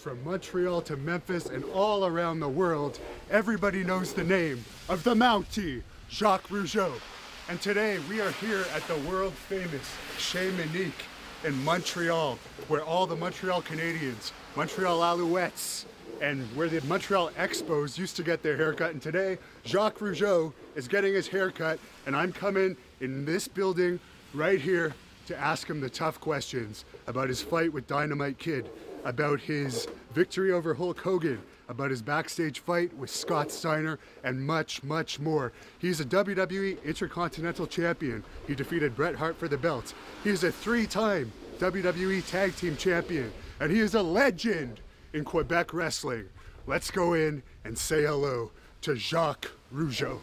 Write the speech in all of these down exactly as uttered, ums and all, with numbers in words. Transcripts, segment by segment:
from Montreal to Memphis and all around the world, everybody knows the name of the Mountie Jacques Rougeau. And today we are here at the world famous Chez Monique in Montreal, where all the Montreal Canadiens, Montreal Alouettes, and where the Montreal Expos used to get their haircut. And today, Jacques Rougeau is getting his haircut, and I'm coming in this building right here to ask him the tough questions about his fight with Dynamite Kid, about his victory over Hulk Hogan, about his backstage fight with Scott Steiner, and much, much more. He's a W W E Intercontinental Champion. He defeated Bret Hart for the belts. He is a three-time W W E Tag Team Champion, and he is a legend in Quebec wrestling. Let's go in and say hello to Jacques Rougeau.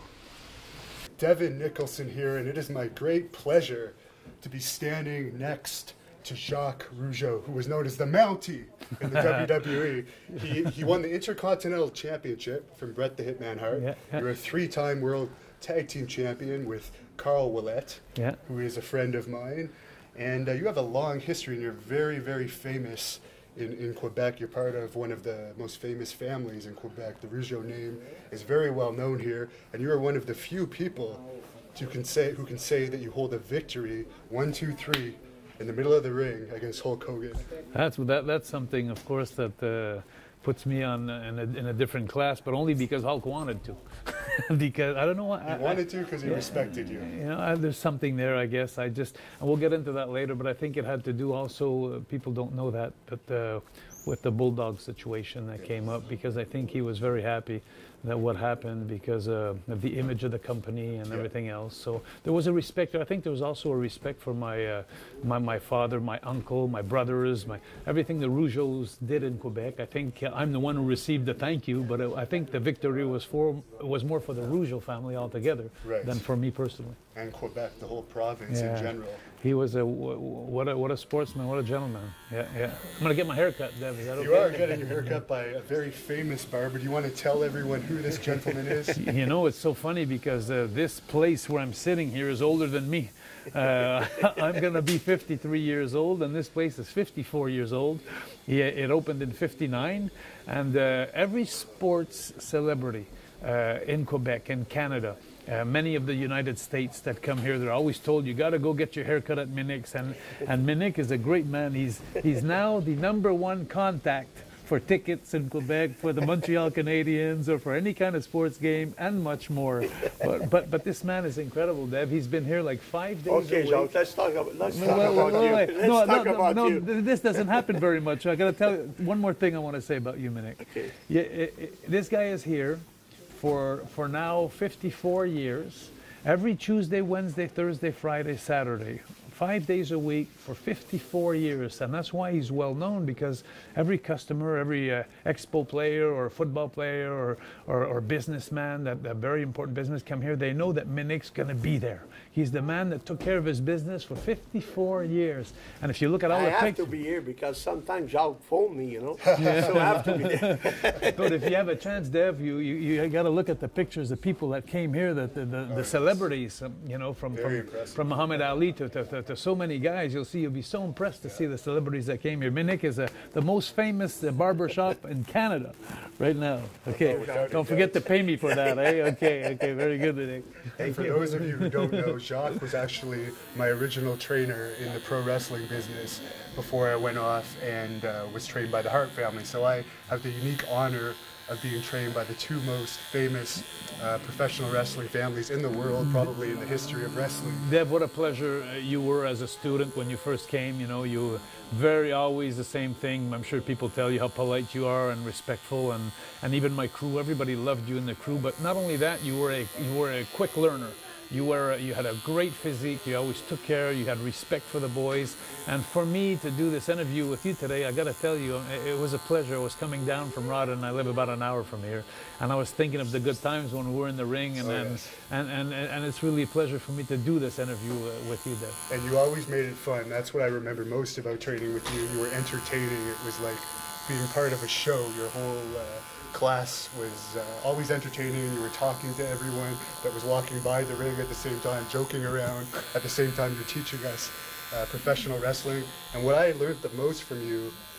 Devin Nicholson here, and it is my great pleasure to be standing next to Jacques Rougeau, who was known as the Mountie in the W W E. He, he won the Intercontinental Championship from Bret the Hitman Hart. Yeah, yeah. You're a three-time World Tag Team Champion with Carl Ouellet, yeah. who is a friend of mine. And uh, you have a long history, and you're very, very famous in, in Quebec. You're part of one of the most famous families in Quebec. The Rougeau name is very well known here, and you are one of the few people who can say, who can say that you hold a victory, one, two, three, in the middle of the ring against Hulk Hogan. That's that. That's something, of course, that uh, puts me on uh, in, a, in a different class, but only because Hulk wanted to. Because I don't know what he I, wanted to because he yeah, respected you. You know, I, there's something there, I guess. I just, and we'll get into that later. But I think it had to do also. Uh, people don't know that, but uh, with the Bulldog situation that came up, because I think he was very happy that what happened because uh, of the image of the company and yeah. everything else. So there was a respect. I think there was also a respect for my uh, my, my father, my uncle, my brothers, my everything the Rougeaus did in Quebec. I think uh, I'm the one who received the thank you, but uh, I think the victory was for was more for the Rougeau family altogether right. than for me personally. And Quebec, the whole province yeah. in general. He was a what a what a sportsman, what a gentleman. Yeah, yeah. I'm gonna get my hair cut, Dev. Is that okay? You are getting your hair cut by a very famous barber. Do you want to tell everyone who this gentleman is? You know, it's so funny because uh, this place where I'm sitting here is older than me. Uh, I'm gonna be fifty-three years old, and this place is fifty-four years old. Yeah, it opened in fifty-nine, and uh, every sports celebrity uh, in Quebec and Canada. Uh, many of the United States that come here, they're always told you got to go get your hair cut at Monique's, and and Monique is a great man. He's he's now the number one contact for tickets in Quebec for the Montreal Canadiens or for any kind of sports game and much more. But but but this man is incredible, Deb. He's been here like five days. Okay, Jacques, let's talk about let's talk well, about well, you. Wait. Let's no, talk no, about no, you. no, this doesn't happen very much. I got to tell you one more thing I want to say about you, Monique. Okay. Yeah, it, it, this guy is here for for now fifty-four years. Every Tuesday, Wednesday, Thursday, Friday, Saturday, five days a week for fifty-four years. And that's why he's well known, because every customer, every uh, expo player or football player or, or, or businessman, that a very important business come here, they know that Monique's going to be there. He's the man that took care of his business for fifty-four years. And if you look at all I the have pictures... to be here because sometimes Jacques phone me, you know, yeah. So I have to be there. But if you have a chance, Dev, you, you, you got to look at the pictures of people that came here, that the, the, the celebrities, um, you know, from, from, from Muhammad Ali to, to, to, to so many guys. You'll see, you'll be so impressed to yeah. see the celebrities that came here. Monique is a, the most famous uh, barber shop in Canada right now. Okay, oh, don't forget to pay me for that, eh? Okay, okay, very good, Monique. And for those of you who don't know, Jacques was actually my original trainer in the pro wrestling business before I went off and uh, was trained by the Hart family. So I have the unique honor of being trained by the two most famous uh, professional wrestling families in the world, probably in the history of wrestling. Deb, what a pleasure you were as a student when you first came. You know, you very always the same thing. I'm sure people tell you how polite you are and respectful, and and even my crew, everybody loved you in the crew. But not only that, you were a you were a quick learner. You were you had a great physique. You always took care. You had respect for the boys. And for me to do this interview with you today, I got to tell you, it was a pleasure. I was coming down from Rodden. I live about an hour from here, and I was thinking of the good times when we were in the ring. And oh, and, yes. and, and and it's really a pleasure for me to do this interview uh, with you, Deb. And you always made it fun. That's what I remember most about training with you. You were entertaining. It was like being part of a show. Your whole uh, class was uh, always entertaining, and you were talking to everyone that was walking by the ring at the same time, joking around. At the same time, you're teaching us uh, professional wrestling. And what I learned the most from you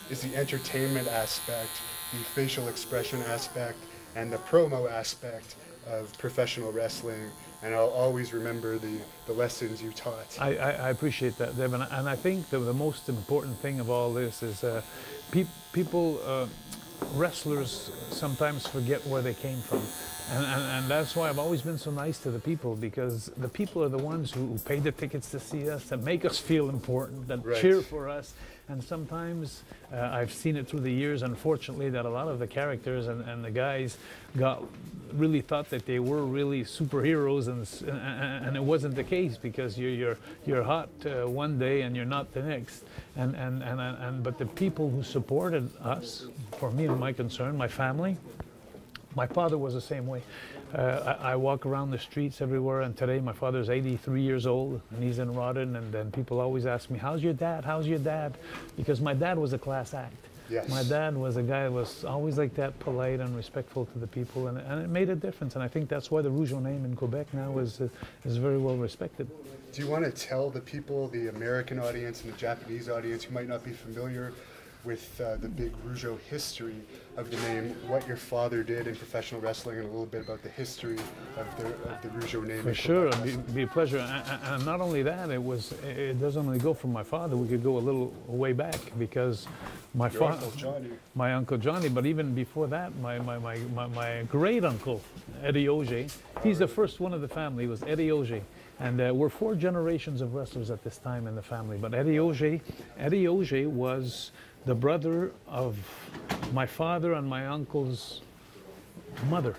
is the entertainment aspect, the facial expression aspect, and the promo aspect of professional wrestling. And I'll always remember the, the lessons you taught. I, I, I appreciate that, Devin. And I think the, the most important thing of all this is uh, pe people, uh, wrestlers sometimes forget where they came from. And, and, and that's why I've always been so nice to the people, because the people are the ones who, who pay the tickets to see us, that make us feel important, that Right. cheer for us. And sometimes uh, I've seen it through the years, unfortunately, that a lot of the characters and, and the guys got really thought that they were really superheroes, and and, and it wasn't the case, because you're you're you're hot uh, one day and you're not the next. And and, and and but the people who supported us, for me and my concern, my family. My father was the same way. Uh, I, I walk around the streets everywhere, and today my father's eighty-three years old, and he's in Rodden, and then people always ask me, how's your dad, how's your dad? Because my dad was a class act. Yes. My dad was a guy that was always like that, polite and respectful to the people, and, and it made a difference, and I think that's why the Rougeau name in Quebec now is, uh, is very well respected. Do you want to tell the people, the American audience and the Japanese audience who might not be familiar with uh, the big Rougeau history of the name, what your father did in professional wrestling, and a little bit about the history of the, of the Rougeau name? For sure, it'd be, be a pleasure. And, and not only that, it was, it doesn't only go from my father, we could go a little way back, because my father, my Uncle Johnny, but even before that, my, my, my, my, my great uncle, Eddie Auger, he's the first one of the family, was Eddie Auger. And uh, we're four generations of wrestlers at this time in the family. But Eddie Auger, Eddie Auger was the brother of my father and my uncle's mother.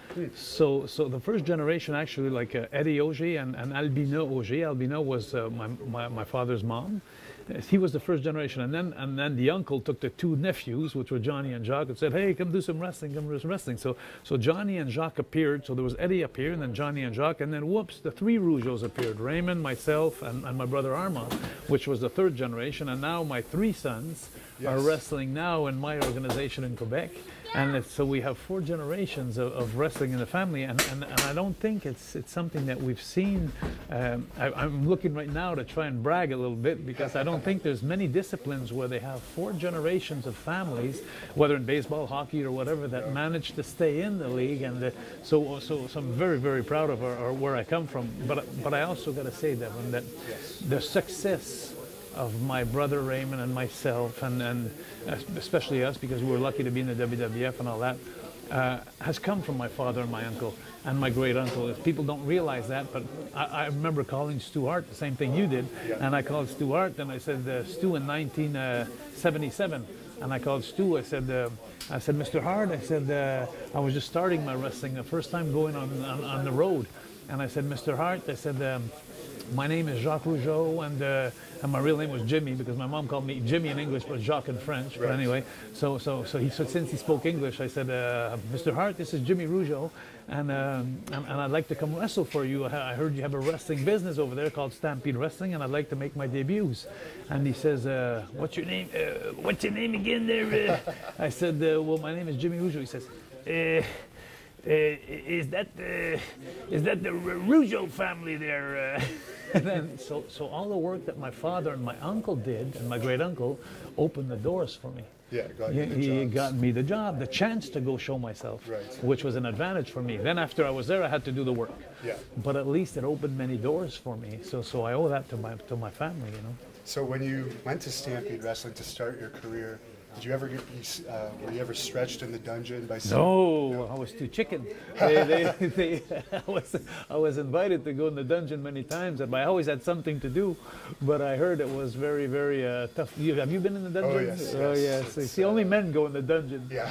So, so the first generation actually, like uh, Eddie Auger and, and Albina Auger. Albina was uh, my, my, my father's mom. He was the first generation, and then and then the uncle took the two nephews, which were Johnny and Jacques, and said, "Hey, come do some wrestling, come do some wrestling." So so Johnny and Jacques appeared. So there was Eddie appeared, and then Johnny and Jacques, and then whoops, the three Rougeaus appeared: Raymond, myself, and, and my brother Armand, which was the third generation. And now my three sons yes. are wrestling now in my organization in Quebec. And it's, so we have four generations of, of wrestling in the family, and, and, and I don't think it's it's something that we've seen. Um, I, I'm looking right now to try and brag a little bit, because I don't think there's many disciplines where they have four generations of families, whether in baseball, hockey, or whatever, that manage to stay in the league. And the, so, so so I'm very very proud of our, our, where I come from. But but I also got to say, Devin, that yes. the success of my brother Raymond and myself, and, and especially us, because we were lucky to be in the W W F and all that, uh, has come from my father and my uncle and my great uncle. People don't realize that, but I, I remember calling Stu Hart, the same thing you did, yeah. and I called Stu Hart, and I said, uh, Stu, in nineteen seventy-seven, and I called Stu, I said, uh, I said, Mister Hart, I said, uh, I was just starting my wrestling, the first time going on, on, on the road, and I said, Mister Hart, I said, um, my name is Jacques Rougeau, and, uh, and my real name was Jimmy, because my mom called me Jimmy in English, but Jacques in French. Right. But anyway, so so so he so since he spoke English, I said, uh, Mister Hart, this is Jimmy Rougeau, and, um, and and I'd like to come wrestle for you. I heard you have a wrestling business over there called Stampede Wrestling, and I'd like to make my debuts. And he says, uh, what's your name? Uh, what's your name again there? Uh, I said, uh, well, my name is Jimmy Rougeau. He says, uh, Uh, is that the is that the Rougeau family there? Uh, and then, so so all the work that my father and my uncle did, and my great uncle, opened the doors for me. Yeah, got he, you the he jobs. got me the job, the chance to go show myself, right. which was an advantage for me. Then after I was there, I had to do the work. Yeah. But at least it opened many doors for me. So so I owe that to my to my family, you know. So when you went to Stampede Wrestling to start your career, did you ever get, uh, were you ever stretched in the dungeon by some? No, no, I was too chicken. They, they, they, I, was, I was invited to go in the dungeon many times, and I always had something to do, but I heard it was very, very uh, tough. You, have you been in the dungeon? Oh, yes. Oh, yes. yes. See, uh, only men go in the dungeon. Yeah,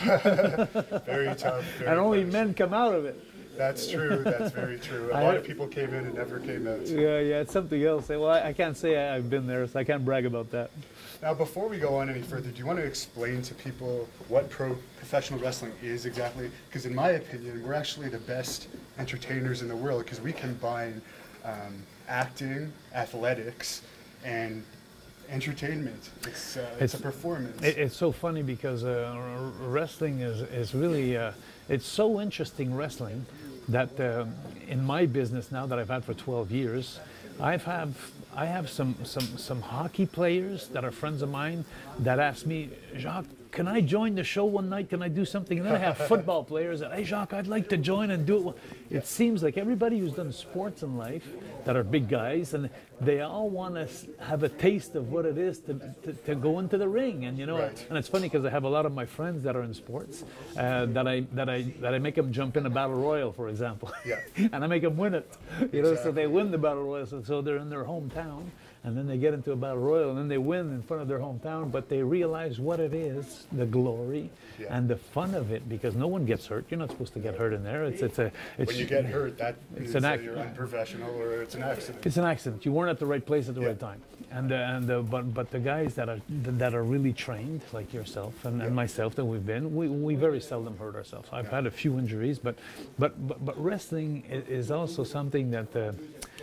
very tough. Very and only tough. men come out of it. That's true. That's very true. A I, lot of people came in and never came out. Yeah, yeah, it's something else. Well, I, I can't say I've been there, so I can't brag about that. Now, before we go on any further, do you want to explain to people what pro professional wrestling is exactly? Because in my opinion, we're actually the best entertainers in the world, because we combine um, acting, athletics, and entertainment. It's, uh, it's, it's a performance. It, it's so funny, because uh, wrestling is, is really, uh, it's so interesting, wrestling, that uh, in my business now that I've had for twelve years, I've have I have some, some, some hockey players that are friends of mine that ask me, Jacques, can I join the show one night? Can I do something? And then I have football players that, hey, Jacques, I'd like to join and do it. It seems like everybody who's done sports in life that are big guys, and they all want to have a taste of what it is to, to, to go into the ring. And, you know, Right. and it's funny because I have a lot of my friends that are in sports uh, that I that I that I make them jump in a battle royal, for example. Yeah. And I make them win it. You know, so Exactly. they win the battle royal. So, so they're in their hometown, and then they get into a battle royal, and then they win in front of their hometown. But they realize what it is, the glory Yeah. and the fun of it, because no one gets hurt. You're not supposed to get hurt in there. It's it's a it's When you get hurt, that it's means an that act- you're unprofessional or it's an accident. It's an accident. You weren't at the right place at the Yeah. right time. And uh, and uh, but but the guys that are that are really trained, like yourself and, and myself, that we've been, we, we very seldom hurt ourselves. I've had a few injuries, but but but, but wrestling i- is also something that. Uh,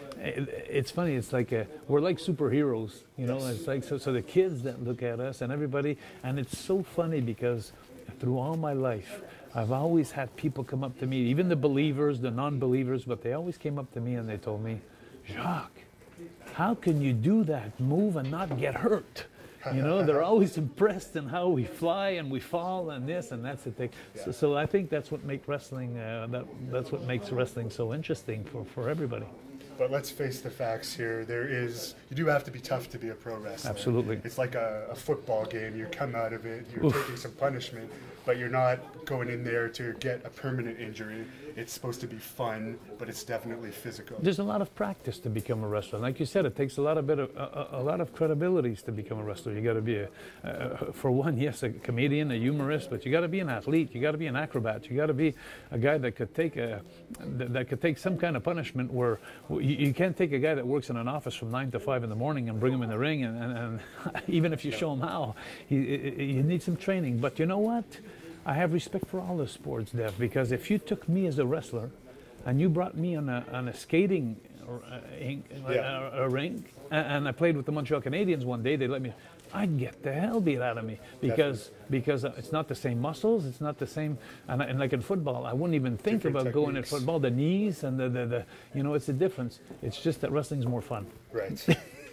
it, it's funny. It's like a, we're like superheroes, you know. It's like so. So the kids that look at us and everybody, and it's so funny because through all my life, I've always had people come up to me, even the believers, the non-believers, but they always came up to me and they told me, Jacques, how can you do that move and not get hurt? You know, they're always impressed in how we fly and we fall and this and that's the thing. So, so I think that's what makes wrestling. Uh, that that's what makes wrestling so interesting for, for everybody. But let's face the facts here. There is, you do have to be tough to be a pro wrestler. Absolutely. It's like a, a football game. You come out of it, you're taking some punishment, but you're not going in there to get a permanent injury. It's supposed to be fun, but it's definitely physical. There's a lot of practice to become a wrestler. Like you said, it takes a lot of bit of a, a, a lot of credibilities to become a wrestler. You got to be a, uh, for one, yes, a comedian, a humorist, but you got to be an athlete. You got to be an acrobat. You got to be a guy that could take a that, that could take some kind of punishment. Where you, you can't take a guy that works in an office from nine to five in the morning and bring him in the ring, and, and, and even if you show him how, he, you need some training. But you know what? I have respect for all the sports, Dev, because if you took me as a wrestler and you brought me on a, on a skating uh, ink, Yeah. a, a ring, and, and I played with the Montreal Canadiens one day, they let me, I'd get the hell beat out of me because because it's not the same muscles, it's not the same, and, and like in football, I wouldn't even think Different about going at techniques. football, the knees and the, the, the, you know, it's a difference. It's just that wrestling's more fun. Right.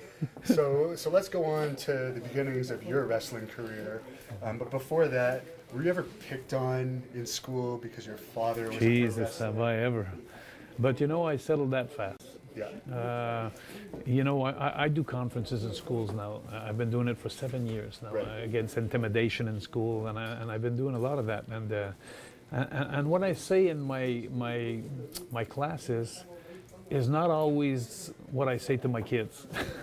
so, so let's go on to the beginnings of your wrestling career. Um, but before that, were you ever picked on in school because your father was a pro Jesus, wrestler? have I ever. But you know, I settled that fast. Yeah. Uh, you know, I, I do conferences in schools now. I've been doing it for seven years now, Right. uh, against intimidation in school, and, I, and I've been doing a lot of that. And, uh, and and what I say in my my my classes is not always what I say to my kids,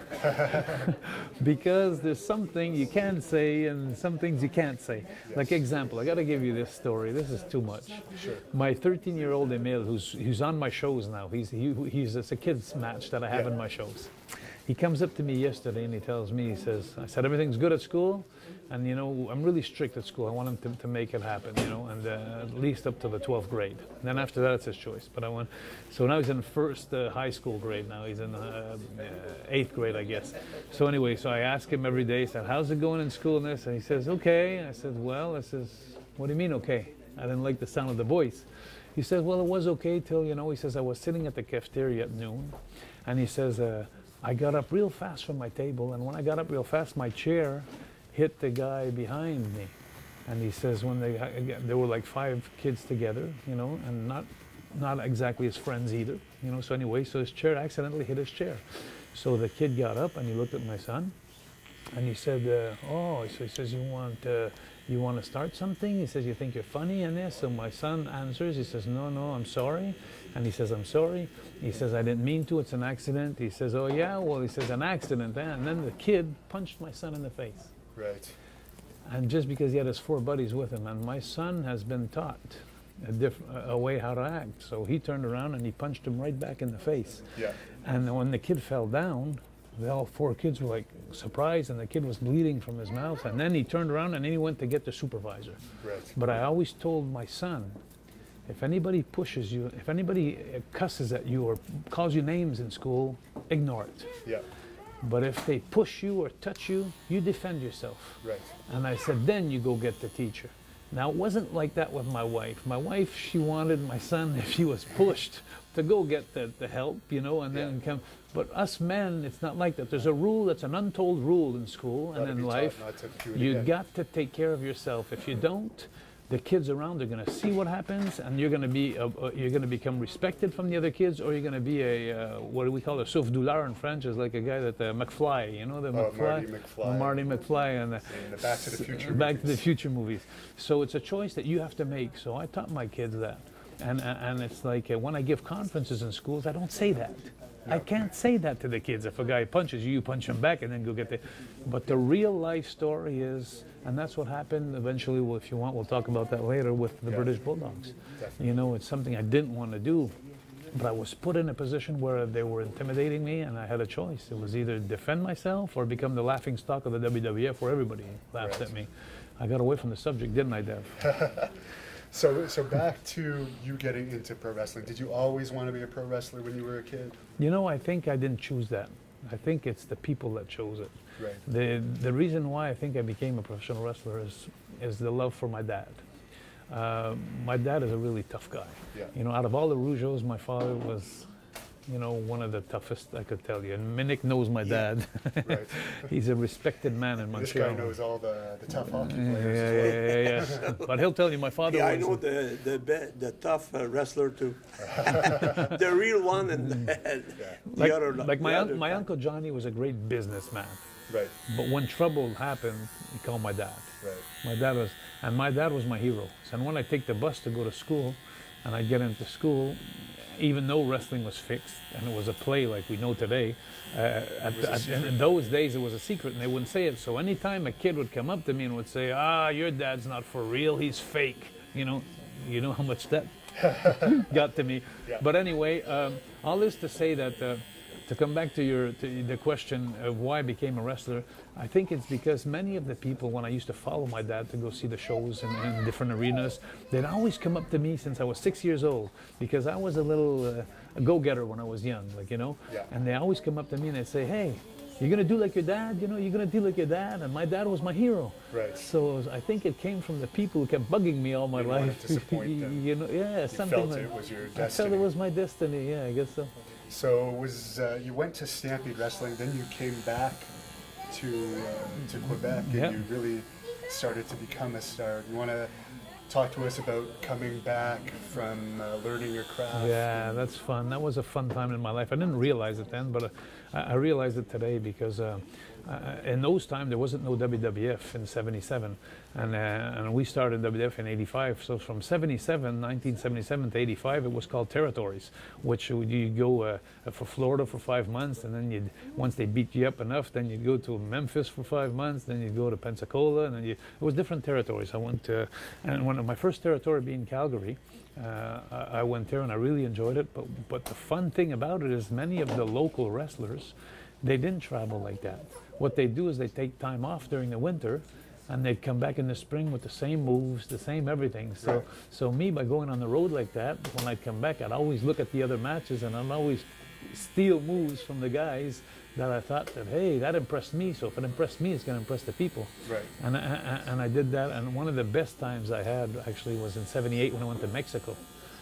because there's something you can say and some things you can't say. Yes. Like example, I got to give you this story. This is too much. Sure. My thirteen-year-old Emil, who's who's on my shows now. He's he, he's it's a kids match that I have Yeah. in my shows. He comes up to me yesterday and he tells me, he says, I said everything's good at school, and you know I'm really strict at school. I want him to, to make it happen, you know, and uh, at least up to the twelfth grade. And then after that it's his choice. But I want, so now he's in first uh, high school grade now. He's in uh, uh, eighth grade, I guess. So anyway, so I ask him every day, I said, how's it going in school and this? And he says, okay. I said, well, I says, what do you mean okay? I didn't like the sound of the voice. He says, well, it was okay till, you know, he says, I was sitting at the cafeteria at noon, and he says, uh, I got up real fast from my table, and when I got up real fast, my chair hit the guy behind me. And he says, when they, there were like five kids together, you know, and not, not exactly his friends either, you know, so anyway, so his chair accidentally hit his chair. So the kid got up and he looked at my son, and he said, uh, oh, so he says, you want, uh, you want to start something? He says, you think you're funny in this? So my son answers, he says, no, no, I'm sorry. And he says, I'm sorry. He says, I didn't mean to, it's an accident. He says, oh yeah, well, he says, an accident. And then the kid punched my son in the face. Right. And just because he had his four buddies with him, and my son has been taught a, diff a way how to act. So he turned around and he punched him right back in the face. Yeah. And when the kid fell down, the all four kids were like surprised, and the kid was bleeding from his mouth. And then he turned around and then he went to get the supervisor. Right. But I always told my son, if anybody pushes you, if anybody cusses at you or calls you names in school, ignore it. Yeah. But if they push you or touch you, you defend yourself. Right. And I said, then you go get the teacher. Now, it wasn't like that with my wife. My wife, she wanted my son, if he was pushed, to go get the, the help, you know, and then Yeah. come. But us men, it's not like that. There's a rule that's an untold rule in school and Gotta in be taught life. not to do it You again. got to take care of yourself. If you don't, the kids around are going to see what happens, and you're going to be uh, uh, you're going to become respected from the other kids, or you're going to be a uh, what do we call a souffle douleur in French? Is like a guy that uh, McFly, you know the Oh, McFly, Marty McFly. Marty McFly, and the, In the Back to the Future Back to the movies. Future movies. So it's a choice that you have to make. So I taught my kids that, and and it's like uh, when I give conferences in schools, I don't say that. I can't say that to the kids. If a guy punches you, you punch him back and then go get the... But the real life story is, and that's what happened eventually, well, if you want, we'll talk about that later with the Yeah. British Bulldogs. Definitely. You know, it's something I didn't want to do, but I was put in a position where they were intimidating me and I had a choice. It was either defend myself or become the laughing stock of the W W F where everybody laughs Right. at me. I got away from the subject, didn't I, Dev? So, so back to you getting into pro wrestling. Did you always want to be a pro wrestler when you were a kid? You know, I think I didn't choose that. I think it's the people that chose it. Right. The the reason why I think I became a professional wrestler is is the love for my dad. Uh, my dad is a really tough guy. Yeah. You know, out of all the Rougeaus, my father was, you know, one of the toughest, I could tell you. And Minnick knows my dad. Right. He's a respected man in This Montreal. guy knows all the, the tough hockey Yeah, players yeah, as well. yeah, yeah, yeah. But he'll tell you, my father Yeah, I was. know the the be- the tough uh, wrestler too. The real one and the, the like, other. like my the un- other my type. uncle Johnny was a great businessman. Right, But when trouble happened, he called my dad. right. My dad was, and my dad was my hero. So when I take the bus to go to school, and I get into school, even though wrestling was fixed and it was a play like we know today, uh, at, was a at, in those days it was a secret and they wouldn't say it. So anytime a kid would come up to me and would say, "Ah, your dad's not for real, he's fake," you know, you know how much that got to me. Yeah. But anyway, um, all this to say that. Uh, To come back to your to the question of why I became a wrestler, I think it's because many of the people, when I used to follow my dad to go see the shows in, in different arenas, they'd always come up to me since I was six years old, because I was a little uh, a go-getter when I was young, like, you know. Yeah. And they always come up to me and they'd say, "Hey, you're gonna do like your dad, you know, you're gonna do like your dad." And my dad was my hero. Right. So it was- I think it came from the people who kept bugging me all my You life. wanted to disappoint them. You know, yeah, You something felt like it was your I felt destiny. it was my destiny. Yeah, I guess so. So it was uh, you went to Stampede Wrestling, then you came back to uh, to Quebec, and Yeah. you really started to become a star. You want to talk to us about coming back from uh, learning your craft? Yeah, that's fun. That was a fun time in my life. I didn't realize it then, but uh, I, I realized it today because uh, uh, in those times there wasn't no W W F in seventy-seven, and uh, and we started W W F in eighty-five. So from seventy-seven, nineteen seventy-seven to eighty-five, it was called territories, which you you go uh, for Florida for five months, and then you'd once they beat you up enough, then you'd go to Memphis for five months, then you'd go to Pensacola, and then you it was different territories. I went to, and one of my first territory being Calgary. Uh, I I went there and I really enjoyed it. But but the fun thing about it is many of the local wrestlers, they didn't travel like that. What they do is they take time off during the winter, and they'd come back in the spring with the same moves, the same everything. So Right. so me, by going on the road like that, when I'd come back, I'd always look at the other matches and I'd always steal moves from the guys that I thought that, hey, that impressed me. So if it impressed me, it's going to impress the people. Right. And I, I- and I did that. And one of the best times I had actually was in seventy-eight when I went to Mexico.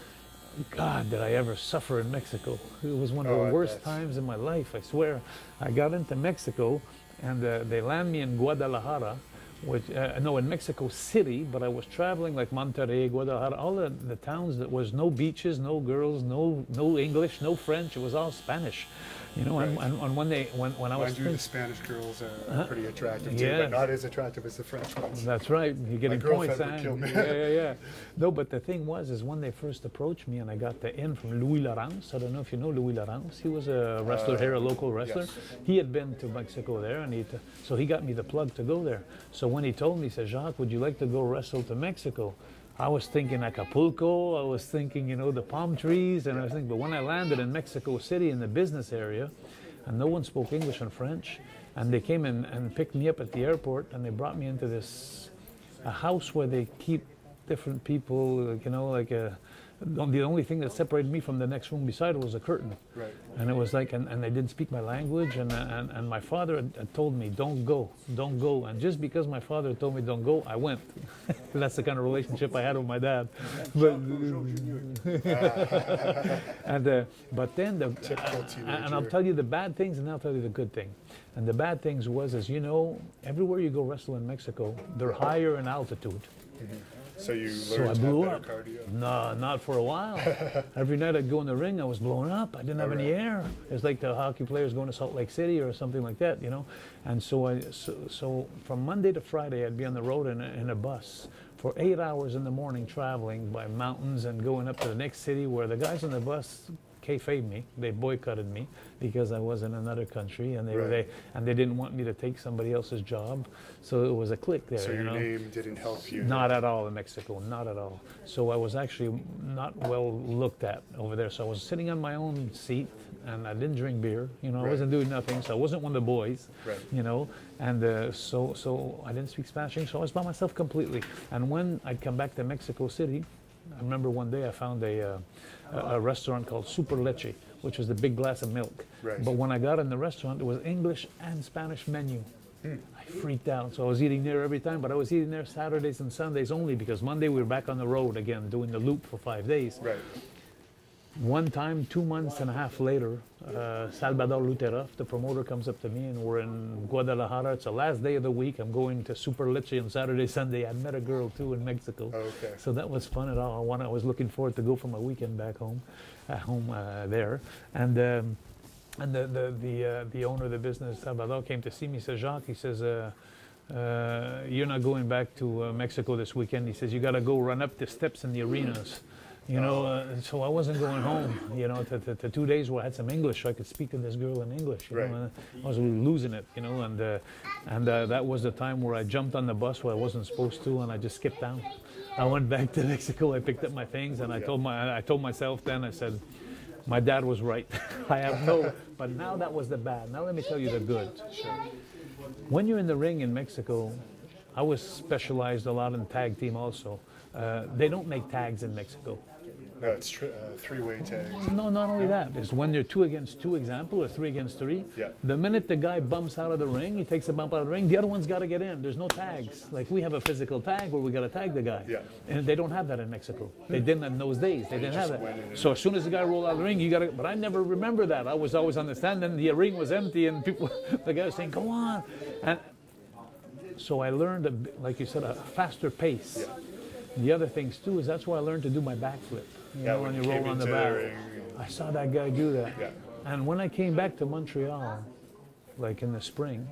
God, did I ever suffer in Mexico. It was one of Oh, the I worst bet. times in my life, I swear. I got into Mexico, and uh, they land me in Guadalajara, which, uh, no, in Mexico City, but I was traveling like Monterrey, Guadalajara, all the, the towns that was no beaches, no girls, no no English, no French. It was all Spanish, you know. And, Right. and, and when they when when I was Mind you, the prince- Spanish girls are are pretty attractive too, Yeah. but not as attractive as the French ones. That's right. You're getting girlfriend points. would huh? kill me. Yeah, yeah, yeah. No, but the thing was, is when they first approached me and I got the in from Louis Laurence. I don't know if you know Louis Laurence. He was a wrestler Uh, here, a local wrestler. yes. He had been to Mexico there, and he t- so he got me the plug to go there. So when he told me, he said, "Jacques, would you like to go wrestle to Mexico?" I was thinking Acapulco. I was thinking, you know, the palm trees, and I was thinking. But when I landed in Mexico City in the business area, and no one spoke English and French, and they came in and picked me up at the airport, and they brought me into this a house where they keep different people, like, you know, like a the only thing that separated me from the next room beside it was a curtain. Right. And it was like, and, and they didn't speak my language, and, and, and my father had, had told me, don't go, don't go. And just because my father had told me don't go, I went. That's the kind of relationship I had with my dad. But, and, uh, but then, the, uh, and I'll tell you the bad things, and I'll tell you the good thing. And the bad things was, as you know, everywhere you go wrestle in Mexico, they're higher in altitude. Mm-hmm. So you learned so I blew up. cardio? No, not for a while. Every night I'd go in the ring, I was blowing up. I didn't have All any right. air. It's like the hockey players going to Salt Lake City or something like that, you know. And so I, so, so from Monday to Friday, I'd be on the road in a, in a bus for eight hours in the morning, traveling by mountains and going up to the next city where the guys on the bus kayfabed me. They boycotted me because I was in another country, and they Right. were they and they didn't want me to take somebody else's job. So it was a clique there. So you your know? name didn't help you? Not at all in Mexico, not at all. So I was actually not well looked at over there. So I was sitting on my own seat, and I didn't drink beer. You know, I Right. wasn't doing nothing. So I wasn't one of the boys. Right. You know, and uh, so so I didn't speak Spanish, so I was by myself completely. And when I'd come back to Mexico City, I remember one day I found a uh, a, a restaurant called Super Leche, which was the big glass of milk. Right. But when I got in the restaurant, it was English and Spanish menu. Hmm. I freaked out. So I was eating there every time, but I was eating there Saturdays and Sundays only, because Monday we were back on the road again, doing the loop for five days. Right. One time, two months and a half later, uh, Salvador Luteroff, the promoter, comes up to me, and we're in Guadalajara. It's the last day of the week. I'm going to Super Leche on Saturday, Sunday. I met a girl too in Mexico. Oh, okay. So that was fun at all. I, wanted, I was looking forward to go for my weekend back home, at home uh, there. And um, and the the the, uh, the owner of the business, Salvador, came to see me. He says, Jacques, he says, uh, uh, you're not going back to uh, Mexico this weekend. He says, you got to go run up the steps in the arenas. You know, uh, so I wasn't going home, you know, to, to, to two days where I had some English, so I could speak to this girl in English, you Right. know, and I was losing it, you know, and uh, and uh, that was the time where I jumped on the bus where I wasn't supposed to, and I just skipped down. I went back to Mexico, I picked up my things, and I Yeah. told my I told myself then, I said, my dad was right. I have no, but now that was the bad. Now let me tell you the good. When you're in the ring in Mexico, I was specialized a lot in tag team also. Uh, they don't make tags in Mexico. No, it's tr uh, three-way tags. No, not only that. It's when they're two against two, example, or three against three. Yeah. The minute the guy bumps out of the ring, he takes a bump out of the ring, the other one's got to get in. There's no tags. Like we have a physical tag where we got to tag the guy. Yeah. And they don't have that in Mexico. They didn't in those days. They didn't have just went in that. and- So as soon as the guy rolled out of the ring, you got to, but I never remember that. I was always understanding the ring was empty and people, the guy was saying, go on. And so I learned, a, bit- like you said, a faster pace. Yeah. The other things too is that's why I learned to do my backflip. You Yeah, know, when when you you roll came on the into the back. ring. I saw that guy do that. Yeah. And when I came back to Montreal, like in the spring,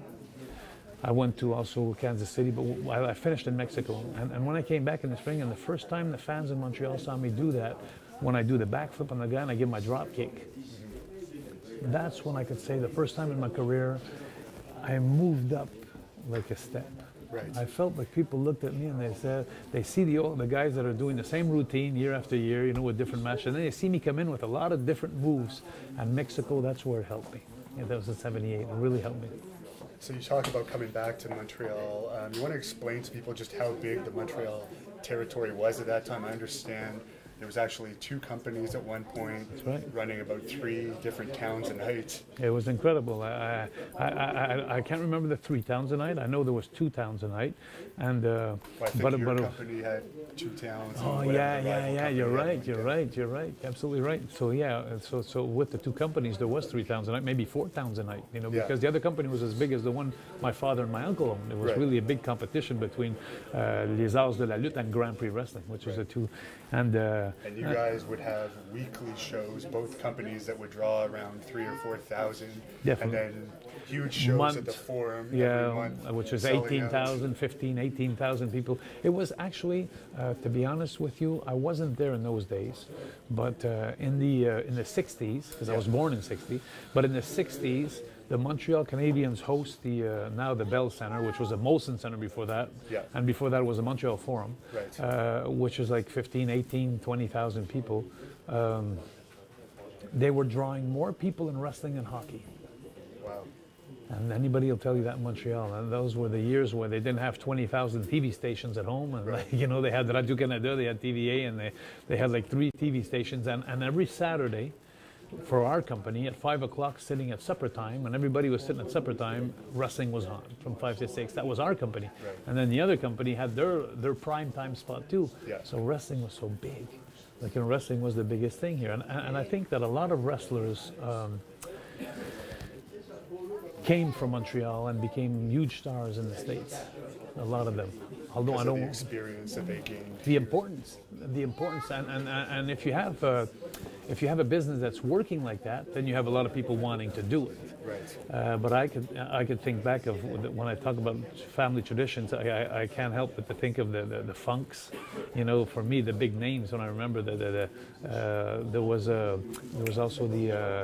I went to also Kansas City, but I I finished in Mexico. And, and when I came back in the spring, and the first time the fans in Montreal saw me do that, when I do the backflip on the guy and I give my drop kick, that's when I could say the first time in my career, I moved up like a step. Right. I felt like people looked at me and they said, they see the old, the guys that are doing the same routine year after year, you know, with different matches, and then they see me come in with a lot of different moves. And Mexico, that's where it helped me. Yeah, that was in seventy-eight. It really helped me. So you talk about coming back to Montreal. Um, you want to explain to people just how big the Montreal territory was at that time? I understand there was actually two companies at one point right. running about three different towns a night. It was incredible. I, I, I, I, I can't remember the three towns a night. I know there was two towns a night. And, uh, Well, I think but, your but, company had two towns. and Oh whatever yeah, the yeah, rival yeah. company You're had right. one You're town. right. You're right. Absolutely right. So yeah. uh, So so with the two companies, there was three towns a night, maybe four towns a night. You know, Yeah. because the other company was as big as the one my father and my uncle owned. It was Right. really a big competition between uh, Les Arts de la Lutte and Grand Prix Wrestling, which was the two. And uh, And you guys would have weekly shows, both companies that would draw around three or four thousand, and Definitely. then huge shows Month. at the Forum yeah, every month, which was selling eighteen out. thousand, fifteen, eighteen thousand people. It was actually, uh, to be honest with you, I wasn't there in those days, but uh, in the uh, in the sixties, because I was born in sixty, but in the sixties, the Montreal Canadiens host the uh, now the Bell Center, which was a Molson Center before that, Yeah. and before that was the Montreal Forum, Right. uh, which is like fifteen, eighteen, twenty thousand people. Um, they were drawing more people in wrestling than hockey. Wow. And anybody will tell you that in Montreal. And those were the years where they didn't have twenty thousand T V stations at home. And, Right. like, you know, they had Radio Canada, they had T V A, and they, they had like three T V stations. And, and every Saturday, for our company, at five o'clock, sitting at supper time, when everybody was sitting at supper time, wrestling was on from five to six. That was our company. Right. And then the other company had their, their prime time spot too. Yeah. So wrestling was so big. Like, you know, wrestling was the biggest thing here. And, and I think that a lot of wrestlers um, came from Montreal and became huge stars in the States. A lot of them. Although Because I of don't the experience that they gained. the importance, the importance, and and, and if you have uh, if you have a business that's working like that, then you have a lot of people wanting to do it. Right. Uh, but I could I could think back of when I talk about family traditions. I, I, I can't help but to think of the, the, the funks. You know, for me, the big names. When I remember the, the, the uh, there was a there was also the. Uh,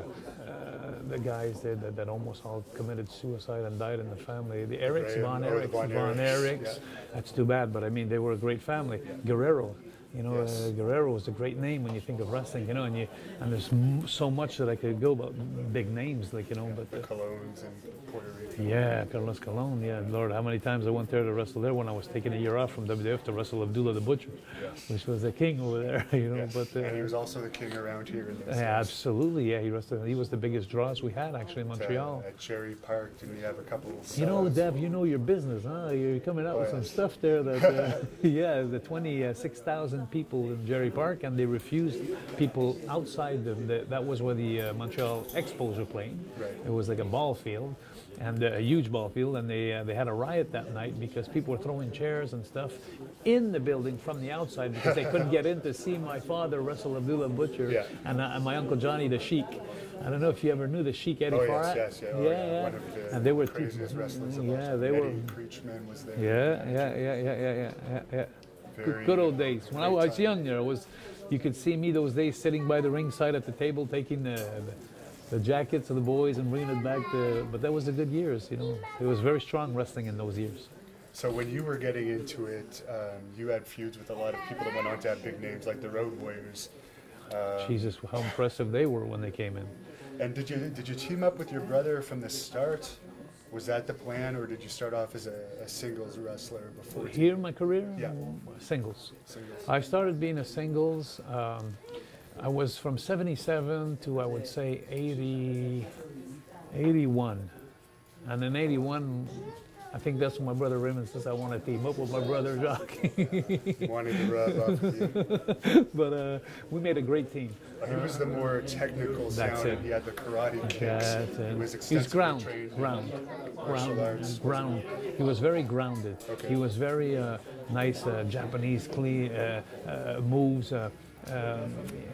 the guys that, that, that almost all committed suicide and died in the family. The Erics, Graham, Von oh, the Erics, Von Von Erics, Erics. yeah. That's too bad, but I mean, they were a great family. Guerrero, you know, Yes. uh, Guerrero was a great name when you think of wrestling, you know, and you and there's m so much that I could go about big names, like, you know, but The uh, Colognes and Puerto Rico. yeah, Carlos Colon, yeah, Lord, how many times I went there to wrestle there when I was taking a year off from W W F to wrestle Abdullah the Butcher, Yes. which was the king over there, you know, Yes. but uh, and he was also the king around here in those yeah, days. absolutely, yeah, he wrestled, he was the biggest draws we had actually in Uh, Montreal. at Cherry Park, did we have a couple of You know, stars? Dev, you know your business, huh? You're coming out Oh, with some yes. stuff there that, uh, yeah, the twenty-six thousand people in Jerry Park, and they refused people outside. The, the, that was where the uh, Montreal Expos were playing. Right. It was like a ball field, and uh, a huge ball field, and they uh, they had a riot that night because people were throwing chairs and stuff in the building from the outside because they couldn't get in to see my father wrestle Abdullah Butcher Yeah. and, uh, and my uncle Johnny the Sheik. I don't know if you ever knew the Sheik Eddie Oh, yes, Farhat. yes, yeah. Oh, yeah, yeah. yeah. One of the and they were craziest wrestlers of all yeah, time. they Eddie were. Preachman was there. Yeah, yeah, yeah, yeah, yeah, yeah, yeah, yeah. Good, Very good old days. When I great was time. young, there was, you could see me those days sitting by the ringside at the table, taking the, the, the jackets of the boys and bringing it back to. But that was the good years, you know. It was very strong wrestling in those years. So when you were getting into it, um, you had feuds with a lot of people that went on to have big names like the Road Warriors. Um, Jesus, how impressive they were when they came in. And did you did you team up with your brother from the start? Was that the plan, or did you start off as a, a singles wrestler before? Here in my career, Yeah. singles. Singles. I started being a singles. Um, I was from seventy-seven to, I would say, eighty, eighty-one. And in eighty-one, I think that's when my brother Raymond says I want to team up with my brother Jacques. Wanted to rub off the, But uh, we made a great team. he was the more technical That's sound, it. and he had the karate kicks. That's He it. was He's extensively ground, trained in ground, martial ground, arts. ground. He was very grounded. Okay. He was very uh, nice uh, Japanese clean uh, uh, moves. Uh, um,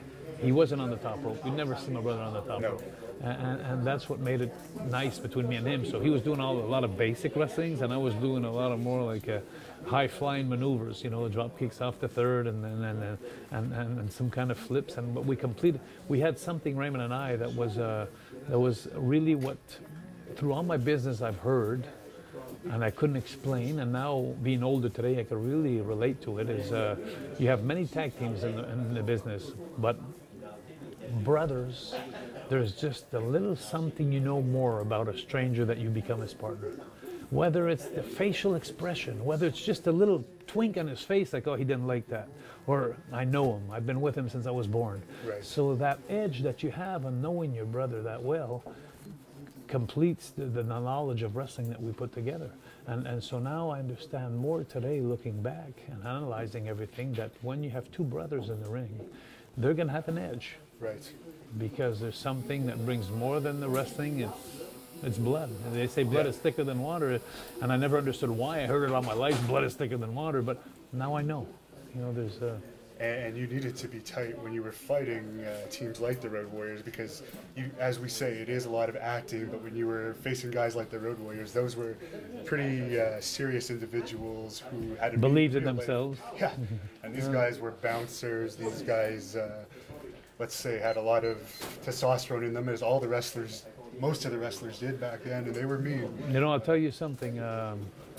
he wasn't on the top rope. You'd never see my brother on the top No. rope. And, and that's what made it nice between me and him. So he was doing all a lot of basic wrestlings, and I was doing a lot of more like uh, high-flying maneuvers. You know, drop kicks off the third, and and, and and and and some kind of flips. And but we completed. We had something, Raymond and I, that was uh, that was really what through all my business I've heard, and I couldn't explain. And now being older today, I can really relate to it. Is uh, you have many tag teams in the, in the business, but brothers, there's just a little something you know more about a stranger that you become his partner. Whether it's the facial expression, whether it's just a little twink on his face, like, oh, he didn't like that. Or, I know him, I've been with him since I was born. Right. So that edge that you have on knowing your brother that well completes the, the knowledge of wrestling that we put together. And, and so now I understand more today, looking back and analyzing everything, that when you have two brothers in the ring, they're going to have an edge. Right. Because there's something that brings more than the wrestling. It's, it's blood. They say blood Yeah. is thicker than water, and I never understood why. I heard it all my life, blood is thicker than water, but now I know. You know, there's uh, And you needed to be tight when you were fighting uh, teams like the Road Warriors, because, you, as we say, it is a lot of acting, but when you were facing guys like the Road Warriors, those were pretty uh, serious individuals who had to believed be in real life. themselves. Yeah, and these guys were bouncers. These guys, uh, let's say, had a lot of testosterone in them, as all the wrestlers, most of the wrestlers did back then, and they were mean. You know, I'll tell you something. Um,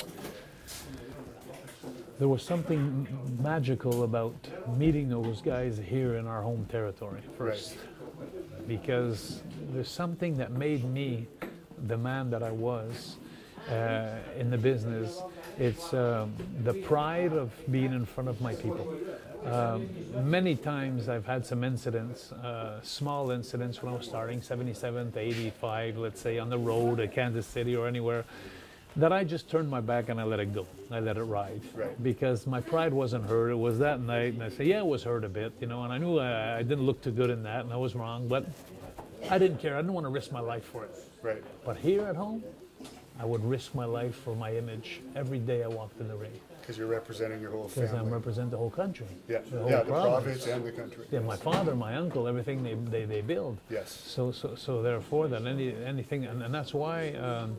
there was something magical about meeting those guys here in our home territory first. Right. Because there's something that made me the man that I was uh, in the business. It's um, the pride of being in front of my people. Um, many times I've had some incidents, uh, small incidents when I was starting, seventy-seven to eighty-five, let's say, on the road at Kansas City or anywhere, that I just turned my back and I let it go. I let it ride. Right. Because my pride wasn't hurt. It was that night, and I say, yeah, it was hurt a bit, you know, and I knew I, I didn't look too good in that, and I was wrong, but I didn't care. I didn't want to risk my life for it. Right. But here at home, I would risk my life for my image every day I walked in the ring. Because you're representing your whole family. Because I represent the whole country. Yeah, the whole yeah, the province. province and the country. Yeah, my father, my uncle, everything they, they, they build. Yes. So so so therefore, that any anything, and, and that's why um,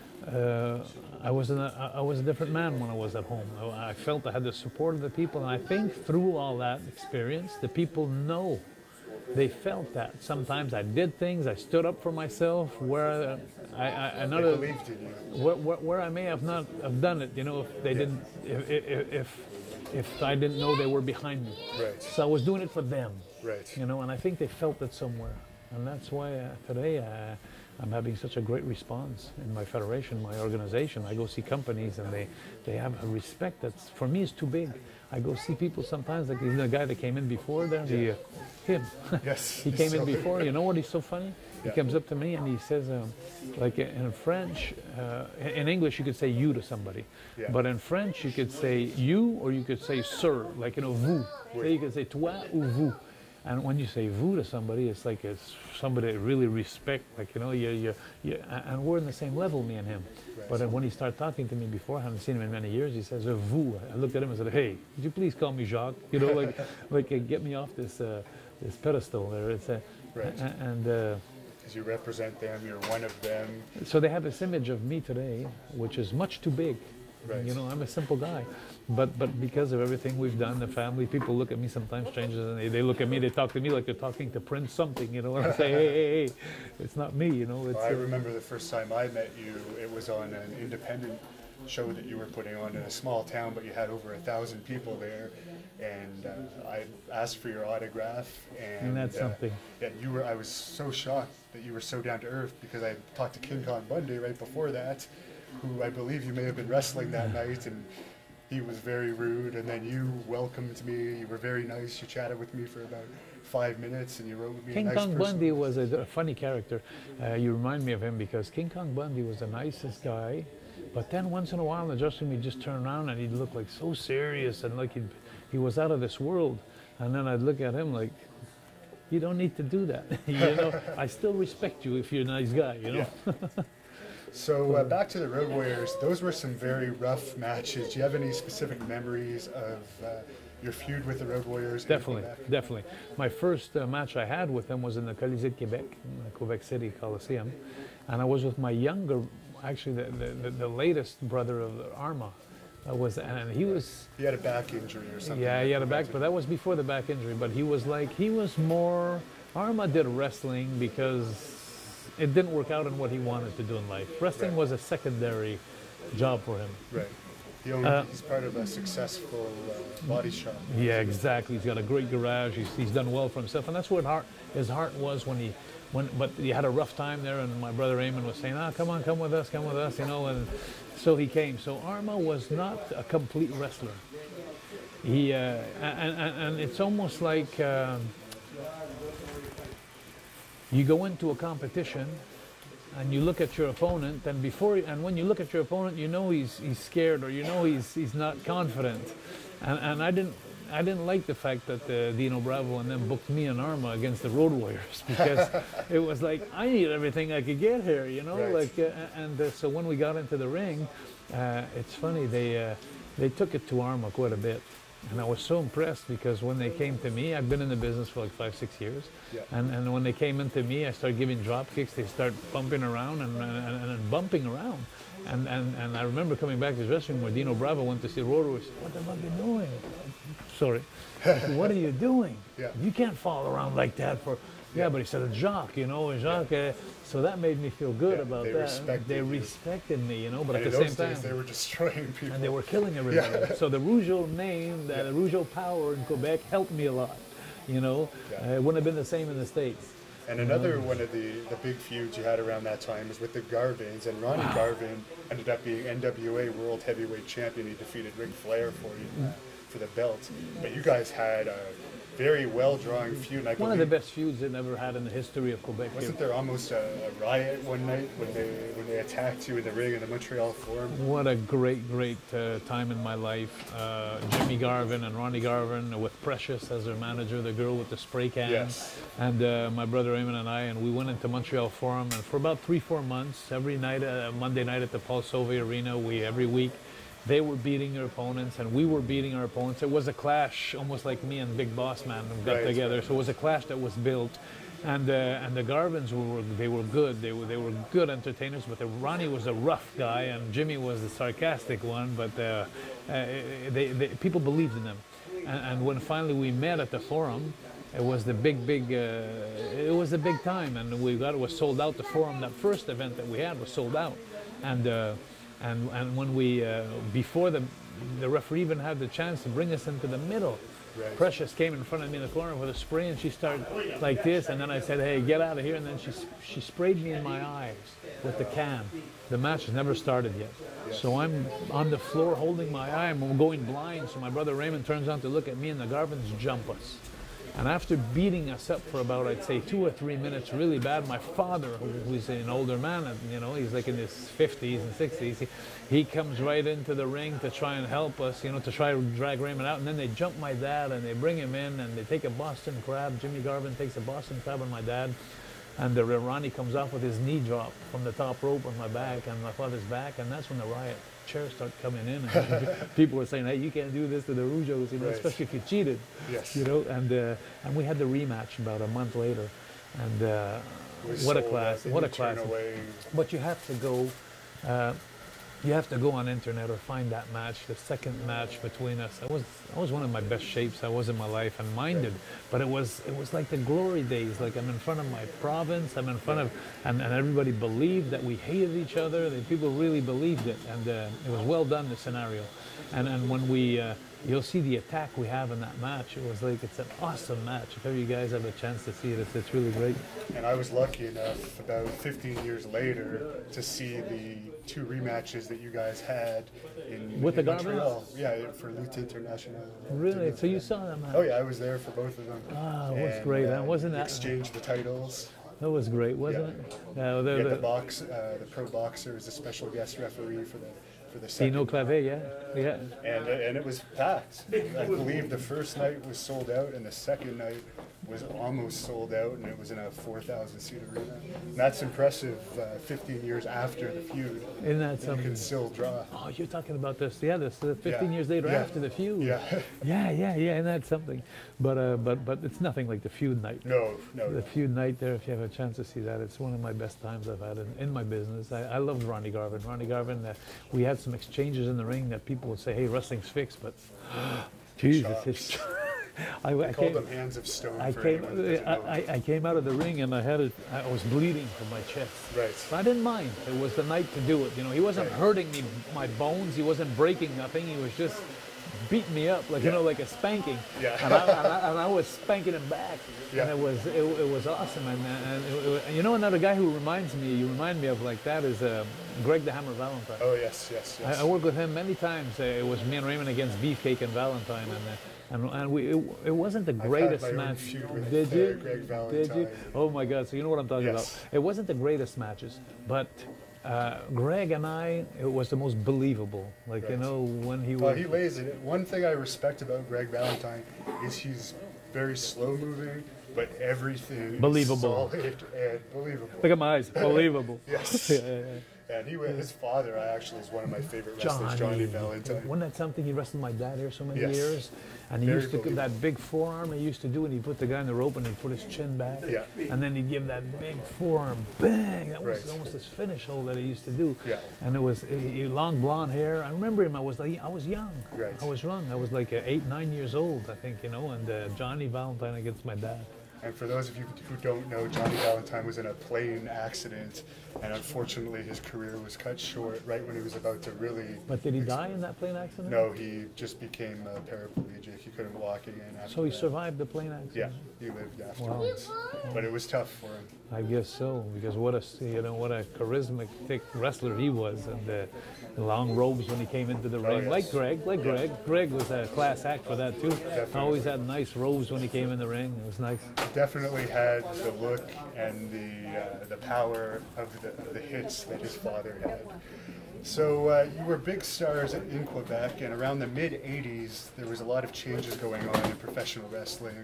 uh, I was in a, I was a different man when I was at home. I, I felt I had the support of the people, and I think through all that experience, the people know. They felt that. Sometimes I did things, I stood up for myself, where I, I another, they believed in you. Where, where, where I may have not have done it, you know, if they yeah. didn't, if, if, if, if I didn't know they were behind me. Right. So I was doing it for them. Right. You know, and I think they felt it somewhere. And that's why uh, today uh, I'm having such a great response in my federation, my organization. I go see companies and they, they have a respect that's, for me, is too big. I go see people sometimes, like the guy that came in before there, the, uh, him. Yes. He came so in before. You know what? He's so funny. He Yeah. comes up to me and he says, um, like in French, uh, in English you could say you to somebody, Yeah. but in French you could say you or you could say sir, like, you know, vous. Oui. So you could say toi ou vous. And when you say vous to somebody, it's like it's somebody that really respect, like, you know, you you you and we're on the same level, me and him. Right. But uh, when he started talking to me before, I haven't seen him in many years, he says, uh, vous. I looked at him and said, hey, would you please call me Jacques? You know, like, like uh, get me off this uh, this pedestal there. It's uh, Right. a- and uh, Because you represent them, you're one of them. so they have this image of me today, which is much too big. Right. You know, I'm a simple guy, but but because of everything we've done, the family, people look at me sometimes, strangers, and they, they look at me, they talk to me like they're talking to Prince something, you know, and I say, hey, hey, hey, it's not me, you know. It's, I uh, remember the first time I met you, it was on an independent show that you were putting on in a small town, but you had over a thousand people there, and uh, I asked for your autograph, and, And that's uh, something. And you were, I was so shocked that you were so down to earth, because I talked to King Kong Bundy right before that, who I believe you may have been wrestling that night, and he was very rude, and then you welcomed me, you were very nice, you chatted with me for about five minutes, and you wrote me King a nice Kong personal- Bundy was a, a funny character. Uh, you remind me of him because King Kong Bundy was the nicest guy, but then once in a while in the dressing room he'd just turn around and he'd look like so serious and like he'd, he was out of this world. And then I'd look at him like, you don't need to do that. You know, I still respect you if you're a nice guy, you know. Yeah. So uh, back to the Road Warriors, those were some very rough matches. Do you have any specific memories of uh, your feud with the Road Warriors? Definitely, definitely. My first uh, match I had with them was in the Colisée de Québec, in the Quebec City Coliseum, and I was with my younger, actually the, the, the, the latest brother of Arma. Uh, was and he was. He had a back injury or something. Yeah, he had a back, That's but that was before the back injury. But he was like, he was more. Arma did wrestling because it didn't work out in what he wanted to do in life. Wrestling Right. was a secondary job for him. Right. He owned, Uh, he's part of a successful uh, body shop. Yeah, exactly. He's got a great garage. He's, he's done well for himself, and that's what heart, his heart was when he, when. But he had a rough time there, and my brother Eamon was saying, "Ah, come on, come with us, come with us," you know. And so he came. So Arma was not a complete wrestler. He uh, and, and and it's almost like um, you go into a competition. And you look at your opponent, and before, and when you look at your opponent, you know he's he's scared, or you know he's he's not confident. And and I didn't I didn't like the fact that uh, Dino Bravo and them booked me and Arma against the Road Warriors, because it was like I need everything I could get here, you know. Right. Like uh, and uh, so when we got into the ring, uh, it's funny they uh, they took it to Arma quite a bit. And I was so impressed because when they came to me, I've been in the business for like five, six years. Yeah. And, and when they came into me, I started giving drop kicks. They start bumping around and, and, and bumping around. And, and, and I remember coming back to the dressing room where Dino Bravo went to see Road Warriors. What the fuck are you doing? Sorry. I said, what are you doing? Yeah. You can't fall around like that for... Yeah, but he said, it's Jacques, you know, Jacques. Uh, so that made me feel good Yeah, about they that. respected They you. respected me, you know, but And at in the those same days, time... they were destroying people. And they were killing everybody. Yeah. So the Rougeau name, the, the Rougeau power in Quebec helped me a lot. You know, Yeah. uh, it wouldn't have been the same in the States. And another one of the, the big feuds you had around that time was with the Garvins, and Ronnie wow. Garvin ended up being N W A World Heavyweight Champion. He defeated Ric Flair for you, uh, for the belt. But you guys had a very well-drawn feud. I one of the best feuds they've ever had in the history of Quebec. Wasn't there almost a, a riot one night when they when they attacked you in the ring in the Montreal Forum? What a great, great uh, time in my life. Uh, Jimmy Garvin and Ronnie Garvin with Precious as their manager, the girl with the spray can. Yes. And uh, my brother Raymond and I, and we went into Montreal Forum, and for about three, four months, every night, uh, Monday night at the Paul Sauvé Arena, we every week, they were beating their opponents, and we were beating our opponents. It was a clash, almost like me and Big Boss Man got right, together. Right. So it was a clash that was built, and uh, and the Garvins were they were good. They were they were good entertainers. But the, Ronnie was a rough guy, and Jimmy was the sarcastic one. But uh, uh, they, they people believed in them, and, and when finally we met at the Forum, it was the big big uh, it was a big time, and we got it was sold out. The Forum, that first event that we had, was sold out, and. Uh, And, and when we, uh, before the, the referee even had the chance to bring us into the middle, right. Precious came in front of me in the corner with a spray, and she started like this, and then I said, hey, get out of here, and then she, she sprayed me in my eyes with the can. The match has never started yet. Yes. So I'm on the floor holding my eye, I'm going blind, so my brother Raymond turns on to look at me, and the Garvins jump us. And after beating us up for about, I'd say, two or three minutes really bad, my father, who's an older man, you know, he's like in his fifties and sixties, he, he comes right into the ring to try and help us, you know, to try to drag Raymond out. And then they jump my dad, and they bring him in, and they take a Boston crab. Jimmy Garvin takes a Boston crab on my dad. And the Ronnie comes off with his knee drop from the top rope on my back and my father's back, and that's when the riot chairs start coming in. And people were saying, "Hey, you can't do this to the Rougeaus, you know, right. especially if you cheated." Yes. You know, and uh, and we had the rematch about a month later, and uh, what a class! What a class! But you have to go. Uh, You have to go on internet or find that match, the second match between us. I was, I was one of my best shapes I was in my life, and mine did. But it was, it was like the glory days. Like I'm in front of my province. I'm in front of, and, and everybody believed that we hated each other. That people really believed it, and uh, it was well done, the scenario. And and when we, uh, you'll see the attack we have in that match. It was like it's an awesome match. If ever you guys have a chance to see it, it's, it's really great. And I was lucky enough, about fifteen years later, to see the two rematches that you guys had in, with in the Montreal. Yeah, for Lutte International. Really? So you saw that match? Oh yeah, I was there for both of them. Ah, it was great. Uh, wasn't that? Exchanged the titles. That was great, wasn't yeah. it? Uh, the, yeah, the, the box, uh, the pro boxer is a special guest referee for the for the second. Dino Clavé, yeah, yeah. And uh, and it was packed. I believe the first night was sold out, and the second night was almost sold out, and it was in a four thousand seat arena. And that's impressive. Uh, fifteen years after the feud, isn't that something? You can still draw. Oh, you're talking about this? Yeah, this uh, fifteen yeah. years later yeah. after the feud. Yeah. yeah, yeah, yeah. Isn't that something? But uh, but but it's nothing like the feud night. No, no. The no. feud night there. If you have a chance to see that, it's one of my best times I've had in, in my business. I, I loved Ronnie Garvin. Ronnie Garvin. Uh, we had some exchanges in the ring that people would say, "Hey, wrestling's fixed," but Jesus, it's. I, I called came, them hands of stone. I for came, I, I, I came out of the ring and I had it. I was bleeding from my chest. Right. So I didn't mind. It was the night to do it. You know, he wasn't right. hurting me, my bones. He wasn't breaking nothing. He was just beating me up, like yeah. you know, like a spanking. Yeah. And I, and I, and I was spanking him back. Yeah. And it was, it, it was awesome. And, and, it, it, and you know, another guy who reminds me, you remind me of like that is uh, Greg the Hammer Valentine. Oh yes, yes, yes. I, I worked with him many times. Uh, it was me and Raymond against Beefcake and Valentine, and. Uh, And, and we, it, it wasn't the greatest match. Did you? Greg Did you? Oh my God! So you know what I'm talking yes. about. It wasn't the greatest matches, but uh, Greg and I, it was the most believable. Like right. you know when he was. Well, he lays it. One thing I respect about Greg Valentine is he's very slow moving, but everything believable. is solid and believable. Look at my eyes, believable. yes. yeah, yeah, yeah. And he, his father, actually, is one of my favorite wrestlers, Johnny, Johnny Valentine. Wasn't that something? He wrestled my dad here so many yes. years, and he Very used to believable. that big forearm. He used to do, and he put the guy in the rope, and he put his chin back, yeah. and then he'd give that big forearm, bang. That was right. almost his finish hold that he used to do. Yeah. And it was he, he, long blonde hair. I remember him. I was like, I was young. Right. I was young. I was like uh, eight, nine years old, I think, you know. And uh, Johnny Valentine against my dad. And for those of you who don't know, Johnny Valentine was in a plane accident, and unfortunately his career was cut short right when he was about to really... But did he die in that plane accident? No, he just became a paraplegic. He couldn't walk again after So he that. survived the plane accident? Yeah, he lived afterwards. Wow. But it was tough for him. I guess so, because what a, you know, what a charismatic wrestler he was, and the, the long robes when he came into the ring. yes. Like Greg, like Yeah. Greg. Greg was a class act for that too. Definitely. Always had nice robes when he came in the ring. It was nice. Definitely had the look and the uh, the power of the, of the hits that his father had. So uh, you were big stars in Quebec, and around the mid eighties, there was a lot of changes going on in professional wrestling,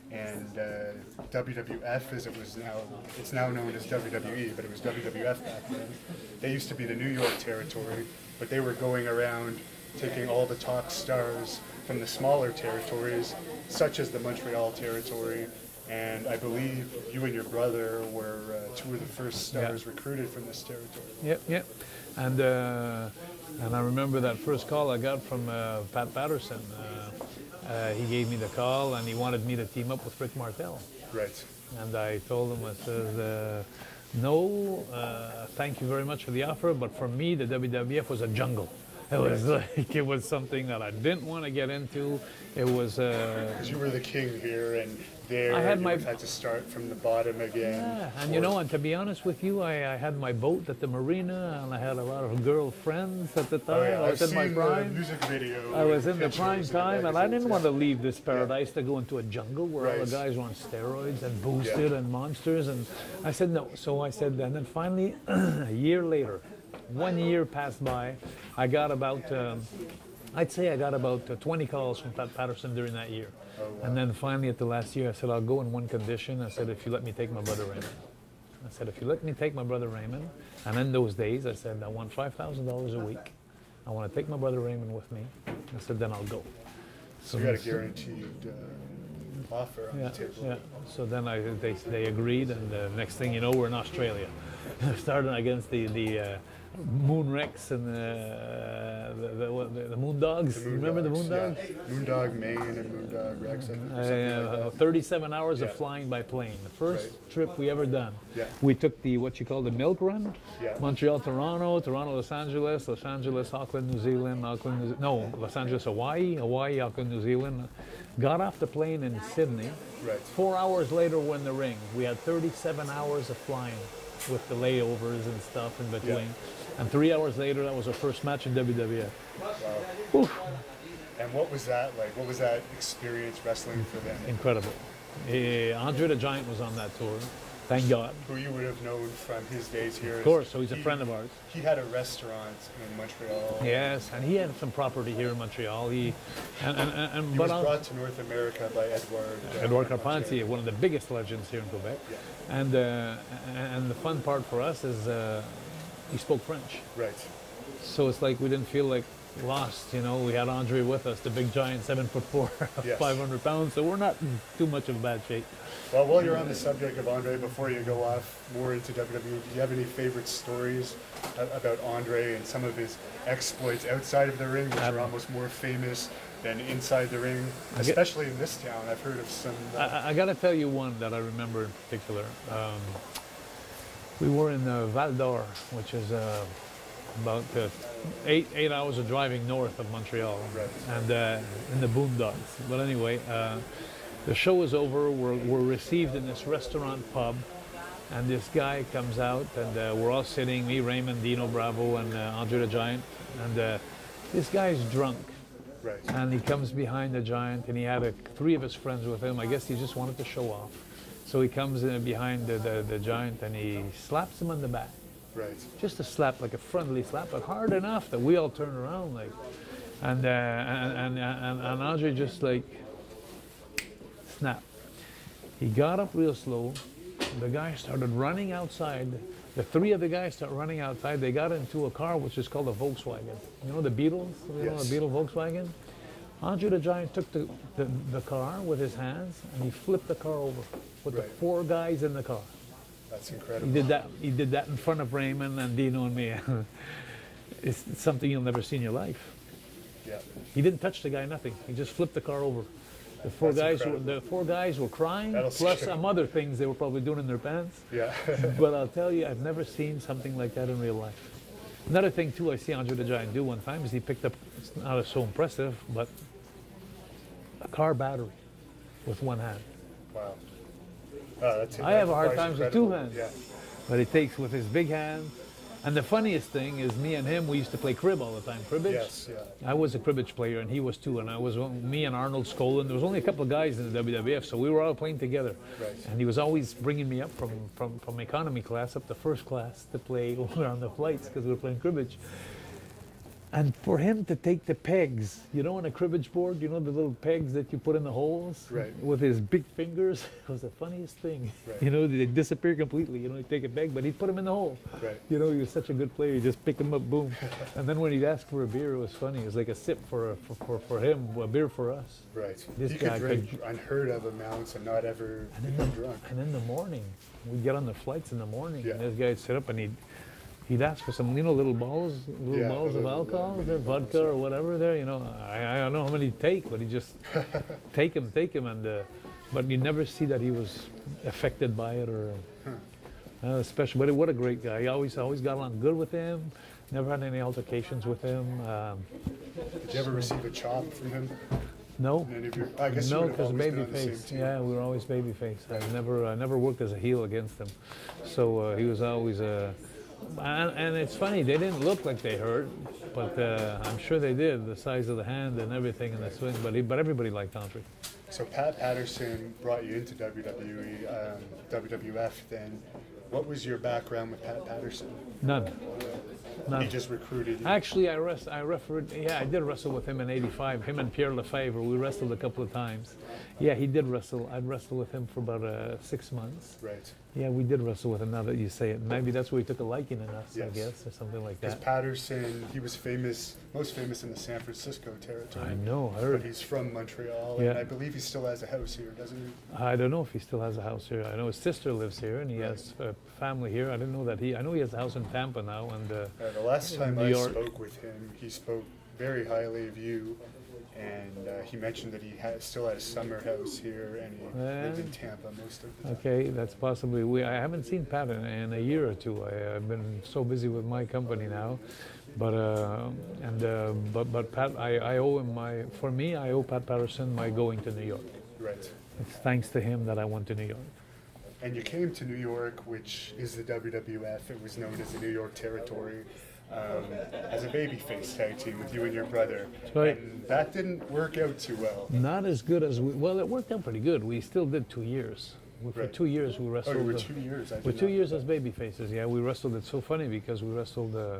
and uh, W W F, as it was now, it's now known as W W E, but it was W W F back then. They used to be the New York territory, but they were going around taking all the top stars from the smaller territories, such as the Montreal territory, and I believe you and your brother were uh, two of the first stars Yeah. recruited from this territory. Yep, yep. And uh, and I remember that first call I got from uh, Pat Patterson. Uh, uh, he gave me the call, and he wanted me to team up with Rick Martel. Right. And I told him, I said, uh, no, uh, thank you very much for the offer, but for me, the W W F was a jungle. It was like, it was something that I didn't want to get into. It was... Uh, Because you were the king here, and there I had you my- would've had to start from the bottom again. yeah, and you know, and to be honest with you, I, I had my boat at the marina, and I had a lot of girlfriends at the time. Oh, yeah. I was I've in my seen the prime. music video. I was with in the prime pictures time, and I didn't magazines, want to yeah. leave this paradise to go into a jungle where all Right. the guys were on steroids and boosted and monsters. And I said no. So I said, and then finally, a year later, one year passed by. I got about, um, I'd say I got about uh, twenty calls from Pat Patterson during that year. Oh, wow. And then finally, at the last year, I said, I'll go in one condition. I said, if you let me take my brother Raymond. I said, if you let me take my brother Raymond, and in those days, I said, I want five thousand dollars a week. I want to take my brother Raymond with me. I said, then I'll go. So you got a guaranteed uh, offer on Yeah, the table. yeah. So then I, they, they agreed, and the next thing you know, we're in Australia. Starting against the, the uh, Moon Rex and the, the, the, what, the, the Moon Dogs. The You Moon remember Dogs, the Moon Dogs? Yeah. Moondog Maine and Moondog Rex, I think, or Uh, something like that. thirty-seven hours Yeah. of flying by plane. The first Right. trip we ever done. Yeah. We took the, what you call the milk run. Yeah. Montreal, Toronto, Toronto, Los Angeles, Los Angeles, Auckland, New Zealand, Auckland, New Ze- no, Los Angeles, Hawaii, Hawaii, Auckland, New Zealand. Got off the plane in Sydney. Right. Four hours later, we're in the ring. We had thirty-seven hours of flying with the layovers and stuff in between. Yeah. And three hours later, that was our first match in W W F. Wow. Whew, And what was that like? What was that experience wrestling for them? incredible. Eh, Andre the Giant was on that tour. Thank God. Who you would have known from his days here. Of course, so he's a friend of ours. He had a restaurant in Montreal. Yes, and he had some property here in Montreal. He and and, and, and He but was on- brought to North America by Edouard. uh, Edouard Carpentier. Carpentier, one of the biggest legends here in Quebec. Yeah. And uh, and the fun part for us is uh, he spoke French, Right. so it's like we didn't feel like lost. You know, we had Andre with us, the big giant, seven foot four, Yes. five hundred pounds. So we're not in too much of a bad shape. Well, while you're on the subject of Andre, before you go off more into W W E, do you have any favorite stories a- about Andre and some of his exploits outside of the ring, which are almost more famous than inside the ring, get- especially in this town? I've heard of some. Uh, I, I got to tell you one that I remember in particular. Um, we were in uh, Val d'Or, which is uh, about uh, eight eight hours of driving north of Montreal, Right. and uh, in the boondocks. But anyway, uh, the show is over. We're, we're received in this restaurant pub, and this guy comes out, and uh, we're all sitting, me, Raymond, Dino Bravo, and uh, Andre the Giant, and uh, this guy's drunk. right. And he comes behind the Giant, and he had a, three of his friends with him. I guess he just wanted to show off. So he comes in behind the, the, the Giant, and he slaps him on the back. Right. Just a slap, like a friendly slap, but hard enough that we all turn around, like. And uh, and, and, and and Andre just like snap. He got up real slow. The guy started running outside. The three of the guys start running outside. They got into a car which is called a Volkswagen. You know the Beatles? You know Yes. the Beetle Volkswagen? Andre the Giant took the, the, the car with his hands, and he flipped the car over with the Right. four guys in the car. That's He incredible. did that. He did that in front of Raymond and Dino and me. it's, it's something you'll never see in your life. Yeah. He didn't touch the guy, nothing. He just flipped the car over. The four That's guys, were, incredible. the four guys were crying, That'll plus scare some other things they were probably doing in their pants. Yeah. But I'll tell you, I've never seen something like that in real life. Another thing too, I see Andre the Giant do one time is he picked up, it's not so impressive, but a car battery with one hand. Wow. Oh, that's, I have a hard that's time with two incredible. hands. Yeah. But he takes with his big hand. And the funniest thing is me and him, we used to play crib all the time, cribbage. Yes, yeah. I was a cribbage player and he was too, and I was me and Arnold Skolin. There was only a couple of guys in the W W F, so we were all playing together. Right. And he was always bringing me up from, from, from economy class up to first class to play on the flights because we were playing cribbage. And for him to take the pegs, you know, on a cribbage board, you know, the little pegs that you put in the holes? Right. With his big fingers, it was the funniest thing. Right. You know, they disappear completely. You know, he'd take a peg, but he'd put them in the hole. Right. You know, he was such a good player. He just picked them up, boom. And then when he'd ask for a beer, it was funny. It was like a sip for for, for, for him, a beer for us. Right. This you guy could drink could- unheard of amounts and not ever become drunk. And in the morning, we'd get on the flights in the morning, Yeah. and this guy'd sit up and he'd he'd ask for some, you know, little balls, little Yeah, balls of little- alcohol, little there, balls, vodka yeah. or whatever there, you know. I, I don't know how many he'd take, but he just take him, take him, and uh, but you never see that he was affected by it or uh, especially. But what a great guy! He always always got along good with him. Never had any altercations with him. Um, Did you ever receive a chop from him? no. In any of your, I guess you No, would have because always been on the babyface. same team. Yeah, we were always babyface. I never, I never worked as a heel against him, so uh, he was always a. And, and it's funny, they didn't look like they hurt, but uh, I'm sure they did. The size of the hand and everything in the swing, but he, but everybody liked Andre. So Pat Patterson brought you into W W E, um, W W F. Then, what was your background with Pat Patterson? None. None. He just recruited you. Actually, I rest, I refereed. Yeah, I did wrestle with him in eighty-five. Him and Pierre Lefebvre. We wrestled a couple of times. Yeah, he did wrestle. I'd wrestle with him for about uh, six months. Right. Yeah, we did wrestle with him. Now that you say it, maybe that's where he took a liking in us. I Yes. guess, or something like Because that. Patterson, he was famous, most famous in the San Francisco territory. I know. I But heard. he's from Montreal, Yeah. and I believe he still has a house here, doesn't he? I don't know if he still has a house here. I know his sister lives here, and he Right. has a family here. I didn't know that he. I know he has a house in Tampa now, and uh, Uh, the last time New I York. spoke with him, he spoke very highly of you, and uh, he mentioned that he had, still had a summer house here, and he lived in Yeah. Tampa most of the time. okay, that's possibly. We. I haven't seen Pat in, in a year or two. I, I've been so busy with my company now, but uh, and uh, but but Pat, I, I owe him my. For me, I owe Pat Patterson my going to New York. Right. It's thanks to him that I went to New York. And you came to New York, which is the W W F. It was known as the New York Territory, um, as a babyface tag team with you and your brother. That's right. And that didn't work out too well. Not as good as we. Well, it worked out pretty good. We still did two years. We, for Right. two years, we Oh, wrestled. you were uh, two years. I For did two not years know as that. baby faces, yeah, we wrestled. It's so funny because we wrestled uh,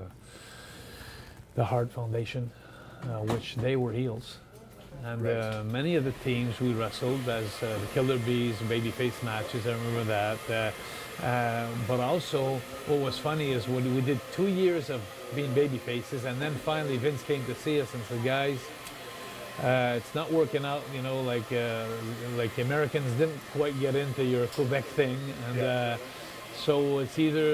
the Hart Foundation, uh, which they were heels. And Right. uh, many of the teams we wrestled as uh, the Killer Bees, babyface matches, I remember that. Uh, uh, but also, what was funny is when we did two years of being baby faces, and then finally Vince came to see us and said, guys, uh, it's not working out, you know, like uh, like the Americans didn't quite get into your Quebec thing. And Yeah. uh, so it's either,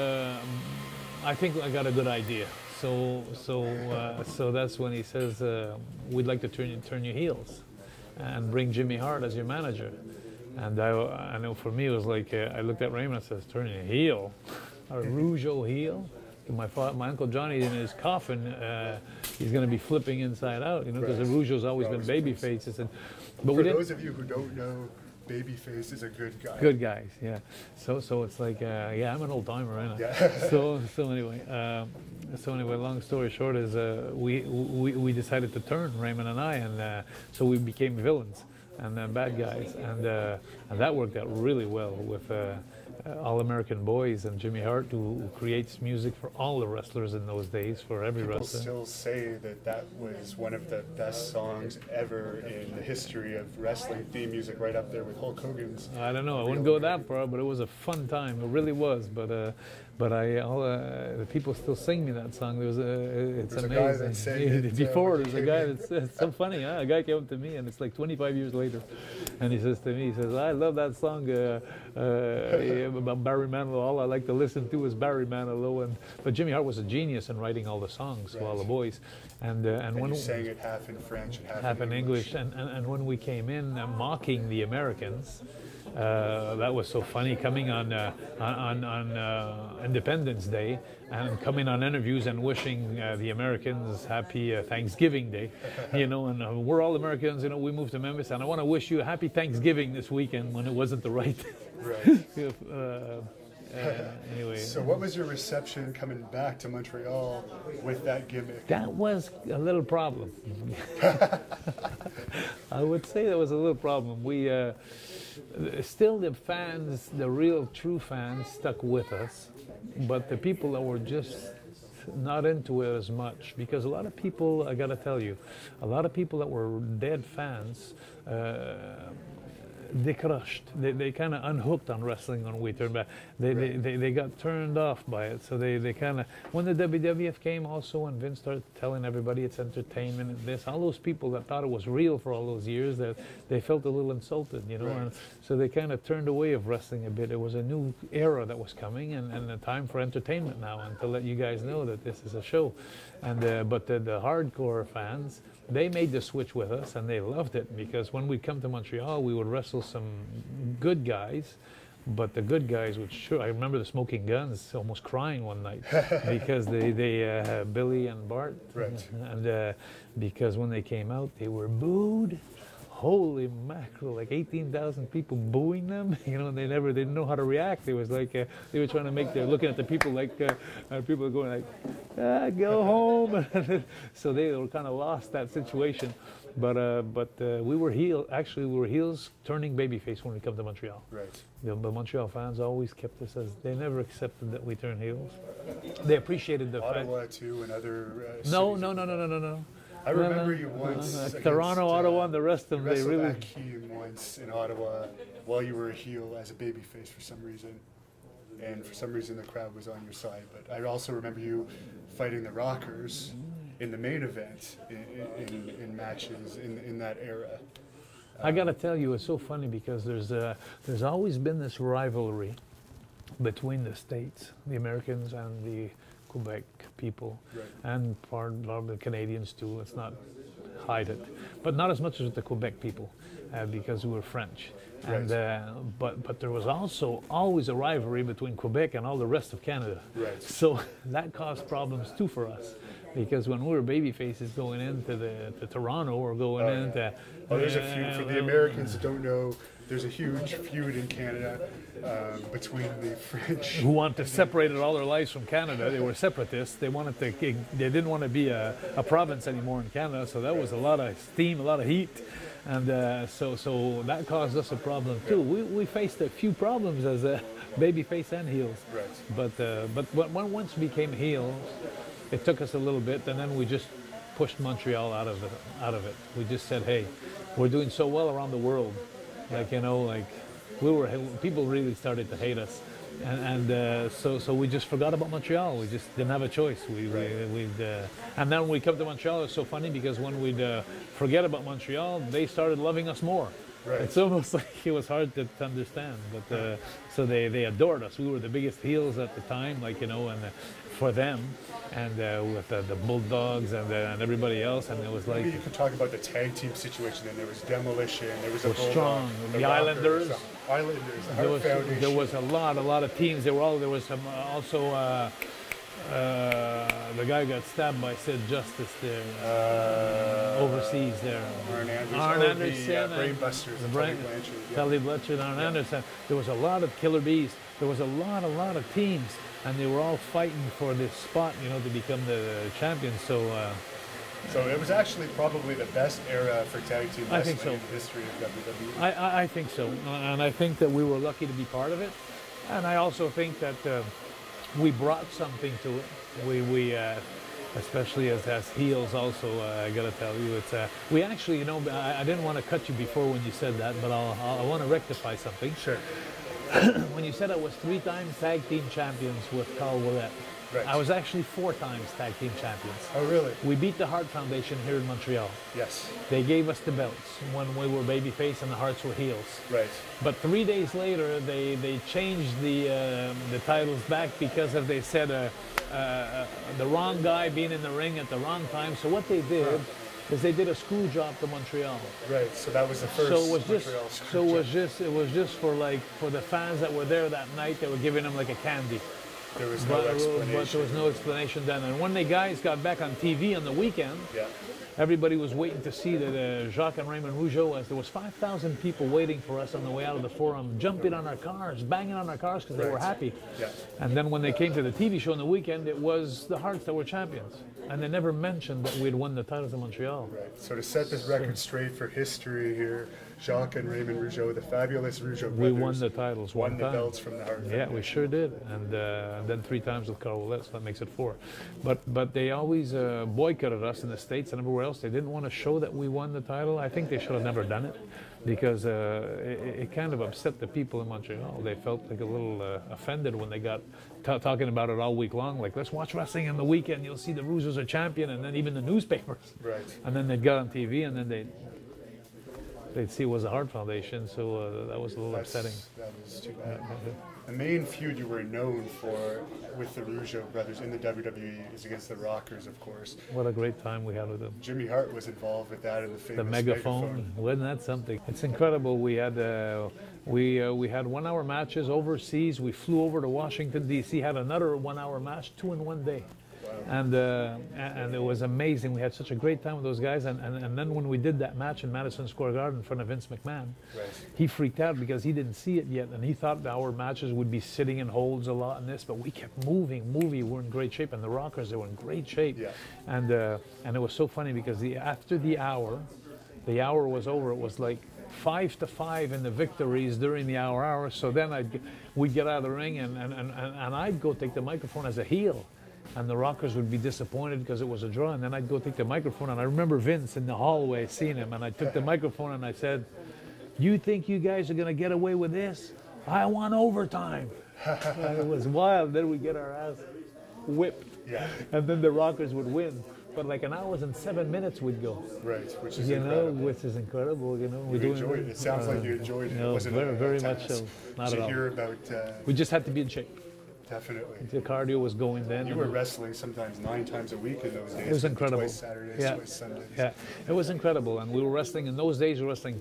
uh, I think I got a good idea. So, so, uh, so that's when he says, uh, "We'd like to turn you, turn you heels, and bring Jimmy Hart as your manager." And I, I know for me it was like uh, I looked at Raymond and says, "Turn you heel, a Rougeau heel." My father, my uncle Johnny in his coffin, uh, he's going to be flipping inside out, you know, because Right. the Rougeau's always been Always baby been. faces. And but we For didn't. those of you who don't know, Babyface is a good guy. Good guys, yeah. So, so it's like, uh, yeah, I'm an old timer, ain't I? Yeah. so, so anyway, um, so anyway, long story short is uh, we, we we decided to turn, Raymond and I, and uh, so we became villains and uh, bad guys, and uh, and that worked out really well with uh, uh, All American Boys and Jimmy Hart, who, who creates music for all the wrestlers in those days, for every People wrestler. still say that that was one of the best songs ever in the history of wrestling theme music, right up there with Hulk Hogan's. I don't know. I wouldn't Real go that far, but it was a fun time. It really was. But uh, but I, all, uh, the people still sing me that song. There was a, it's There's amazing. a guy that sang it, Before, uh, there's a guy that's it's so funny. Huh? A guy came up to me, and it's like twenty-five years later, and he says to me, he says, "I love that song uh, uh, about Barry Manilow. All I like to listen to is Barry Manilow." And but Jimmy Hart was a genius in writing all the songs, right. all the boys, and uh, and, and when you sang it half in French and half, half in English. English, and, and and when we came in uh, mocking the Americans. Uh, that was so funny, coming on uh, on, on uh, Independence Day and coming on interviews and wishing uh, the Americans happy uh, Thanksgiving Day, you know, and uh, we're all Americans, you know, we moved to Memphis, and I want to wish you a happy Thanksgiving this weekend, when it wasn't the right. Right. uh, uh, anyway. So what was your reception coming back to Montreal with that gimmick? That was a little problem. I would say that was a little problem. We uh, still, the fans, the real true fans, stuck with us, but the people that were just not into it as much, because a lot of people, I gotta tell you, a lot of people that were dead fans, uh, they crushed. They, they kind of unhooked on wrestling when we turned back. They, right. they, they, they got turned off by it. So they, they kind of, when the W W F came also, and Vince started telling everybody it's entertainment and this, all those people that thought it was real for all those years, that they felt a little insulted, you know. Right. And so they kind of turned away of wrestling a bit. It was a new era that was coming, and, and a time for entertainment now, and to let you guys know that this is a show. And uh, but the, the hardcore fans, they made the switch with us, and they loved it, because when we'd come to Montreal, we would wrestle some good guys, but the good guys would sure. I remember the Smoking Guns almost crying one night because they, they uh, Billy and Bart, right. and uh, because when they came out, they were booed. Holy mackerel, like eighteen thousand people booing them, you know, and they never, they didn't know how to react. It was like, uh, they were trying to make, they're looking at the people like, uh, uh, people are going like, ah, go home. So they were kind of lost that situation. But uh, but uh, we were heel, actually we were heels turning babyface when we come to Montreal. Right. The, the Montreal fans always kept us as, they never accepted that we turned heels. They appreciated the fact. Ottawa too, and other uh, No, no, no, no, no, no, no. I remember no, you once. Uh, against, Toronto, uh, Ottawa, and the rest of them, they really. Akeem once in Ottawa while you were a heel as a babyface for some reason, and for some reason the crowd was on your side. But I also remember you fighting the Rockers in the main event in, in, in matches in in that era. I gotta tell you, it's so funny because there's uh, there's always been this rivalry between the states, the Americans and the Quebec people, right. and part of the Canadians too. Let's not hide it, but not as much as the Quebec people, uh, because we were French. Right. And uh, but but there was also always a rivalry between Quebec and all the rest of Canada. Right. So that caused problems too for us, because when we were baby faces going into the to Toronto or going oh, into yeah. oh, there's a feud for the Americans that don't know. There's a huge feud in Canada um, between the French who want to separate all their lives from Canada. They were separatists. They wanted to. They didn't want to be a, a province anymore in Canada. So that was a lot of steam, a lot of heat, and uh, so so that caused us a problem too. We we faced a few problems as a babyface and heels. Right. But uh, but when once we became heels, it took us a little bit, and then we just pushed Montreal out of it. Out of it. We just said, hey, we're doing so well around the world. Like, you know, like we were, people really started to hate us, and, and uh, so so we just forgot about Montreal. We just didn't have a choice. We, right. we we'd, uh, and then when we come to Montreal, it's so funny because when we'd uh, forget about Montreal, they started loving us more. Right. It's almost like it was hard to, to understand, but uh, so they, they adored us. We were the biggest heels at the time, like, you know, and uh, for them, and uh, with uh, the Bulldogs and, uh, and everybody else, and it was like. Maybe you could talk about the tag team situation. Then there was Demolition, there was a was strong. The, the Islanders, Islanders, the there Hart was Foundation. there was a lot, a lot of teams. They were all there was some uh, also. Uh, Uh, the guy got stabbed by Sid Justice there, uh, overseas there. Arn Anderson, Arn oh, Anderson the uh, Brain Busters, the Brain, Brain, Blanchard, yeah. Tully Blanchard, Arn yeah. Anderson. There was a lot of Killer Bees. There was a lot, a lot of teams, and they were all fighting for this spot, you know, to become the champions. So. Uh, So it was actually probably the best era for tag team wrestling I think so. in the history of W W E. I, I, I think so, and I think that we were lucky to be part of it, and I also think that uh, we brought something to it. We, we uh, especially as, as heels also, uh, I gotta tell you, it's, uh, we actually, you know, I, I didn't want to cut you before when you said that, but I'll, I'll, I want to rectify something. Sure. when you said I was three times tag team champions with Carl Ouellet, Right. I was actually four times tag team champions. Oh, really? We beat the Hart Foundation here in Montreal. Yes. They gave us the belts when we were babyface and the Harts were heels. Right. But three days later, they, they changed the, uh, the titles back because of, they said, uh, uh, the wrong guy being in the ring at the wrong time. So what they did is they did a screw job to Montreal. Right. So that was the first. So it was just, Montreal so it was job. just, it was just for like for the fans that were there that night. They were giving them like a candy. There was no But, explanation. but there was no explanation then. And when the guys got back on T V on the weekend, Yeah. everybody was waiting to see that uh, Jacques and Raymond Rougeau, as there was five thousand people waiting for us on the way out of the forum, jumping on our cars, banging on our cars because they were Right. happy. Yeah. And then when they came to the T V show on the weekend, it was the Harts that were champions. And they never mentioned that we'd won the titles in Montreal. Right. So to set this record straight for history here, Jacques and Raymond Rougeau, the fabulous Rougeau brothers, We won the titles won one the time. belts from the Hart Yeah, Foundation. we sure did, and, uh, and then three times with Carl Ouellet, so that makes it four. But but they always uh, boycotted us in the States and everywhere else. They didn't want to show that we won the title. I think they should have never done it, because uh, it, it kind of upset the people in Montreal. They felt like a little uh, offended when they got t talking about it all week long. Like, let's watch wrestling on the weekend. You'll see the Rougeaus are champion, and then even the newspapers. Right. And then they'd get on T V, and then they'd they'd see it was the Hart Foundation. So uh, that was a little That's, upsetting. that was too bad. The main feud you were known for with the Rougeau brothers in the W W E is against the Rockers, of course. What a great time we had with them. Jimmy Hart was involved with that in the famous The megaphone, wasn't that something? It's incredible. We had uh, we uh, we had one-hour matches overseas. We flew over to Washington D C, had another one-hour match, two in one day, and uh, and it was amazing. We had such a great time with those guys. And, and and then when we did that match in Madison Square Garden in front of Vince McMahon, Right. he freaked out because he didn't see it yet, and he thought our matches would be sitting in holds a lot in this, but we kept moving, moving. We're in great shape, and the Rockers, they were in great shape. Yeah. And uh, and it was so funny because the after the hour, the hour was over. It was like five to five in the victories during the hour hour. So then I'd we'd get out of the ring, and and, and, and I'd go take the microphone as a heel. And the Rockers would be disappointed because it was a draw. And then I'd go take the microphone, and I remember Vince in the hallway seeing him, and I took the microphone and I said, "You think you guys are gonna get away with this? I want overtime." And it was wild. Then we get our ass whipped, Yeah. and then the Rockers would win. But like an hour and seven minutes we'd go. Right, which is You know, incredible. which is incredible. You know, You we're doing enjoyed it. It sounds like you enjoyed it. No, it wasn't very, a, very a much task. so. Not Did at you all. hear about? Uh, We just had to be in shape. definitely. The cardio was going then. You were wrestling sometimes nine times a week in those days. It was incredible. Twice Saturdays, Yeah. twice Sundays. Yeah, it was incredible. And we were wrestling, in those days, we were wrestling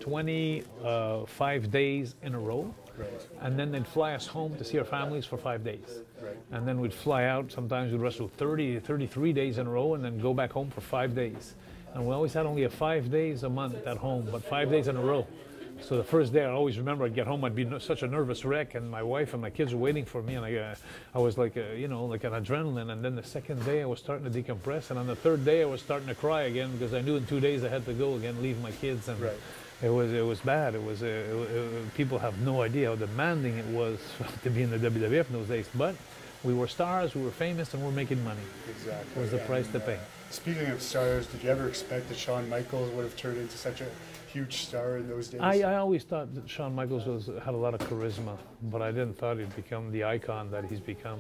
twenty-five days in a row. Right. And then they'd fly us home to see our families for five days. Right. And then we'd fly out. Sometimes we'd wrestle thirty, thirty-three days in a row and then go back home for five days. And we always had only a five days a month at home, but five days in a row. So the first day, I always remember I'd get home, I'd be no, such a nervous wreck, and my wife and my kids were waiting for me, and I, uh, I was like, uh, you know, like an adrenaline. And then the second day, I was starting to decompress, and on the third day, I was starting to cry again because I knew in two days I had to go again, leave my kids, and Right. it was it was bad. It was uh, it, it, people have no idea how demanding it was to be in the W W F in those days. But we were stars, we were famous, and we were making money. Exactly. It was the And, price to uh, pay. Speaking of stars, did you ever expect that Shawn Michaels would have turned into such a huge star in those days? I, I always thought that Shawn Michaels was, had a lot of charisma, but I didn't thought he'd become the icon that he's become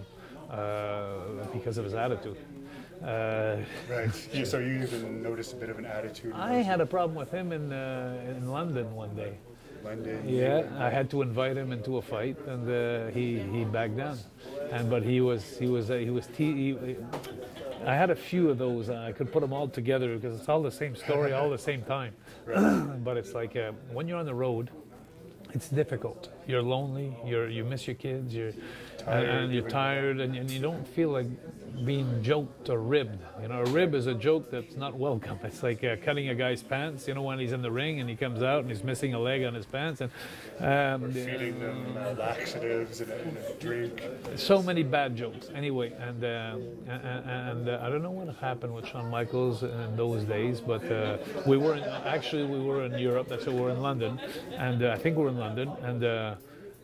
uh, because of his attitude. Uh, Right. You, so you even noticed a bit of an attitude. in I those had a problem with him in uh, in London one day. London. Yeah, I had to invite him into a fight, and uh, he he backed down. And but he was he was uh, he was te- he, I had a few of those. Uh, I could put them all together because it's all the same story, all the same time. But it's like uh, when you're on the road, it's difficult. You're lonely. You're you miss your kids. You're Tired, and, and you're even. tired, and, and you don't feel like being joked or ribbed. You know, a rib is a joke that's not welcome. It's like uh, cutting a guy's pants. You know, when he's in the ring and he comes out and he's missing a leg on his pants, and um, Feeding them uh, laxatives and a, and a drink. so many bad jokes. Anyway, and uh, and, and uh, I don't know what happened with Shawn Michaels in those days, but uh, we were in, actually we were in Europe. That's why we were in London, and uh, I think we were in London, and. Uh,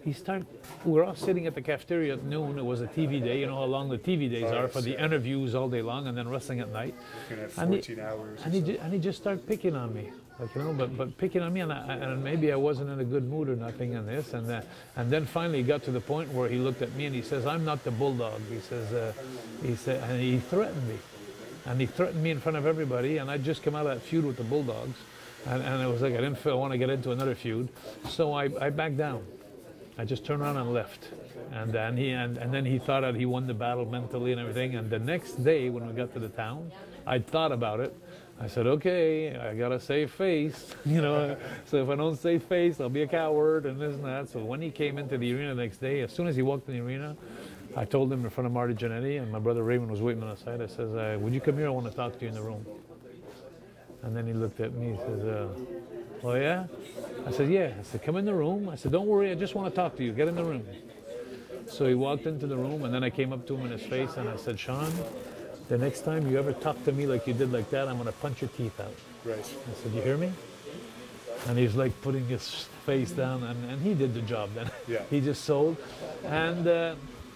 he started, we were all sitting at the cafeteria at noon. It was a T V day, you know how long the T V days Oh, are yes, for the yeah. interviews all day long and then wrestling at night. Looking at And he- fourteen hours. And he, ju- and he just started picking on me, like, you know, but, but picking on me, and, I, and maybe I wasn't in a good mood or nothing in this. And, uh, and then finally he got to the point where he looked at me and he says, I'm not the bulldog. He says, uh, he said, and he threatened me. And he threatened me in front of everybody, and I'd just come out of that feud with the Bulldogs. And, and it was like I didn't feel, want to get into another feud. So I, I backed down. I just turned around and left. And, and, he, and, and then he thought that he won the battle mentally and everything. And the next day when we got to the town, I'd thought about it. I said, okay, I got to save face, you know. So if I don't save face, I'll be a coward and this and that. So when he came into the arena the next day, as soon as he walked in the arena, I told him in front of Marty Jannetty, and my brother Raymond was waiting on the side. I says, uh, would you come here? I want to talk to you in the room. And then he looked at me. He says, uh, oh, yeah? I said, yeah. I said, come in the room. I said, don't worry. I just want to talk to you. Get in the room. So he walked into the room, and then I came up to him in his face, and I said, Sean, the next time you ever talk to me like you did like that, I'm going to punch your teeth out. Right. I said, you hear me? And he's like putting his face down, and, and he did the job then. Yeah. He just sold. And uh,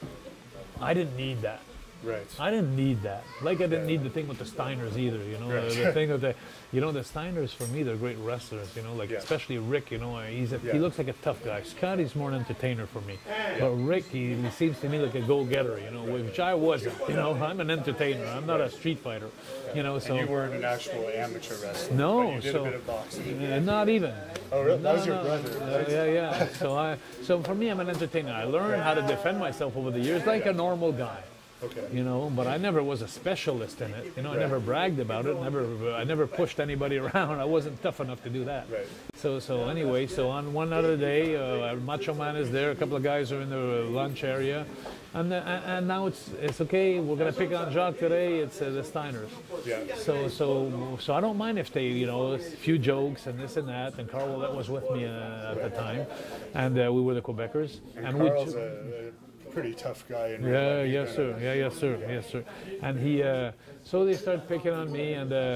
I didn't need that. Right. I didn't need that. Like I didn't need the thing with the Steiners either, you know. Right. The, the thing with the, you know, the Steiners for me, they're great wrestlers, you know. Like Yeah. especially Rick, you know, he's a, Yeah. he looks like a tough guy. Scott, he's more an entertainer for me, but Rick, he, he seems to me like a go-getter, you know, which I wasn't. You know, I'm an entertainer. I'm not a street fighter, you know. So And you weren't an actual amateur wrestler. no, but you did so a bit of boxing. uh, not even. Oh, really? That No, was your no. brother, Uh, right? yeah, yeah. So I, so for me, I'm an entertainer. I learned how to defend myself over the years, like a normal guy. Okay. You know, but I never was a specialist in it. You know, I never bragged about it. Never, I never pushed anybody around. I wasn't tough enough to do that. Right. So, so anyway, so on one other day, uh, Macho Man is there. A couple of guys are in the lunch area, and uh, and now it's it's okay. We're gonna pick on Jacques today. It's uh, the Steiners. Yeah. So, so, so I don't mind if they, you know, a few jokes and this and that. And Carl Ouellette was with me uh, at the time, and uh, we were the Quebecers. And, and Carl's we, a, a pretty tough guy. In real yeah, life. He's yes, been sir. a- Yeah, yes, sir. Yes, sir. And he, uh, so they started picking on me, and uh,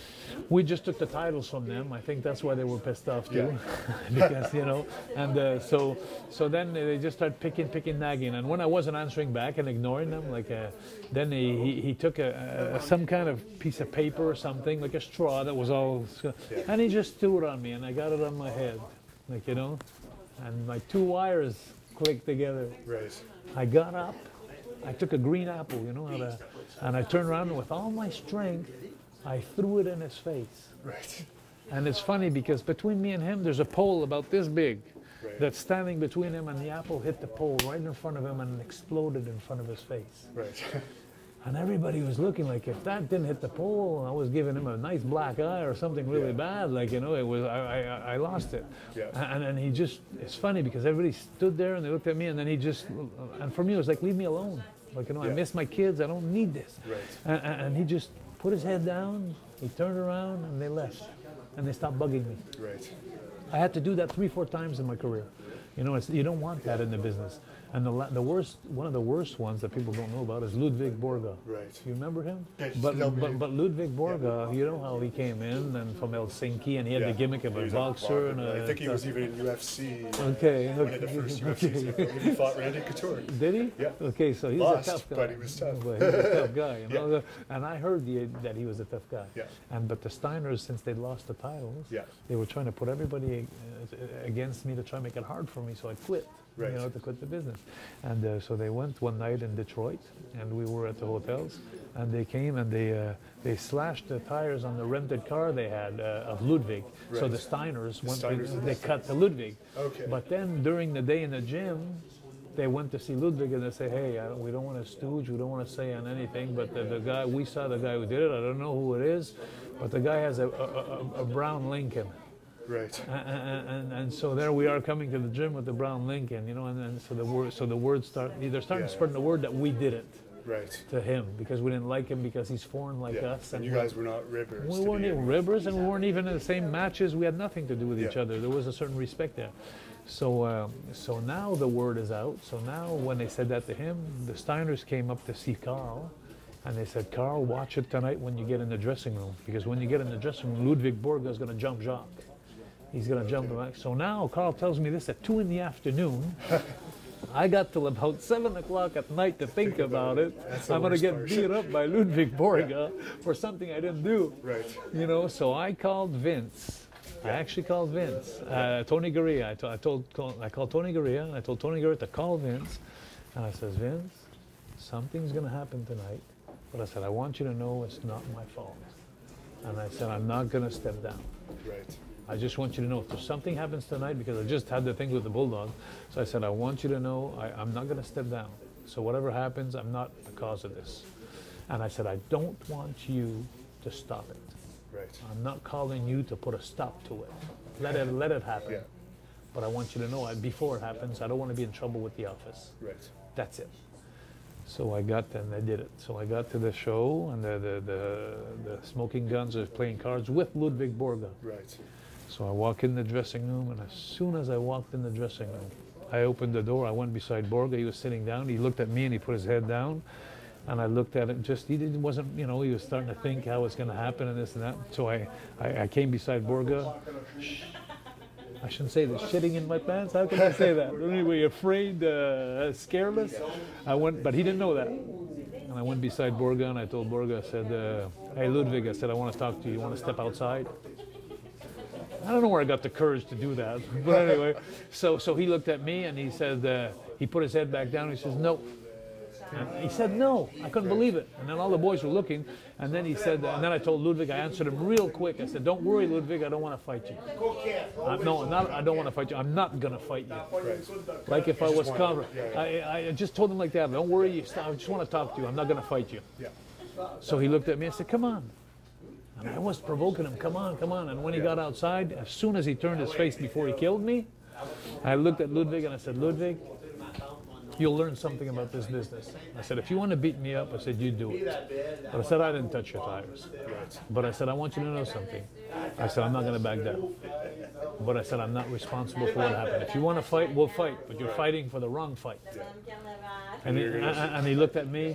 we just took the titles from them. I think that's why they were pissed off too, because you know. And uh, so, so then they just started picking, picking, nagging. And when I wasn't answering back and ignoring them, like, uh, then he, he he took a, a some kind of piece of paper or something, like a straw that was all, and he just threw it on me, and I got it on my head, like you know, and my two wires clicked together. Right. I got up, I took a green apple, you know, and, uh, and I turned around and with all my strength, I threw it in his face. Right. And it's funny because between me and him, there's a pole about this big Right. that's standing between him, and the apple hit the pole right in front of him and exploded in front of his face. Right. And everybody was looking like if that didn't hit the pole, I was giving him a nice black eye or something really Yeah. bad. Like, you know, it was, I, I, I lost it. Yeah. And, and he just, it's funny because everybody stood there and they looked at me, and then he just, and for me it was like, leave me alone. Like, you know, Yeah. I miss my kids, I don't need this. Right. And, and and he just put his head down, he turned around, and they left. And they stopped bugging me. Right. I had to do that three, four times in my career. You know, it's, you don't want that in the business. And the, la- the worst, one of the worst ones that people don't know about is Lidvig Borga. Right. You remember him? Yes, But, no, but, me. but Ludwig Borga, you know how he came in and from Helsinki, and he had Yeah. the gimmick of He a was boxer. a And boxer. a, I think he was even in U F C. Okay, One of the first U F Cs. okay. He fought Randy Couture. Did he? Yeah. Okay, so he's Lost, a tough guy. but he was tough. But he was a tough guy, you Yeah. know. And I heard the, that he was a tough guy. Yeah. And but the Steiners, since they lost the titles, Yeah. they were trying to put everybody uh, against me to try and make it hard for me, so I quit. Right. You know, to quit the business. And uh, so they went one night in Detroit, and we were at the hotels, and they came and they uh, they slashed the tires on the rented car they had uh, of Ludwig. So Right. the Steiners went. Steiners to, did they that. cut to Ludwig. Okay. But then during the day in the gym, they went to see Ludwig and they say, hey, I don't, we don't want to stooge, we don't want to say on anything, but the, the guy, we saw the guy who did it, I don't know who it is, but the guy has a, a, a, a brown Lincoln. Right. And, and, and so there we are coming to the gym with the brown Lincoln, you know, and, and so the word, so the word start, they're starting to Yeah. spread the word that we did it Right. to him because we didn't like him because he's foreign like Yeah. us. And you we- guys were not ribbers. we to weren't begin even with. ribbers, and we weren't even in the same matches. We had nothing to do with each Yeah. other. There was a certain respect there. So, uh, so now the word is out. So now, when they said that to him, the Steiners came up to see Carl, and they said, "Carl, watch it tonight when you get in the dressing room, because when you get in the dressing room, Ludwig Borga is going to jump Jacques." He's going to jump him back. So now Carl tells me this at two in the afternoon. I got till about seven o'clock at night to think about it. I'm going to get beat up by Lidvig Borga for something I didn't do. Right. You know, so I called Vince. I actually called Vince. Uh, Tony Gurria. I, I told I called Tony Gurria, and I told Tony Gurria to call Vince. And I says, Vince, something's going to happen tonight. But I said, I want you to know it's not my fault. And I said, I'm not going to step down. Right. I just want you to know if there's something happens tonight, because I just had the thing with the Bulldog. So I said, I want you to know I, I'm not going to step down. So whatever happens, I'm not the cause of this. And I said, I don't want you to stop it. Right. I'm not calling you to put a stop to it. Let it, let it happen. Yeah. But I want you to know, I, before it happens, I don't want to be in trouble with the office. Right. That's it. So I got, and I did it. So I got to the show, and the, the, the, the Smoking Guns are playing cards with Lidvig Borga. Right. So I walk in the dressing room, and as soon as I walked in the dressing room, I opened the door, I went beside Borga, he was sitting down, he looked at me and he put his head down, and I looked at him, just, he didn't, wasn't, you know, he was starting to think how it's gonna happen and this and that. So I, I, I came beside Borga. Shh. I shouldn't say this, shitting in my pants, how can I say that? Anyway, afraid, uh, scareless. I went, but he didn't know that. And I went beside Borga and I told Borga, I said, uh, hey Lidvig, I said, I want to talk to you, you want to step outside? I don't know where I got the courage to do that, but anyway, so so he looked at me and he said, uh, he put his head back down and he says, no. And he said, no. I couldn't believe it. And then all the boys were looking, and then he said, and then I told Lidvig, I answered him real quick. I said, don't worry, Lidvig, I don't want to fight you. Uh, no, not, I don't want to fight you. I'm not going to fight you. Right. Like if I was covered. Yeah, yeah. I, I just told him like that, don't worry, you stop. I just want to talk to you. I'm not going to fight you. Yeah. So he looked at me and said, come on. And I was provoking him, come on, come on. And when he Yeah. got outside, as soon as he turned his face before he killed me, I looked at Lidvig and I said, Lidvig, you'll learn something about this business. I said, if you want to beat me up, I said, you do it. But I said, I didn't touch your tires. Right. But I said, I want you to know something. I said, I'm not going to back down. But I said, I'm not responsible for what happened. If you want to fight, we'll fight. But you're fighting for the wrong fight. Yeah. And he, and he looked at me,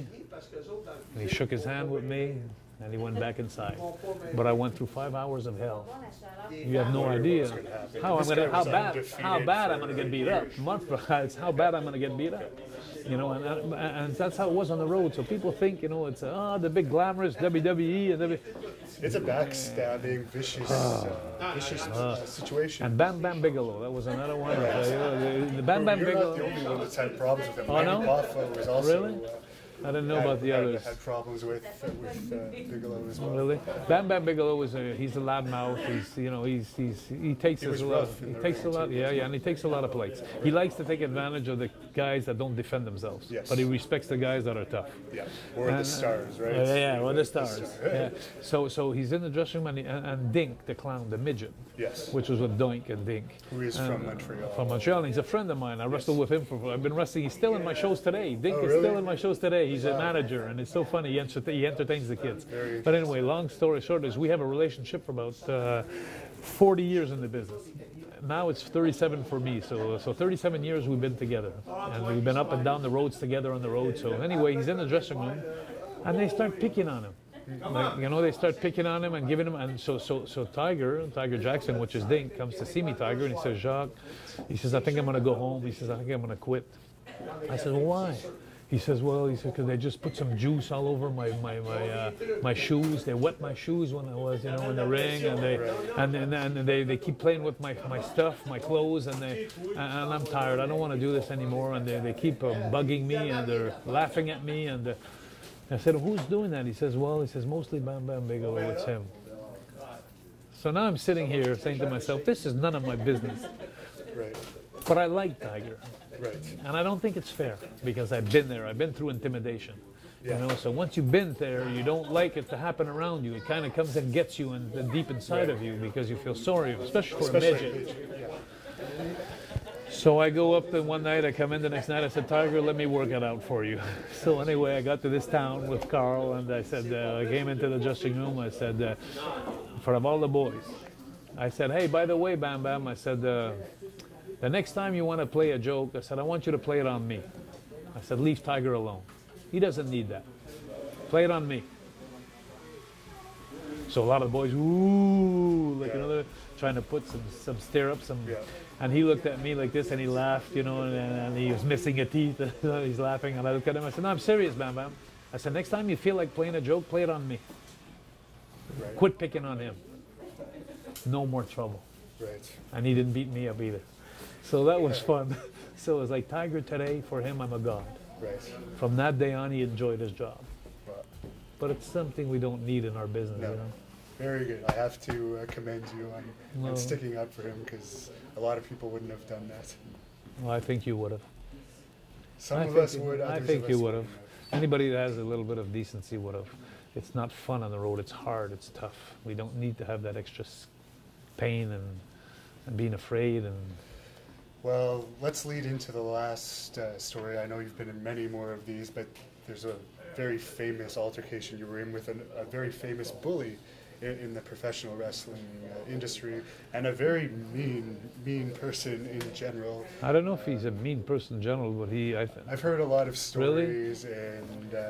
and he shook his hand with me, and he went back inside. But I went through five hours of hell. You have no idea how I'm gonna, how bad, how bad I'm gonna get beat up. It's how bad I'm gonna get beat up. You know, and, and that's how it was on the road. So people think, you know, it's oh the big glamorous W W E and W. It's a backstabbing, vicious, uh, vicious uh, situation. And Bam Bam Bigelow, that was another one. Uh, the, the Bam Bam You're Bigelow. not the only one that's had problems with him. Oh, no? Buffalo was also, Really? uh, I didn't know had, about the had, others. Had problems with uh, with uh, Bigalow as well. Really? Bam Bam Bigelow is a he's a loudmouth. He's you know he's he's he takes He us was a lot. rough in He the takes a ring, lot. too. Yeah, yeah, and he takes a lot of plates. He likes to take advantage of the guys that don't defend themselves. Yes. But he respects the guys that are tough. Yeah, or the And, uh, stars, right? Yeah, yeah, or the stars. star. Yeah. So so he's in the dressing room and, he, and, and Dink, the clown, the midget, Yes. which was with Doink and Dink. Who is And, from uh, Montreal. From Montreal, and he's a friend of mine. I wrestled with him for. I've been wrestling. He's still in my shows today. Dink Oh, is really? still in my shows today. He's a manager, and it's so funny. He, enter- he entertains the kids. Very But anyway, long story short is we have a relationship for about uh, forty years in the business. Now it's thirty-seven for me. So so thirty-seven years we've been together, and we've been up and down the roads together on the road. So anyway, he's in the dressing room, and they start picking on him. Like, you know, they start picking on him and giving him, and so so so Tiger, Tiger Jackson, which is Dink, comes to see me, Tiger, and he says, Jacques, he says, I think I'm going to go home. He says, I think I'm going to quit. I said, well, why? He says, well, he said, because they just put some juice all over my my my uh, my shoes. They wet my shoes when I was, you know, in the ring, and they and and, and they, they keep playing with my my stuff, my clothes, and they and I'm tired. I don't want to do this anymore. And they they keep uh, bugging me, and they're laughing at me. And uh, I said, who's doing that? He says, well, he says mostly Bam Bam Bigelow. It's him. So now I'm sitting here saying to myself, this is none of my business. Right. But I like Tiger. Right. And I don't think it's fair because I've been there. I've been through intimidation. Yeah. You know, so once you've been there, you don't like it to happen around you. It kind of comes and gets you in the deep inside Right. of you because you feel sorry, especially for Especially a midget. Yeah. So I go up the one night, I come in the next night, I said, Tiger, let me work it out for you. So anyway, I got to this town with Carl, and I said, uh, I came into the dressing room, I said, uh, in front of all the boys, I said, hey, by the way, Bam Bam, I said, uh, the next time you want to play a joke, I said, I want you to play it on me. I said, leave Tiger alone. He doesn't need that. Play it on me. So a lot of the boys, ooh, like Yeah. another, trying to put some some stirrups, some. Yeah. And he looked at me like this, and he laughed, you know, and, and he was missing a teeth. He's laughing, and I looked at him. I said, "No, I'm serious, Bam Bam." I said, "Next time you feel like playing a joke, play it on me. Right. Quit picking on him. No more trouble." Right. And he didn't beat me up either. So that was fun. So it was like Tiger today, for him, I'm a god. Right. From that day on, he enjoyed his job. Wow. But it's something we don't need in our business, No. you know. Very good. I have to uh, commend you on, No. on sticking up for him, because a lot of people wouldn't have done that. Well, I think you would have. Some I of think us you- would. I Others think of you us would have. wouldn't Anybody that has a little bit of decency would have. It's not fun on the road. It's hard. It's tough. We don't need to have that extra s- pain and, and being afraid. And Well, let's lead into the last uh, story. I know you've been in many more of these, but there's a very famous altercation you were in with an, a very famous bully in, in the professional wrestling uh, industry, and a very mean, mean person in general. I don't know if he's a mean person in general, but he. I th- I've heard a lot of Really? stories and uh,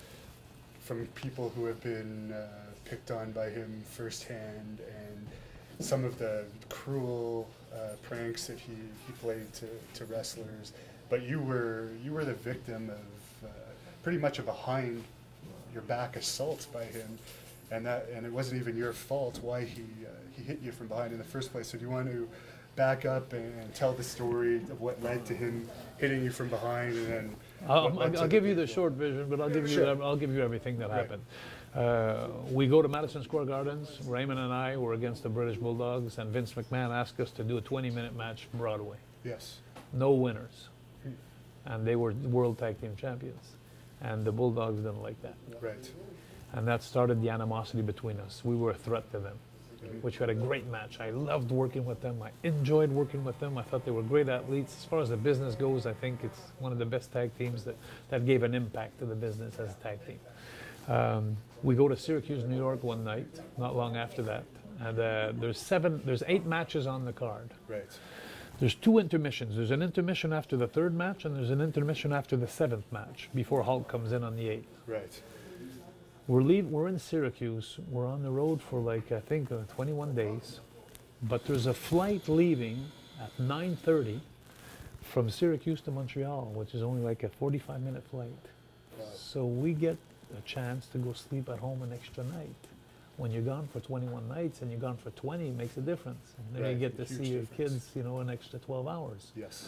from people who have been uh, picked on by him firsthand, and some of the cruel uh, pranks that he, he played to, to wrestlers. But you were you were the victim of uh, pretty much of a behind your back assault by him, and that and it wasn't even your fault why he uh, he hit you from behind in the first place. So do you want to back up and, and tell the story of what led to him hitting you from behind, and then I'll, what led I'll, to I'll give you big the blow? short version, but I'll give you Sure. ev- I'll give you everything that Right. happened. Uh, we go to Madison Square Gardens. Raymond and I were against the British Bulldogs, and Vince McMahon asked us to do a twenty-minute match from Broadway. Yes. No winners, and they were world tag team champions, and the Bulldogs didn't like that, Right. and that started the animosity between us. We were a threat to them, which had a great match. I loved working with them. I enjoyed working with them. I thought they were great athletes. As far as the business goes, I think it's one of the best tag teams that, that gave an impact to the business as a tag team. Um, we go to Syracuse, New York one night, not long after that. And uh, there's seven, there's eight matches on the card. Right. There's two intermissions. There's an intermission after the third match, and there's an intermission after the seventh match, before Hulk comes in on the eighth. Right. We're leave, we're in Syracuse. We're on the road for like I think uh, twenty-one days, but there's a flight leaving at nine thirty from Syracuse to Montreal, which is only like a forty-five minute flight. Wow. So we get a chance to go sleep at home an extra night. When you're gone for twenty-one nights and you're gone for twenty, it makes a difference. And then Right, you get to huge see your difference. kids, you know, an extra twelve hours. Yes.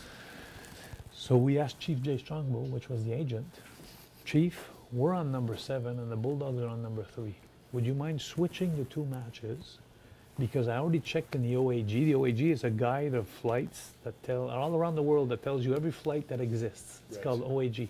So we asked Chief Jay Strongbow, which was the agent, Chief, we're on number seven and the Bulldogs are on number three. Would you mind switching the two matches? Because I already checked in the O A G. The O A G is a guide of flights that tell all around the world that tells you every flight that exists. It's Right. called O A G.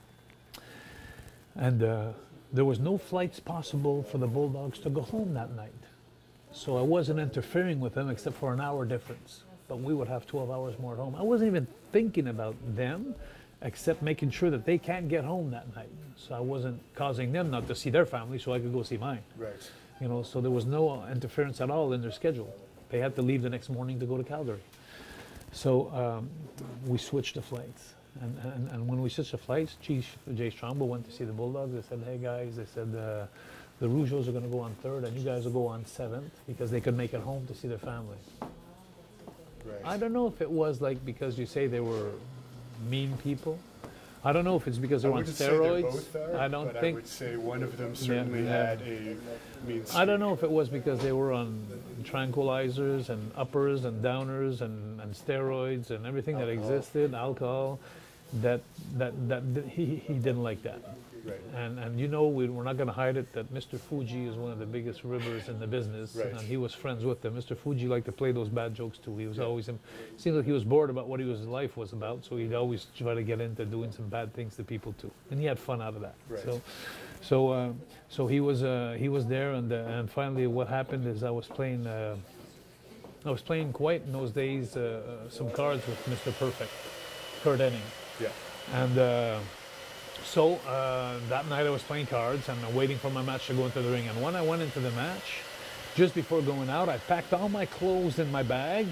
And uh, there was no flights possible for the Bulldogs to go home that night. So I wasn't interfering with them except for an hour difference. But we would have twelve hours more at home. I wasn't even thinking about them, except making sure that they can't get home that night. So I wasn't causing them not to see their family so I could go see mine. Right. You know, so there was no interference at all in their schedule. They had to leave the next morning to go to Calgary. So um, we switched the flights. And, and, and when we switched the flights, Chief Jay Strongbow went to see the Bulldogs. They said, hey guys, they said, uh, the Rougeaus are going to go on third and you guys will go on seventh because they could make it home to see their family. Right. I don't know if it was like because you say they were mean people. I don't know if it's because I they're on wouldn't say they're steroids. both are, I don't but think. I would say one of them certainly yeah. had a mean I don't streak. know if it was because they were on tranquilizers and uppers and downers and, and steroids and everything that Alcohol. existed, alcohol, that that that he he didn't like that. Right. And and you know we, we're not going to hide it that Mister Fuji is one of the biggest ribbers in the business, Right. and he was friends with them. Mister Fuji liked to play those bad jokes too. He was Yeah. always him. Seemed like he was bored about what he was, his life was about, so he'd always try to get into doing some bad things to people too, and he had fun out of that. Right. So, so uh, so he was uh, he was there, and uh, and finally what happened is I was playing. Uh, I was playing quite in those days uh, uh, some cards with Mister Perfect, Kurt Hennig. Yeah. And uh, so uh, that night I was playing cards and waiting for my match to go into the ring. And when I went into the match, just before going out, I packed all my clothes in my bag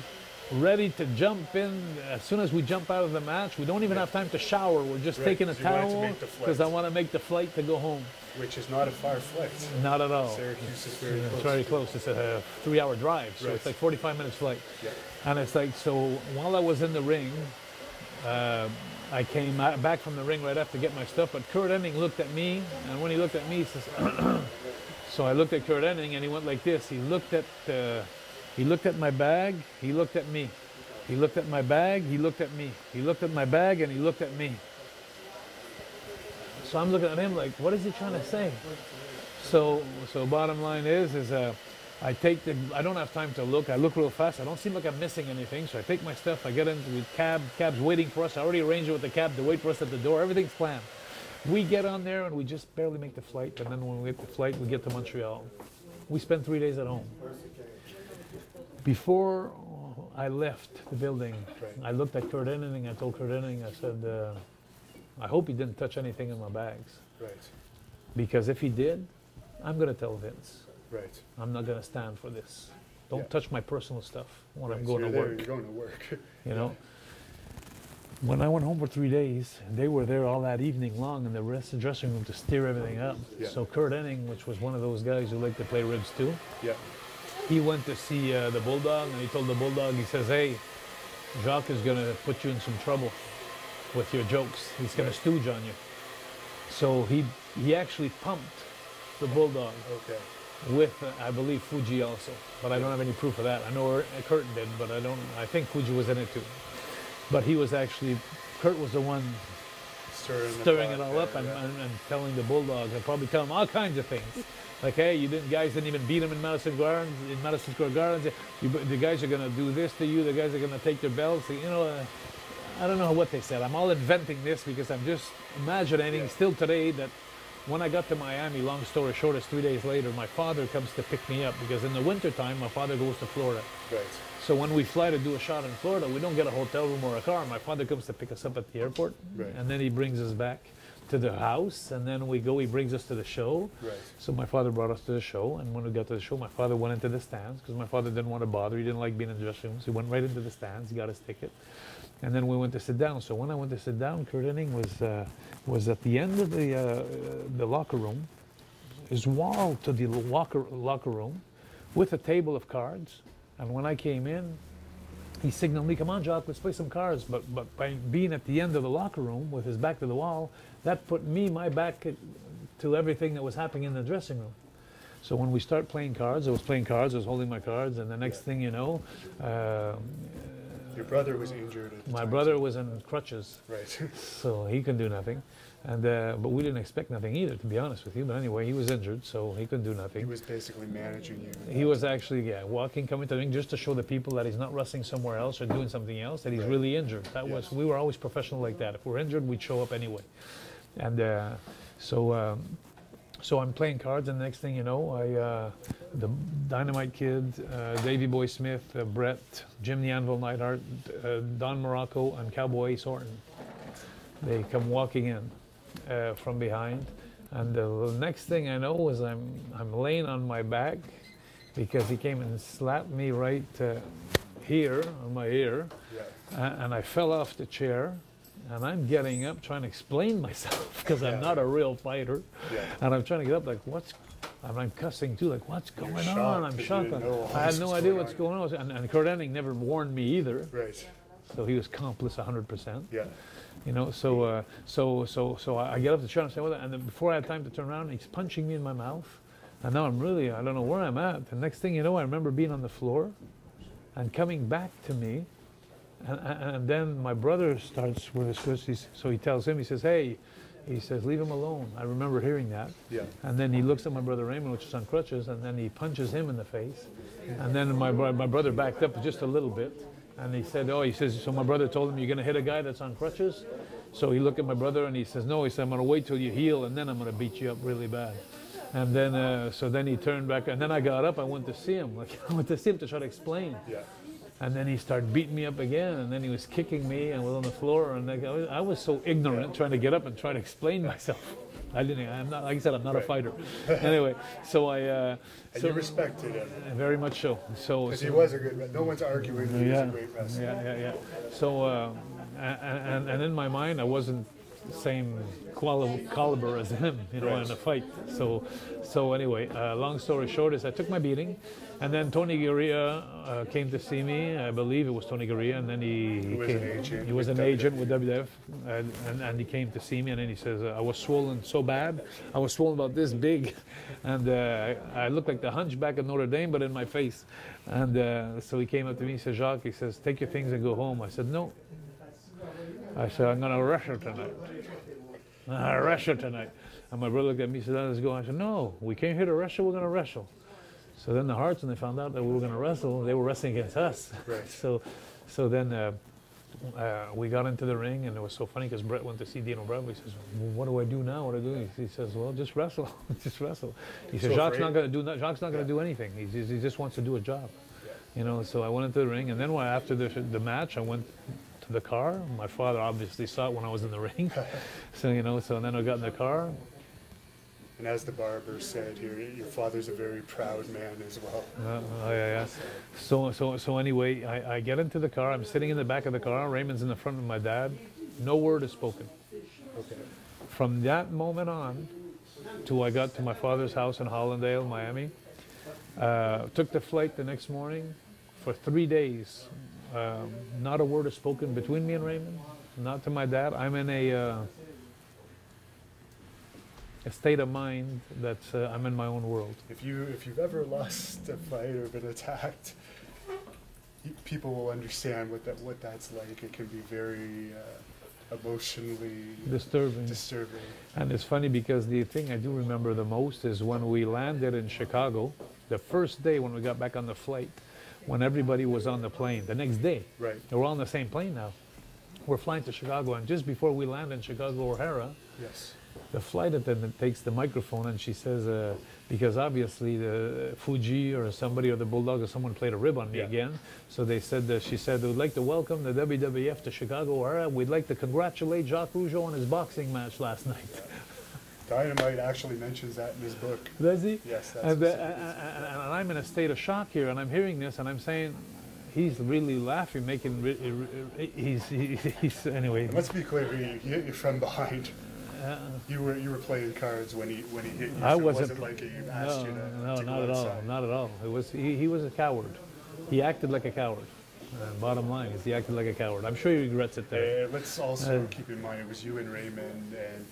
ready to jump in. As soon as we jump out of the match, we don't even have time to shower. We're just Right, taking a 'cause you wanted to towel make the flight. because I want to make the flight to go home. Which is not a far flight. Not at all. Syracuse is very It's close. very close. It's a three-hour drive, so Right. it's like forty-five minutes flight. Yeah. And it's like, so while I was in the ring, uh, I came out- back from the ring right after to get my stuff, but Kurt Hennig looked at me, and when he looked at me, he says, so I looked at Kurt Hennig, and he went like this. He looked at, uh, he looked at my bag, he looked at me. He looked at my bag, he looked at me. He looked at my bag, and he looked at me. So I'm looking at him like, what is he trying to say? So, so bottom line is, is uh, I take the, I don't have time to look. I look real fast. I don't seem like I'm missing anything. So I take my stuff. I get into the cab. Cab's waiting for us. I already arranged it with the cab to wait for us at the door. Everything's planned. We get on there and we just barely make the flight. And then when we get the flight, we get to Montreal. We spend three days at home. Before I left the building, I looked at Kurt Hennig. I told Kurt Hennig, I said, uh, I hope he didn't touch anything in my bags. Right. Because if he did, I'm going to tell Vince. Right. I'm not going to stand for this. Don't Yeah. touch my personal stuff when Right. I'm So going you're to there, work. You're going to work. You know. When I went home for three days, they were there all that evening long in the rest of the dressing room to steer everything up. Yeah. So Kurt Hennig, which was one of those guys who liked to play ribs too, Yeah. he went to see uh, the Bulldog, and he told the Bulldog, he says, hey, Jacques is going to put you in some trouble with your jokes. He's going Right. to stooge on you. So he he actually pumped the Bulldog Okay. with, uh, I believe, Fuji also. But I don't have any proof of that. I know Kurt did, but I don't, I think Fuji was in it too. But he was actually, Kurt was the one Stirring, the stirring it pot all up there, and, yeah. and, and telling the Bulldog, and probably telling him all kinds of things. Like, hey, you didn't, guys didn't even beat him in Madison Gardens, in Madison Square Gardens. You, the guys are going to do this to you. The guys are going to take their belts. You know, uh, I don't know what they said. I'm all inventing this because I'm just imagining Yeah. still today that when I got to Miami, long story short, is three days later, my father comes to pick me up because in the wintertime, my father goes to Florida. Right. So when we fly to do a shot in Florida, we don't get a hotel room or a car. My father comes to pick us up at the airport, Right. and then he brings us back to the house, and then we go, he brings us to the show. Right. So my father brought us to the show, and when we got to the show, my father went into the stands because my father didn't want to bother. He didn't like being in the dressing rooms. He went right into the stands, he got his ticket, and then we went to sit down. So when I went to sit down, Kurt Hennig was, uh, was at the end of the, uh, the locker room, his wall to the locker, locker room with a table of cards. And when I came in, he signaled me, come on, Jacques, let's play some cards. But, but by being at the end of the locker room with his back to the wall, that put me, my back to everything that was happening in the dressing room. So when we start playing cards, I was playing cards, I was holding my cards, and the next Yeah. thing you know, uh, Your brother was injured at the my time, brother was in crutches, Right. so he couldn't do nothing. And, uh, but we didn't expect nothing either, to be honest with you. But anyway, he was injured, so he couldn't do nothing. He was basically managing you. He was actually, yeah, walking, coming to the ring just to show the people that he's not wrestling somewhere else or doing something else, that he's Right. really injured. That was, Yes. we were always professional like that. If we're injured, we'd show up anyway. And uh, so, um, so I'm playing cards, and the next thing you know, I, uh, the Dynamite Kid, uh, Davey Boy Smith, uh, Bret, Jim the Anvil Neidhart, uh, Don Morocco, and Cowboy Ace Horton. They come walking in uh, from behind. And the next thing I know is I'm, I'm laying on my back because he came and slapped me right uh, here on my ear. Yeah. Uh, and I fell off the chair. And I'm getting up trying to explain myself because Yeah. I'm not a real fighter. Yeah. And I'm trying to get up like, what's, and I'm cussing too, like, what's You're going shocked on? I'm 'cause you shocked. didn't know all I had this no was idea going what's on. going on. And, and Kurt Hennig never warned me either. Right. So he was accomplice one hundred percent. Yeah. You know, so uh, so so so I I get up the chair and say, well, and then before I had time to turn around, he's punching me in my mouth, and now I'm really, I don't know where I'm at. The next thing you know, I remember being on the floor, and coming back to me, and, and and then my brother starts with his fist. He's, so he tells him, he says, hey, he says, leave him alone. I remember hearing that. Yeah. And then he looks at my brother Raymond, which is on crutches, and then he punches him in the face, and then my bro- my brother backed up just a little bit. And he said, oh, he says, so my brother told him, you're going to hit a guy that's on crutches? So he looked at my brother and he says, no, he said, I'm going to wait till you heal and then I'm going to beat you up really bad. And then, uh, so then he turned back, and then I got up, I went to see him. Like, I went to see him to try to explain. Yeah. And then he started beating me up again, and then he was kicking me and was on the floor. And I was, I was so ignorant trying to get up and try to explain myself. I didn't. I'm not. Like I said, I'm not right. a fighter. Anyway, so I. Uh, and so, you respected him. Very much so. So. Because so, he was a good. No one's arguing. He yeah, was a great wrestler. Yeah, yeah, yeah. So, uh, and, and and in my mind, I wasn't the same quali- caliber as him, you know, right. in a fight. So, so anyway, uh, long story short is I took my beating, and then Tony Gurria uh, came to see me. I believe it was Tony Gurria, and then he, he, he was came, an agent. He was an agent with W W F, and, and, and he came to see me, and then he says, uh, I was swollen so bad, I was swollen about this big, and uh, I looked like the hunchback of Notre Dame, but in my face. And uh, so he came up to me, he said, Jacques, he says, take your things and go home. I said, no. I said, I'm going to wrestle tonight. I wrestle tonight. And my brother looked at me and said, let's go. I said, no, we came here to wrestle, we're going to wrestle. So then the Harts, when they found out that we were going to wrestle, they were wrestling against us. Right. so so then uh, uh, we got into the ring, and it was so funny because Bret went to see Dino Bravo. He says, well, what do I do now? What do I do? He says, well, just wrestle. just wrestle. He says, so Jacques not going to do Jacques not going to yeah. do anything. He just, he just wants to do a job. Yeah. You know, so I went into the ring, and then when, after the, the match, I went to the car. My father obviously saw it when I was in the ring. so, you know, so then I got in the car. And as the barber said here, your father's a very proud man as well. Uh, oh, yeah, yeah. So, so, so anyway, I, I get into the car. I'm sitting in the back of the car. Raymond's in the front of my dad. No word is spoken. Okay. From that moment on, till I got to my father's house in Hollandale, Miami, uh, took the flight the next morning. For three days, um, not a word is spoken between me and Raymond. Not to my dad. I'm in a... Uh, a state of mind that uh, I'm in my own world. If you if you've ever lost a fight or been attacked, you, people will understand what that what that's like. It can be very uh, emotionally disturbing. Disturbing. And it's funny because the thing I do remember the most is when we landed in Chicago, the first day when we got back on the flight, when everybody was on the plane. The next day, right? We're all on the same plane now. We're flying to Chicago, and just before we land in Chicago O'Hara, yes. the flight attendant takes the microphone and she says, uh, because obviously the Fuji or somebody or the Bulldog or someone played a rib on me yeah. again. So they said, that she said, we'd like to welcome the W W F to Chicago O'Hara. We'd like to congratulate Jacques Rougeau on his boxing match last night. Dynamite actually mentions that in his book. Does he? Yes, that's and, uh, and, and I'm in a state of shock here, and I'm hearing this, and I'm saying, he's really laughing, making, he's, he's, he's anyway. And let's be clear, he, he hit you from behind. Uh, you were you were playing cards when he when he hit you. I so wasn't. It wasn't like he asked no, you to. No, to not at all. outside. Not at all. It was he, he was a coward. He acted like a coward. Uh, bottom line is he acted like a coward. I'm sure he regrets it there. Uh, let's also uh, keep in mind it was you and Raymond, and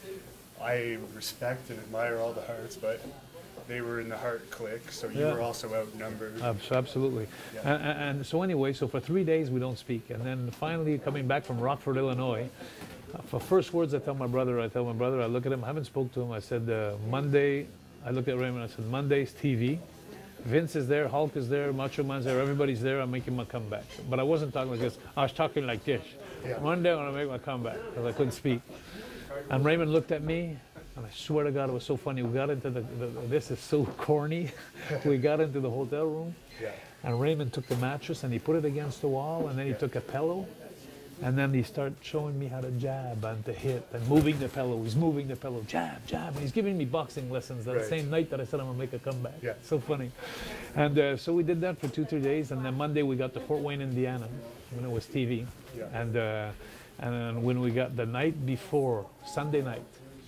I respect and admire all the Harts, but they were in the Hart clique, so you yeah. were also outnumbered. Absolutely. Yeah. And, and so anyway, so for three days we don't speak, and then finally coming back from Rockford, Illinois. For first words I tell my brother, I tell my brother, I look at him, I haven't spoke to him, I said, uh, Monday, I looked at Raymond, I said, Monday's T V. Vince is there, Hulk is there, Macho Man's there, everybody's there, I'm making my comeback. But I wasn't talking like this, I was talking like this. Yeah. Monday I'm gonna make my comeback, because I couldn't speak. And Raymond looked at me, and I swear to God, it was so funny. We got into the, the this is so corny, we got into the hotel room, yeah. and Raymond took the mattress and he put it against the wall, and then he yeah. took a pillow, and then he started showing me how to jab and to hit and moving the pillow. He's moving the pillow, jab, jab. And he's giving me boxing lessons that right. same night that I said I'm gonna make a comeback. Yeah. So funny. And uh, so we did that for two, three days, and then Monday we got to Fort Wayne, Indiana, when it was T V. Yeah. And uh, and then when we got the night before, Sunday night,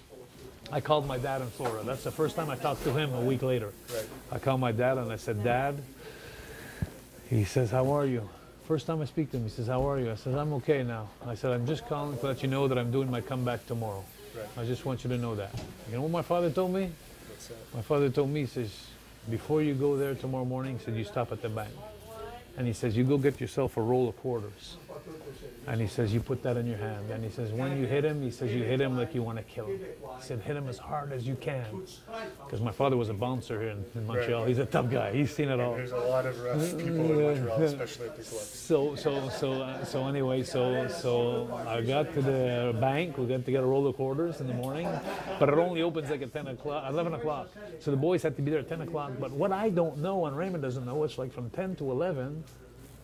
I called my dad in Florida. That's the first time I talked to him a week later. Right. I called my dad and I said, Dad, he says, how are you? First time I speak to him, he says, how are you? I said, I'm okay now. I said, I'm just calling to let you know that I'm doing my comeback tomorrow. Right. I just want you to know that. You know what my father told me? What's that? My father told me, he says, before you go there tomorrow morning, he said, you stop at the bank. And he says, you go get yourself a roll of quarters. And he says, you put that in your hand. And he says, when you hit him, he says, you hit him like you want to kill him. He said, hit him as hard as you can. Because my father was a bouncer here in, in Montreal. Right. He's a tough guy. He's seen it all. There's a lot of rough people in Montreal, especially at the club. So, so, so, uh, so anyway, so, so I got to the bank. We got to get a roll of quarters in the morning. But it only opens like at ten o'clock, eleven o'clock. So the boys had to be there at ten o'clock. But what I don't know, and Raymond doesn't know, it's like from ten to eleven,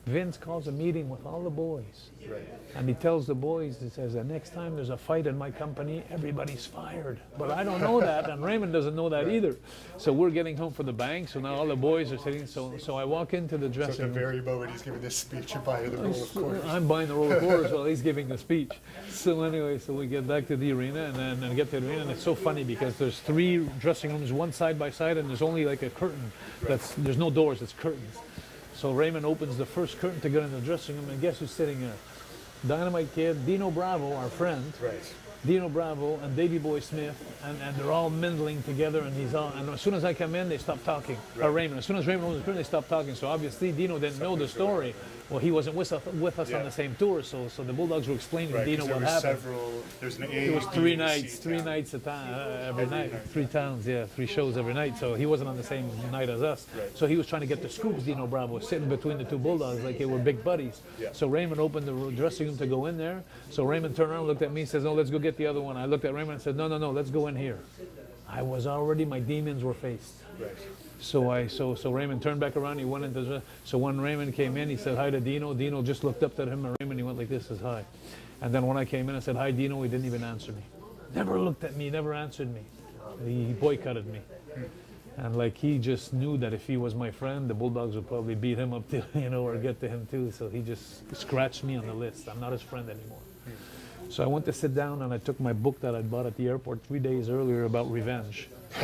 Vince calls a meeting with all the boys. Right. And he tells the boys, he says, the next time there's a fight in my company, everybody's fired. But I don't know that, and Raymond doesn't know that either. So we're getting home for the bank, so now all the boys are sitting, so so I walk into the dressing So at room. the very moment he's giving this speech, you're buying the roll of quarters. I'm buying the roll of quarters while he's giving the speech. So anyway, so we get back to the arena, and then and get to the arena, and it's so funny because there's three dressing rooms, one side by side, and there's only like a curtain. That's there's no doors, it's curtains. So Raymond opens the first curtain to get in the dressing room, and guess who's sitting there? Dynamite Kid, Dino Bravo, our friend. Right. Dino Bravo and Davey Boy Smith, and, and they're all mingling together, and he's all, and as soon as I come in, they stop talking. Right. Or Raymond, as soon as Raymond opens the curtain, they stop talking. So obviously Dino didn't Something know the story. Well, he wasn't with us, with us yeah. on the same tour, so so the Bulldogs were explaining right, to Dino there what was happened. Several, there's an A, it was three B, nights, C three town. nights a time, uh, every, every night, night, three towns, yeah, three shows every night. So he wasn't on the same night as us. Right. So he was trying to get the scoops. Dino Bravo was sitting between the two Bulldogs like they were big buddies. Yeah. So Raymond opened the dressing room to go in there. So Raymond turned around, looked at me, and says, "No, let's go get the other one." I looked at Raymond and said, "No, no, no, let's go in here." I was already, my demons were faced. Right. So I so so Raymond turned back around. He went into the, so when Raymond came in, he said hi to Dino. Dino just looked up at him, and Raymond he went like this, says hi. And then when I came in, I said hi, Dino. He didn't even answer me. Never looked at me. Never answered me. He boycotted me. And like he just knew that if he was my friend, the Bulldogs would probably beat him up too, you know, or get to him too. So he just scratched me on the list. I'm not his friend anymore. So I went to sit down, and I took my book that I'd bought at the airport three days earlier about revenge.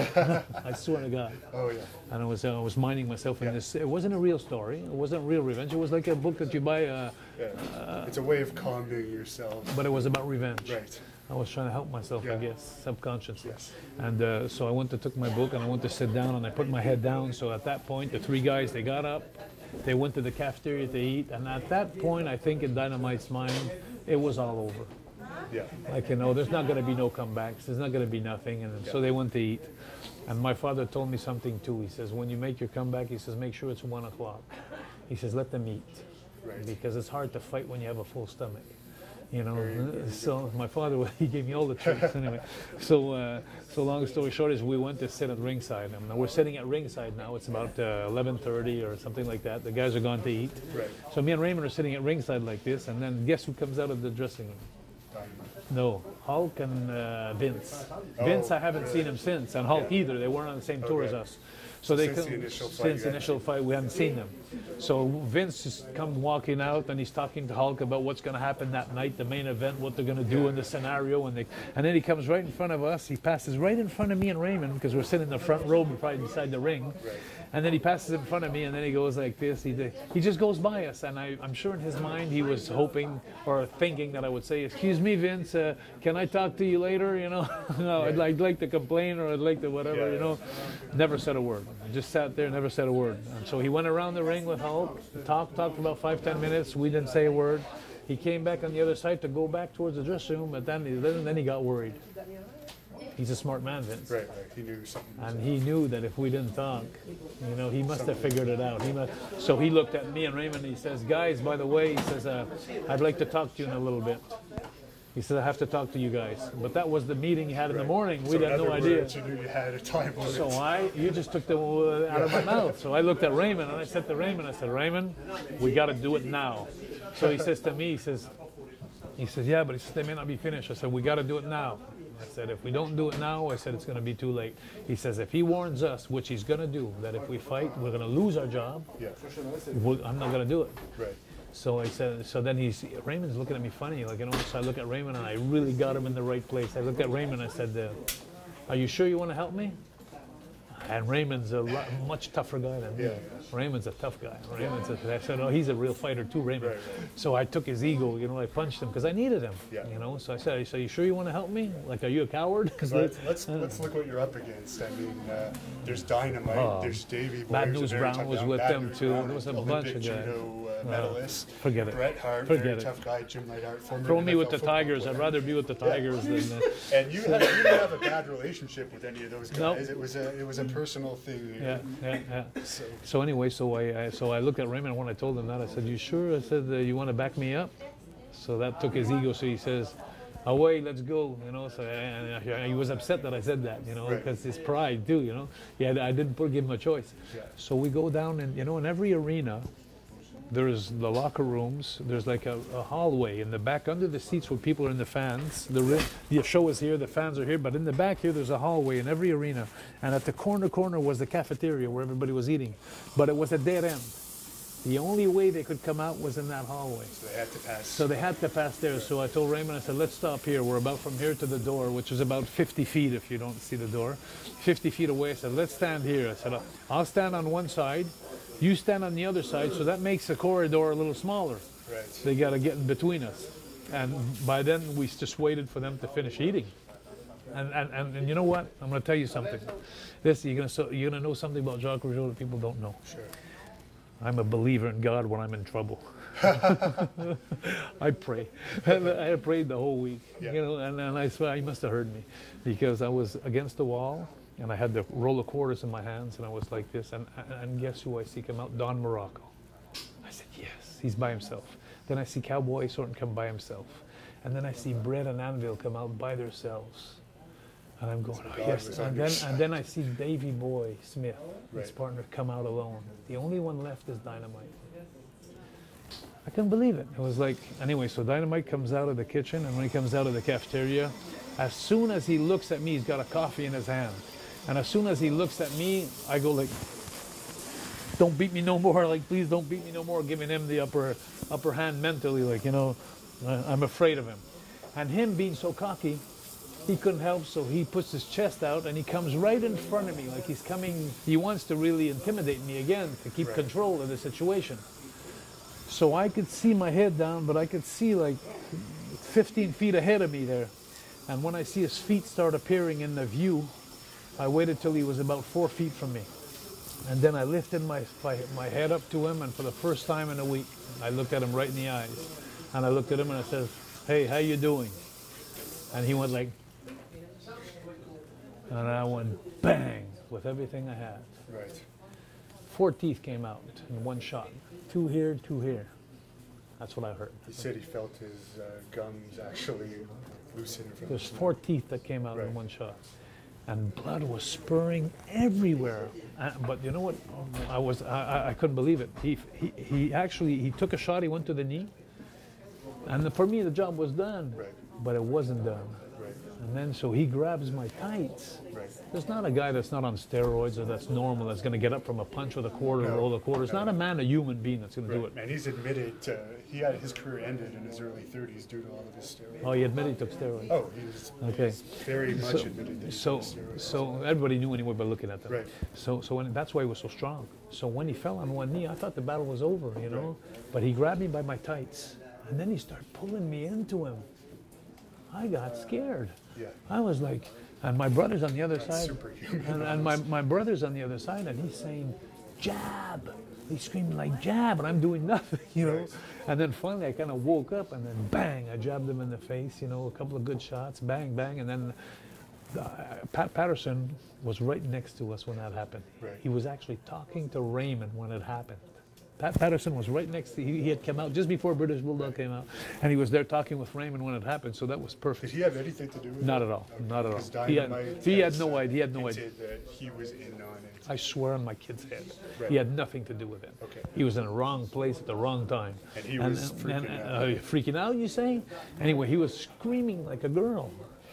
I swear to God. Oh yeah. And I was uh, I was minding myself in yeah. this. It wasn't a real story. It wasn't real revenge. It was like a book that you buy. Uh, yeah. Uh, it's a way of calming yourself. But it was about revenge. Right. I was trying to help myself, yeah. I guess, subconsciously. Yes. And uh, so I went to took my book, and I went to sit down, and I put my head down. So at that point, the three guys, they got up, they went to the cafeteria to eat, and at that point, I think in Dynamite's mind, it was all over. Yeah. Like, you know, there's not going to be no comebacks. There's not going to be nothing. And yeah. so they went to eat. And my father told me something too. He says, when you make your comeback, he says, make sure it's one o'clock. He says, let them eat. Right. Because it's hard to fight when you have a full stomach. You know, very, very so good. My father, he gave me all the tricks anyway. So, uh, so long story short is we went to sit at ringside. I mean, we're sitting at ringside now. It's about uh, eleven thirty or something like that. The guys are gone to eat. Right. So me and Raymond are sitting at ringside like this, and then guess who comes out of the dressing room? No, Hulk and uh, Vince. Oh, Vince, I haven't really? seen him since, and Hulk yeah. either. They weren't on the same tour okay. as us. So they since come, the initial fight, since the initial fight, we haven't seen them. So Vince just come walking out, and he's talking to Hulk about what's going to happen that night, the main event, what they're going to do yeah. in the scenario, and they, and then he comes right in front of us. He passes right in front of me and Raymond because we're sitting in the front row, right beside the ring. Right. And then he passes in front of me, and then he goes like this. He he just goes by us, and I, I'm sure in his mind he was hoping or thinking that I would say, "Excuse me, Vince, uh, can I talk to you later?" You know, no, I'd, like, I'd like to complain or I'd like to whatever. Yeah. You know, never said a word. I just sat there, never said a word. And so he went around the ring with Hulk, talked, talked for about five, ten minutes. We didn't say a word. He came back on the other side to go back towards the dressing room, but then he, then he got worried. He's a smart man, Vince. Right, right. He knew something. And he knew that if we didn't talk, you know, he must have figured it out. He must, so he looked at me and Raymond, and he says, guys, by the way, he says, uh, I'd like to talk to you in a little bit. He said, I have to talk to you guys. But that was the meeting he had in the morning. We so had no idea. Words, you knew you had a time limit. So I, you just took the uh, out of my mouth. So I looked at Raymond, and I said to Raymond, I said, Raymond, we got to do it now. So he says to me, he says, he says, yeah, but he says, they may not be finished. I said, we got to do it now. I said, if we don't do it now, I said, it's going to be too late. He says, if he warns us, which he's going to do, that if we fight, we're going to lose our job, yeah. we're, I'm not going to do it. Right. So I said, so then he's, Raymond's looking at me funny, like, you know, so I look at Raymond, and I really got him in the right place. I looked at Raymond, and I said, uh, are you sure you want to help me? And Raymond's a lot, much tougher guy than me. Yeah. Raymond's a tough guy. Raymond's a, I said, oh, he's a real fighter too, Raymond. Right, right. So I took his ego, you know, I punched him because I needed him. Yeah. You know, so I said, so you sure you want to help me? Like, are you a coward? So let's let's, let's look what you're up against. I mean, uh, there's Dynamite, Oh, there's Davey Boy. Bad who's a News very Brown tough was guy. with Bad them News too. Brown, There was a Olympic bunch of guys. judo uh, medalist. Forget it. Bret Hart, Forget very it. tough guy. Jim Neidhart, former Throw me N F L with the football Tigers. player. I'd rather be with the Tigers than. Uh, And you, had, you didn't have a bad relationship with any of those guys. Nope. It was a it was a personal thing. yeah, yeah, yeah. So, So anyway, so I, I so I looked at Raymond when I told him that. I said, "You sure?" I said, uh, "You want to back me up?" So that took his ego. So he says, "Away, let's go." You know. So and I, he was upset that I said that. You know, Right. because his pride too. You know. Yeah, I didn't put, give him a choice. Yeah. So we go down, and you know, in every arena, there's the locker rooms, there's like a, a hallway in the back under the seats where people are in the fans. The, ri- the show is here, the fans are here, but in the back here there's a hallway in every arena. And at the corner corner was the cafeteria where everybody was eating. But it was a dead end. The only way they could come out was in that hallway. So they had to pass. So they had to pass there. So I told Raymond, I said, let's stop here. We're about from here to the door, which is about fifty feet if you don't see the door. fifty feet away. I said, let's stand here. I said, I'll stand on one side. You stand on the other side. So that makes the corridor a little smaller. Right. They got to get in between us. And by then, we just waited for them to finish eating. And, and, and, and you know what? I'm going to tell you something. This, you're going to you're gonna know something about Jacques Rougeau that people don't know. Sure. I'm a believer in God when I'm in trouble. I pray. I prayed the whole week, yeah. you know, and, and I swear he must have heard me because I was against the wall and I had the roll of quarters in my hands and I was like this. And, and guess who I see come out? Don Morocco. I said, yes, he's by himself. Then I see Cowboy Thornton come by himself. And then I see Bret and Anvil come out by themselves. And I'm going, oh, yes. And then, and then I see Davey Boy Smith, right. his partner, come out alone. The only one left is Dynamite. I couldn't believe it. It was like, anyway, so Dynamite comes out of the kitchen, and when he comes out of the cafeteria, as soon as he looks at me, he's got a coffee in his hand. And as soon as he looks at me, I go like, don't beat me no more. Like, please don't beat me no more. Giving him the upper, upper hand mentally, like, you know, I'm afraid of him. And him being so cocky, he couldn't help, so he puts his chest out and he comes right in front of me like he's coming, he wants to really intimidate me again to keep right. control of the situation. So I could see my head down, but I could see like fifteen feet ahead of me there. And when I see his feet start appearing in the view, I waited till he was about four feet from me. And then I lifted my, my, my head up to him, and for the first time in a week, I looked at him right in the eyes. And I looked at him and I said, hey, how you doing? And he went like, and I went bang with everything I had. Right. Four teeth came out in one shot. Two here, two here. That's what I heard. He said he felt his uh, gums actually loosen. From There's four teeth that came out right. in one shot. And blood was spurring everywhere. Uh, but you know what? I was I, I couldn't believe it. He, he he actually he took a shot. He went to the knee. And the, for me, the job was done. Right. But it wasn't done. Right. And then so he grabs my tights. Right. There's not a guy that's not on steroids or that's normal that's going to get up from a punch with a quarter No, or roll a quarter. It's no. not a man, a human being that's going Right. to do it. And he's admitted uh, he had his career ended in his early thirties due to all of his steroids. Oh, he admitted he took steroids. Oh, he was Okay. he's very much So, admitted that he so, took steroids. so everybody knew anyway by looking at them. Right. So, so when, that's why he was so strong. So when he fell on one knee, I thought the battle was over, you know. But he grabbed me by my tights, and then he started pulling me into him. I got scared. Yeah. I was like, and my brother's on the other That's side, superhuman. and, and my, my brother's on the other side, and he's saying, jab. He's screaming like jab, and I'm doing nothing, you know. Right. And then finally I kind of woke up, and then bang, I jabbed him in the face, you know, a couple of good shots, bang, bang, and then uh, Pat Patterson was right next to us when that happened. Right. He was actually talking to Raymond when it happened. Pat Patterson was right next to, he, he had come out just before British Bulldog came out, and he was there talking with Raymond when it happened, so that was perfect. Did he have anything to do with it? Not at all, Okay. not at all. Because He had, Dynamite he had has, no uh, idea, he had no idea. hinted that he was in on it. I swear on my kid's head. Right. He had nothing to do with it. Okay. He was in the wrong place at the wrong time. And he was freaking and, out. Uh, freaking out, you say? Anyway, he was screaming like a girl.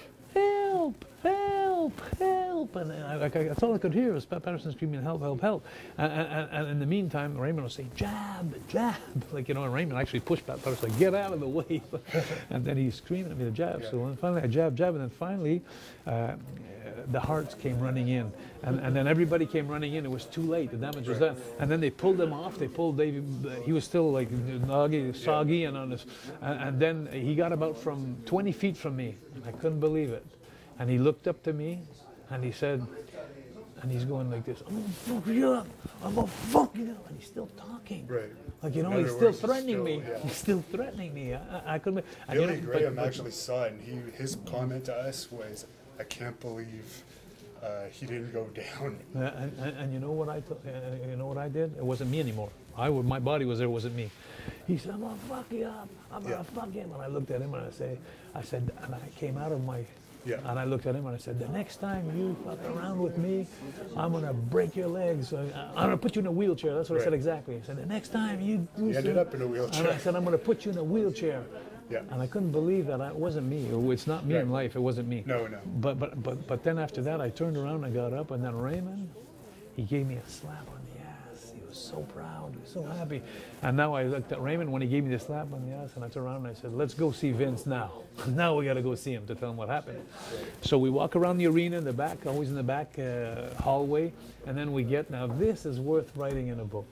Help, help, help. And I, like, I, that's all I could hear was Pat Patterson screaming, help, help, help. And, and, and in the meantime, Raymond was saying, jab, jab. Like, you know, and Raymond actually pushed Pat Patterson, like, get out of the way. And then he's screaming at me to jab. Yeah. So then finally I jab, jab, and then finally uh, the Harts came running in. And, and then everybody came running in. It was too late. The damage was done. And then they pulled him off. They pulled Davey. He was still like noggy, soggy, and on his. And, and then he got about from twenty feet from me. I couldn't believe it. And he looked up to me, and he said, and he's going like this, I'm gonna fuck you up. I'm gonna fuck you up. And he's still talking. Right. Like, you know, In he's other still words, he's threatening still- me. yeah. He's still threatening me. I, I, I couldn't. And, Billy you know, Graham but, but, actually saw it, and he his comment to us was, "I can't believe uh, he didn't go down." Uh, and, and, and you know what I, th- uh, you know what I did? It wasn't me anymore. I would, my body was there. It wasn't me. He said, "I'm gonna fuck you up. I'm Yeah. gonna fuck him." And I looked at him and I say, I said, and I came out of my Yeah. And I looked at him and I said, the next time you fuck around with me, I'm going to break your legs. I'm going to put you in a wheelchair. That's what I said Right. exactly. I said, the next time you do He ended so-" up in a wheelchair. And I said, I'm going to put you in a wheelchair. Yeah. And I couldn't believe that it wasn't me. It's not me Right. in life. It wasn't me. No, no. But, but, but, but then after that, I turned around and got up, and then Raymond, he gave me a slap on the ass. He was so proud. He was so happy. And now I looked at Raymond when he gave me the slap on the ass, and I turned around and I said, let's go see Vince now. Now we got to go see him to tell him what happened. So we walk around the arena in the back, always in the back uh, hallway, and then we get, now this is worth writing in a book.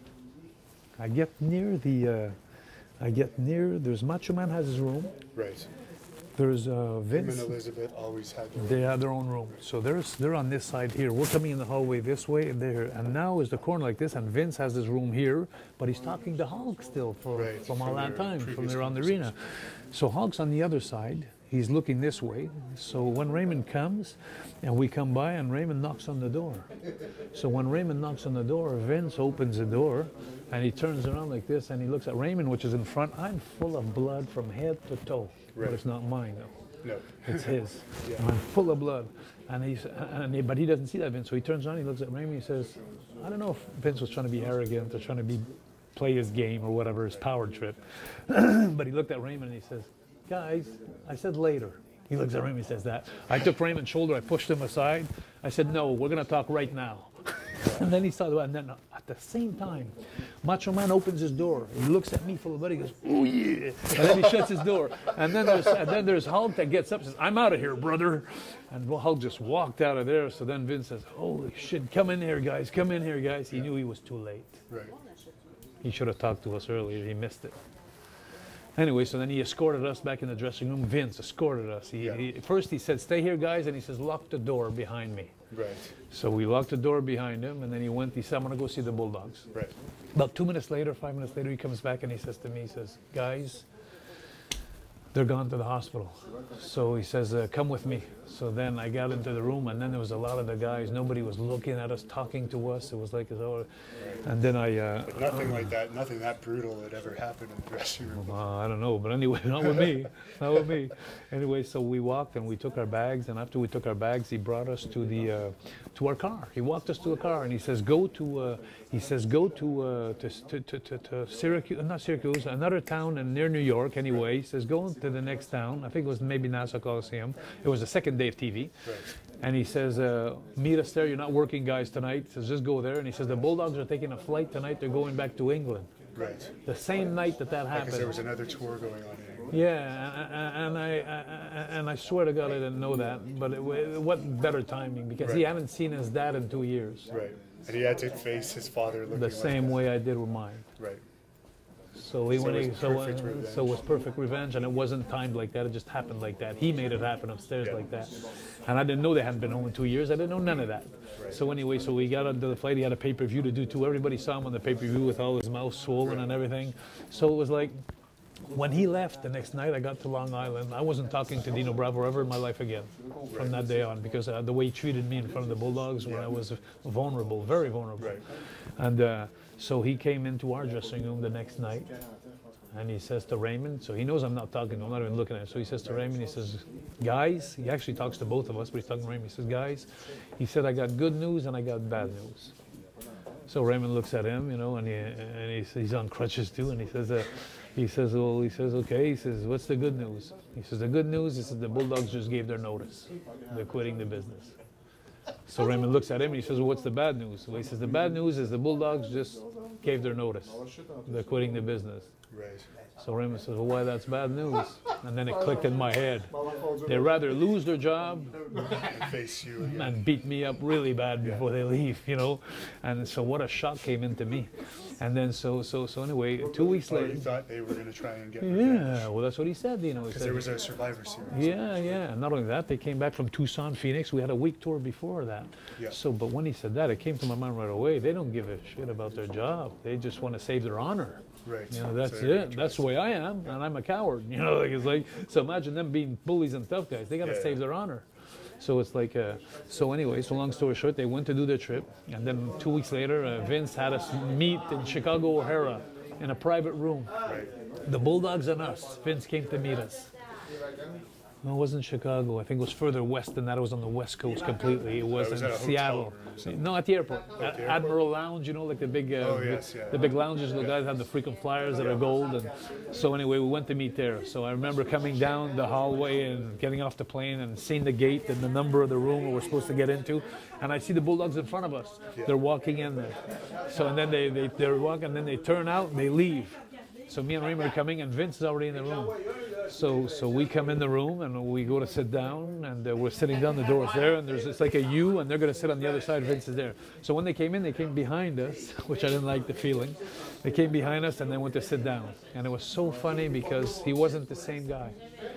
I get near the, uh, I get near, there's Macho Man has his room. Right. There's uh, Him Vince. and Elizabeth always had their They have their own room. So there's, they're on this side here. We're coming in the hallway this way and there. And now is the corner like this, and Vince has his room here, but he's talking to Hulk still for, Right, from all from that their time, from previous there on the arena. So Hulk's on the other side. He's looking this way. So when Raymond comes, and we come by, and Raymond knocks on the door. So when Raymond knocks on the door, Vince opens the door, and he turns around like this, and he looks at Raymond, which is in front. I'm full of blood from head to toe, Right. but it's not mine, though. No. It's his. Yeah. I'm full of blood. And he's, and he, but he doesn't see that, Vince. So he turns around, he looks at Raymond, he says, I don't know if Vince was trying to be arrogant or trying to be play his game or whatever, his power trip. But he looked at Raymond and he says, guys, I said later. He looks at Raymond and says that. I took Raymond's shoulder, I pushed him aside. I said, no, we're going to talk right now. And then he started, and then at the same time, Macho Man opens his door. He looks at me full of blood. He goes, oh yeah. And then he shuts his door. And then there's, and then there's Hulk that gets up and says, I'm out of here, brother. And Hulk just walked out of there. So then Vince says, holy shit, come in here, guys. Come in here, guys. He knew he was too late. Right. He should have talked to us earlier. He missed it. Anyway, so then he escorted us back in the dressing room. Vince escorted us. He, Yeah. he, first he said, stay here, guys. And he says, lock the door behind me. Right. So we locked the door behind him, and then he went, he said, I'm going to go see the Bulldogs. Right. About two minutes later, five minutes later, he comes back and he says to me, he says, guys, they're gone to the hospital. So he says, uh, come with me. So then I got into the room, and then there was a lot of the guys. Nobody was looking at us, talking to us. It was like, oh, and then I... Uh, But nothing like that, nothing that brutal had ever happened in the dressing room. Uh, I don't know, but anyway, not with me, not with me. Anyway, so we walked and we took our bags, and after we took our bags, he brought us to the uh, to our car. He walked us to a car, and he says, "Go to," uh, he says, "Go to uh, to, to, to, to to Syracuse, not Syracuse, another town in near New York." Anyway, he says, "Go to the next town." I think it was maybe Nassau Coliseum. It was the second day of T V. Right. And he says, uh, meet us there. You're not working, guys, tonight. He says, just go there. And he says, the Bulldogs are taking a flight tonight. They're going back to England. Right. The same night that that happened. Because there was another tour going on in England. Yeah, and I, and I swear to God I didn't know that, but it, what better timing, because Right. he hadn't seen his dad in two years. Right. And he had to face his father looking The like same that. way I did with mine. Right. So he So when it he, was so, perfect uh, revenge. so it was perfect revenge, and it wasn't timed like that. It just happened like that. He made it happen upstairs Yeah. like that, and I didn't know they hadn't been home in two years. I didn't know none of that. Right. So anyway, so we got onto the flight. He had a pay-per-view to do too. Everybody saw him on the pay-per-view with all his mouth swollen Right. and everything. So it was like, when he left the next night, I got to Long Island. I wasn't talking to Dino Bravo ever in my life again from Right. that day on, because uh, the way he treated me in front of the Bulldogs when Yeah. I was vulnerable, very vulnerable. Right. And uh, so he came into our dressing room the next night, and he says to Raymond, so he knows I'm not talking, I'm not even looking at him. So he says to Raymond, he says, guys, he actually talks to both of us, but he's talking to Raymond. He says, guys, he said, I got good news and I got bad news. So Raymond looks at him, you know, and, he, and he's, he's on crutches too, and he says, uh, he says, well, he says, okay, he says, what's the good news? He says, the good news is that the Bulldogs just gave their notice. They're quitting the business. So Raymond looks at him and he says, well, what's the bad news? Well, he says, the bad news is the Bulldogs just gave their notice. They're quitting the business. Right. So Raymond says, well, why that's bad news? And then it clicked in my head. They'd rather lose their job And face you again. and beat me up really bad before they leave, you know? And so what a shock came into me. And then so so so anyway, two weeks Oh, later. you thought they were going to try and get revenge. Yeah, well, that's what he said, you know. He Because said, there was a Survivor Series. yeah, yeah. And not only that, they came back from Tucson, Phoenix. We had a week tour before that. Yeah. So, but when he said that, it came to my mind right away. They don't give a shit about their job. They just want to save their honor. Right. You know, So that's they're gonna it. try That's the to- way I am, and I'm a coward. You know, like it's like, so imagine them being bullies and tough guys. They got to Yeah. save their honor. So it's like, uh, so anyway, so long story short, they went to do their trip, and then two weeks later, uh, Vince had us meet in Chicago O'Hara in a private room. Right. The Bulldogs and us. Vince came to meet us. No, it wasn't Chicago. I think it was further west than that. It was on the west coast completely. It was, Oh, was in that a Seattle. hotel No, at the airport. Oh, at the A- Admiral Lounge, you know, like the big, uh, Oh, yes, the, yeah. the big lounges. The guys have the frequent flyers that are gold. And so anyway, we went to meet there. So I remember coming down the hallway and getting off the plane and seeing the gate and the number of the room we were supposed to get into. And I see the Bulldogs in front of us. Yeah. They're walking in there. So and then they, they, they're walking, and then they turn out and they leave. So me and Raymond are coming, and Vince is already in the room. So so we come in the room, and we go to sit down, and uh, we're sitting down, the door's there, and there's it's like a U, and they're going to sit on the other side, Vince is there. So when they came in, they came behind us, which I didn't like the feeling. They came behind us, and then went to sit down. And it was so funny because he wasn't the same guy.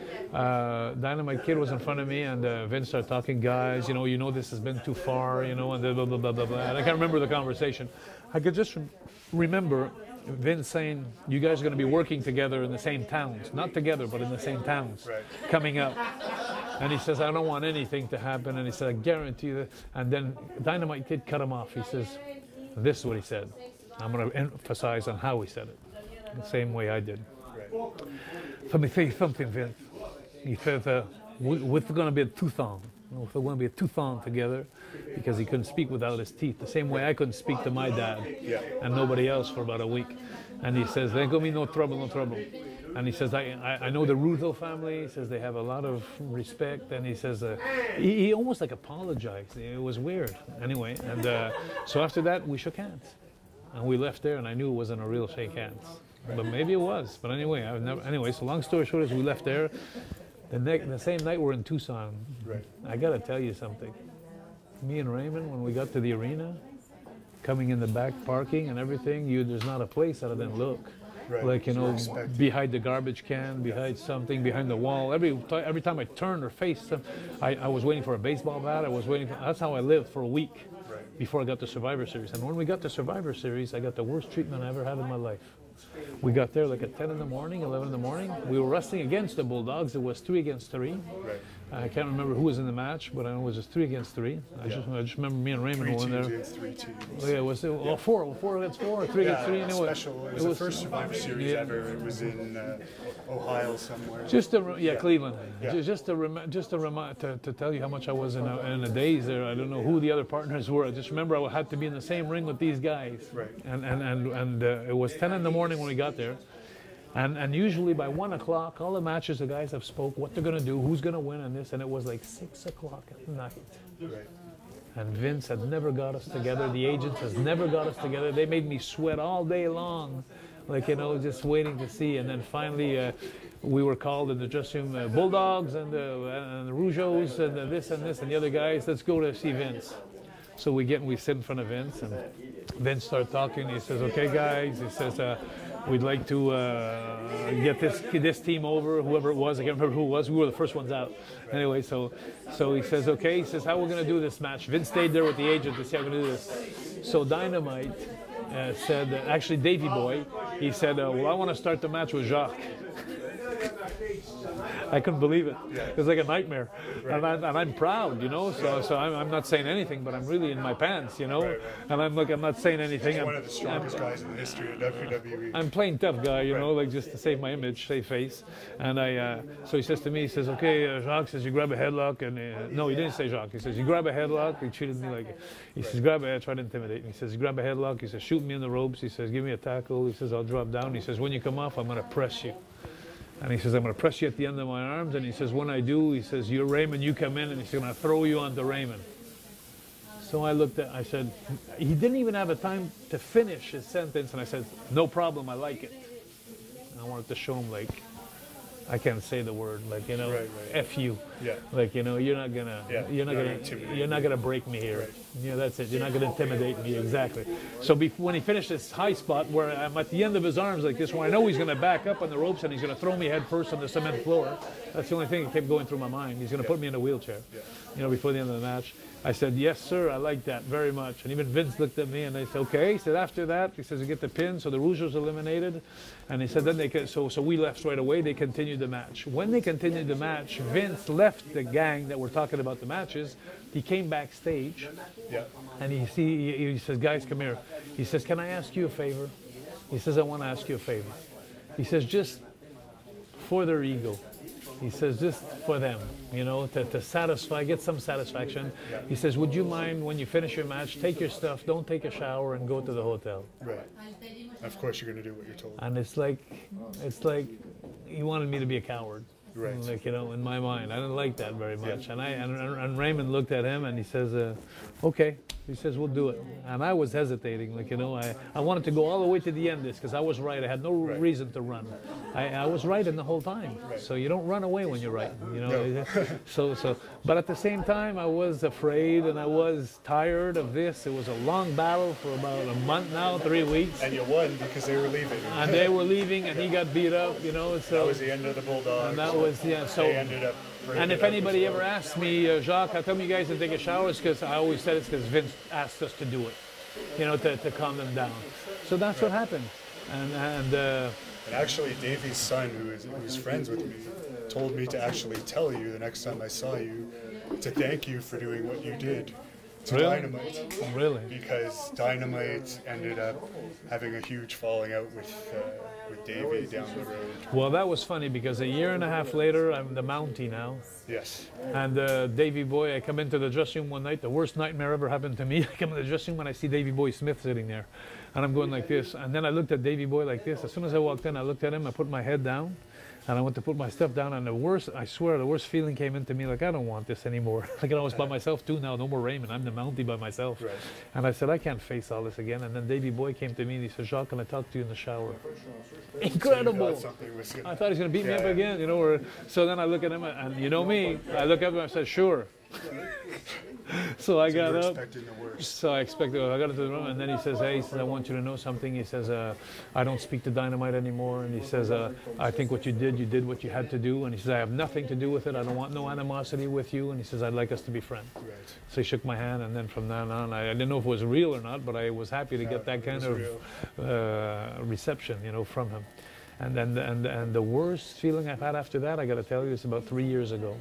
Uh, Dynamite Kid was in front of me, and uh, Vince started talking, guys, you know, you know this has been too far, you know, and blah, blah, blah, blah, blah, blah. And I can't remember the conversation. I could just rem remember Vince saying, you guys are going to be working together in the same towns. Not together, but in the same towns, Right. coming up. And he says, I don't want anything to happen. And he said, I guarantee you that. And then Dynamite Kid cut him off. He says, this is what he said. I'm going to emphasize on how he said it. The same way I did. Right. Let me tell you something, Vince. He says, uh, we, we're going to be a tooth-on. We're going to be a tooth-on together, because he couldn't speak without his teeth. The same way I couldn't speak to my dad Yeah. and nobody else for about a week. And he says, there ain't going to be no trouble, no trouble. And he says, I, I, I know the Rougeau family. He says they have a lot of respect. And he says, uh, he, he almost like apologized. It was weird. Anyway, and uh, so after that, we shook hands. And we left there, and I knew it wasn't a real shake hands. But maybe it was. But anyway, I've never, anyway, so long story short is we left there. The, next, the same night we're in Tucson. Right. I got to tell you something. Me and Raymond, when we got to the arena, coming in the back parking and everything, you there's not a place that I didn't look. Right. Like, you know, Expected. behind the garbage can, behind something, behind the wall. Every, every time I turned or faced them, I, I was waiting for a baseball bat. I was waiting for, that's how I lived for a week Right. before I got to Survivor Series. And when we got to Survivor Series, I got the worst treatment I ever had in my life. We got there like at ten in the morning, eleven in the morning. We were wrestling against the Bulldogs. It was three against three. Right. I can't remember who was in the match, but I know it was just three against three. I, Yeah. just, I just remember me and Raymond Three were in there. teams against three teams. Oh, yeah, it was it, well, four, well, four against four, three Yeah, against three. And it was, special. It was the first Survivor Series yeah. ever. It was in uh, Ohio somewhere. Just to, re- yeah, Yeah. Cleveland. Yeah. Ju- Just to remi- just to, remi- to to tell you how much I was in a, in a daze there. I don't know who the other partners were. I just remember I had to be in the same ring with these guys. Right. And and and and uh, it was ten in the morning when we got there. And, and usually by one o'clock, all the matches, the guys have spoke, what they're going to do, who's going to win and this, and it was like six o'clock at night. Right. And Vince had never got us together. The agents has never got us together. They made me sweat all day long, like, you know, just waiting to see. And then finally, uh, we were called in the dressing room, uh, Bulldogs and the, and the Rougeaus and the this and this and the other guys, let's go to see Vince. So we get and we sit in front of Vince, and Vince started talking. He says, okay, guys, he says, uh, we'd like to uh, get this this team over, whoever it was. I can't remember who it was. We were the first ones out. Anyway, so so he says, okay, he says, how we're going to do this match. Vince stayed there with the agent to see how we're going to do this. So Dynamite uh, said, uh, actually Davey Boy, he said, uh, well, I want to start the match with Jacques. I couldn't believe it. It was like a nightmare. Right. And, I, and I'm proud, you know, so so I'm, I'm not saying anything, but I'm really in my pants, you know. Right, right. And I'm like, I'm not saying anything. He's I'm one of the strongest I'm, guys in the history of W W E. I'm playing tough guy, you right. know, like just to save my image, save face. And I, uh, so he says to me, he says, okay, uh, Jacques says, you grab a headlock. And uh, no, he didn't say Jacques. He says, you grab a headlock. He treated me like, he right. says, grab a, I tried to intimidate me. He says, you grab a headlock. He says, shoot me in the ropes. He says, give me a tackle. He says, I'll drop down. He says, when you come off, I'm going to press you. And he says, I'm going to press you at the end of my arms. And he says, when I do, he says, you're Raymond, you come in. And he's going to throw you onto Raymond. So I looked at, I said, he didn't even have a time to finish his sentence. And I said, no problem, I like it. And I wanted to show him, like, I can't say the word, like, you know, right, right. F you. Yeah. Like, you know, you're not going to, yeah. you're not You're going not to, you're not going to break me here. Right. Yeah, that's it. You're not going to intimidate me, exactly. So before, when he finished this high spot where I'm at the end of his arms like this, where I know he's going to back up on the ropes and he's going to throw me head first on the cement floor, that's the only thing that kept going through my mind. He's going to yeah. put me in a wheelchair, yeah. you know, before the end of the match. I said, yes, sir, I like that very much. And even Vince looked at me and they said, okay. He said, after that, he says, you get the pin, so the Rougeau's eliminated. And he said, then they could, so, so we left right away. They continued the match. When they continued the match, Vince left the gang that were talking about the matches. He came backstage. Yeah. And he, see, he, he says, guys, come here. He says, can I ask you a favor? He says, I want to ask you a favor. He says, just for their ego, He says, just for them, you know, to, to satisfy, get some satisfaction. He says, would you mind when you finish your match, take your stuff, don't take a shower, and go to the hotel. Right. Of course, you're going to do what you're told. And it's like, it's like he wanted me to be a coward. Right. Like, you know, in my mind, I didn't like that very much. And I and, and Raymond looked at him and he says, uh, okay. He says, we'll do it. And I was hesitating, like, you know, I, I wanted to go all the way to the end of this because I was right. I had no right. reason to run. I, I was right in the whole time. Right. So you don't run away when you're right, you know. No. so, so, but at the same time, I was afraid and I was tired of this. It was a long battle for about a month now, three weeks. And you won because they were leaving. And they were leaving and he got beat up, you know. So that was the end of the Bulldogs. And that was, yeah, so. They ended up And if anybody ever asks me, uh, Jacques, how come you guys didn't take a shower? It's because I always said it's because Vince asked us to do it, you know, to, to calm them down. So that's right. what happened. And and, uh, and actually, Davey's son, who is who's friends with me, told me to actually tell you the next time I saw you to thank you for doing what you did to really? Dynamite. Really? Because Dynamite ended up having a huge falling out with. Uh, with Davey down the road. Well, that was funny because a year and a half later, I'm the Mountie now. Yes. And uh, Davey Boy, I come into the dressing room one night, the worst nightmare ever happened to me. I come in the dressing room and I see Davey Boy Smith sitting there. And I'm going like this. And then I looked at Davey Boy like this. As soon as I walked in, I looked at him, I put my head down. And I went to put my stuff down, and the worst, I swear, the worst feeling came into me, like, I don't want this anymore. Like, I was by myself, too, now, no more Raymond, I'm the Mountie by myself. Right. And I said, I can't face all this again. And then Davey Boy came to me, and he said, Jacques, can I talk to you in the shower? Incredible! So gonna, I thought he was going to beat yeah, me up again, you know. Or, so then I look at him, and you know me, I look up and I said, sure. So I so got up. Expecting the worst. So I expected. I got into the room, and then he says, "Hey," he says, "I want you to know something." He says, uh, "I don't speak to Dynamite anymore." And he says, uh, "I think what you did, you did what you had to do." And he says, "I have nothing to do with it. I don't want no animosity with you." And he says, "I'd like us to be friends." Right. So he shook my hand, and then from then on, I, I didn't know if it was real or not, but I was happy to no, get that kind of uh, reception, you know, from him. And then, and and the worst feeling I've had after that, I got to tell you, is about three years ago.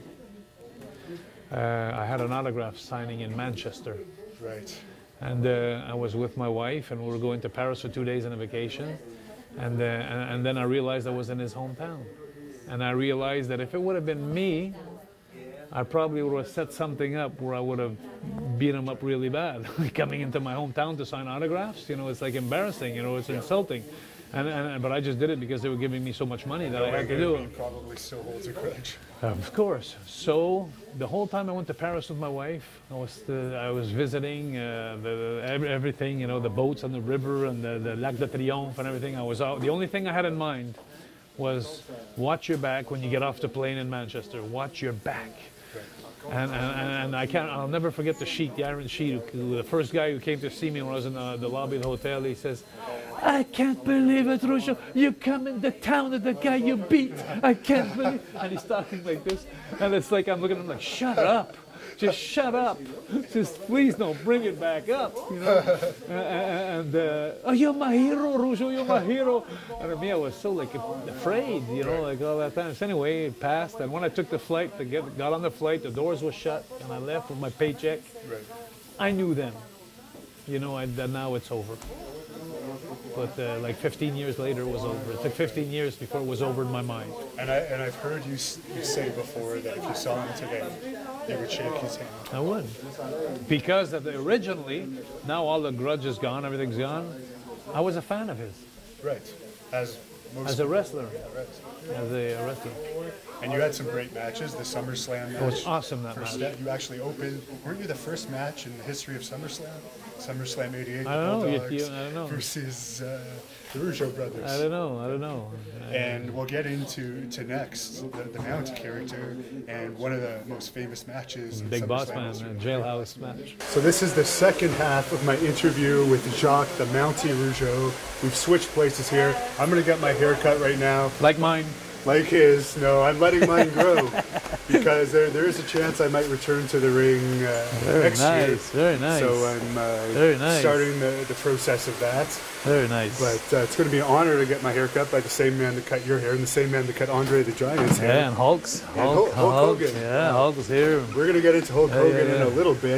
Uh, I had an autograph signing in Manchester. Right. And uh, I was with my wife, and we were going to Paris for two days on a vacation. And, uh, and, and then I realized I was in his hometown. And I realized that if it would have been me, I probably would have set something up where I would have beat him up really bad. Coming into my hometown to sign autographs, you know, it's like embarrassing, you know, it's insulting. And, and, but I just did it because they were giving me so much money that I had to do it. Probably still holds a grudge. Of course. So the whole time I went to Paris with my wife, I was the, I was visiting uh, the, the, everything, you know, the boats on the river and the, the Lac de Triomphe and everything. I was out. The only thing I had in mind was watch your back when you get off the plane in Manchester. Watch your back. And, and, and I can't, I'll never forget the sheet, the iron sheet, who, the first guy who came to see me when I was in the, the lobby of the hotel. He says, "I can't believe it, Rougeau. You come in the town of the guy you beat. I can't believe it." And he's talking like this. And it's like, I'm looking at him like, shut up. Just shut up. Just please don't bring it back up, you know. And, uh, oh, you're my hero, Rougeau, you're my hero. And to me, I was so like afraid, you know, like all that time. So anyway, it passed. And when I took the flight, to get, got on the flight, the doors were shut, and I left with my paycheck. Right. I knew then, you know, I, that now it's over. But uh, like fifteen years later, it was over. It took fifteen years before it was over in my mind. And, I, and I've heard you, you say before that if you saw him today, you would shake his hand. I would. Because of the, originally, now all the grudge is gone, everything's gone, I was a fan of his. Right. As most As a wrestler. Yeah, right. As a wrestler. And you had some great matches, the SummerSlam match. It was awesome, that first match. That you actually opened, weren't you the first match in the history of SummerSlam? SummerSlam eighty-eight, I don't know, you, Bulldogs you, I don't know. versus uh, the Rougeau brothers. I don't know, I don't know. And we'll get into to next, the, the Mountie character, and one of the most famous matches in Big Boss Man, history. a jailhouse match. So this is the second half of my interview with Jacques, the Mountie Rougeau. We've switched places here. I'm going to get my hair cut right now. Like mine. Like his. No, I'm letting mine grow because there, there is a chance I might return to the ring uh, very next nice, year. Very nice. So I'm uh, very nice. starting the, the process of that. Very nice. But uh, it's going to be an honor to get my hair cut by the same man that cut your hair and the same man that cut Andre the Giant's hair. Yeah, and Hulk's. And Hulk, Hulk, Hulk Hulk, Hogan. Yeah, Hulk was here. We're going to get into Hulk yeah, Hogan yeah, yeah. in a little bit.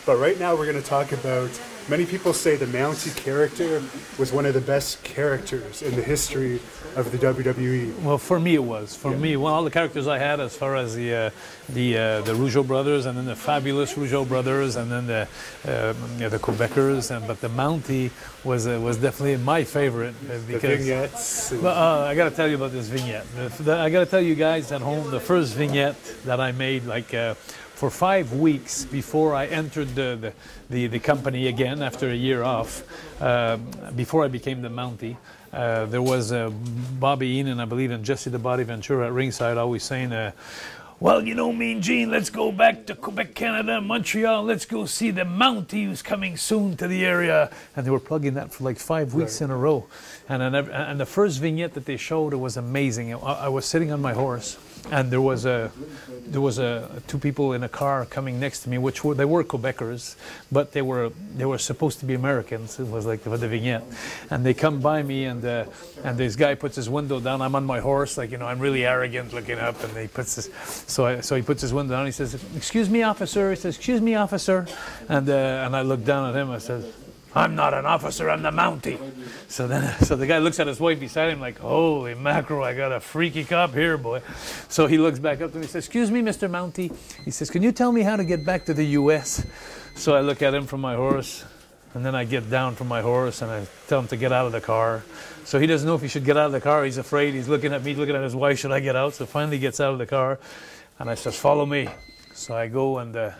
But right now we're going to talk about, many people say the Mountie character was one of the best characters in the history of the W W E. Well, for me it was. For yeah. me, well, all the characters I had, as far as the uh, the uh, the Rougeau brothers, and then the fabulous Rougeau brothers, and then the uh, you know, the Quebecers, and but the Mountie was uh, was definitely my favorite uh, because. The vignettes. Well, uh, I got to tell you about this vignette. The, the, I got to tell you guys at home, the first vignette that I made, like. Uh, For five weeks before I entered the, the, the, the company again after a year off, uh, before I became the Mountie, uh, there was uh, Bobby Heenan, I believe, and Jesse the Body Ventura at ringside always saying, uh, well, you know, Mean Gene, let's go back to Quebec, Canada, Montreal, let's go see the Mountie who's coming soon to the area. And they were plugging that for like five weeks right. in a row. And, and, and the first vignette that they showed, it was amazing. I, I was sitting on my horse. And there was a, there was a two people in a car coming next to me, which were they were Quebecers, but they were they were supposed to be Americans. It was like the, the vignette, and they come by me, and uh, and this guy puts his window down. I'm on my horse, like you know, I'm really arrogant, looking up, and he puts his, so I, so he puts his window down. He says, "Excuse me, officer." He says, "Excuse me, officer," and uh, and I look down at him. I said, I'm not an officer, I'm the Mountie. So then, so the guy looks at his wife beside him like, holy mackerel, I got a freaky cop here, boy. So he looks back up to me and says, excuse me, Mister Mountie. He says, can you tell me how to get back to the U S? So I look at him from my horse, and then I get down from my horse, and I tell him to get out of the car. So he doesn't know if he should get out of the car. He's afraid. He's looking at me, looking at his wife. Should I get out? So finally he gets out of the car, and I says, follow me. So I go, and uh,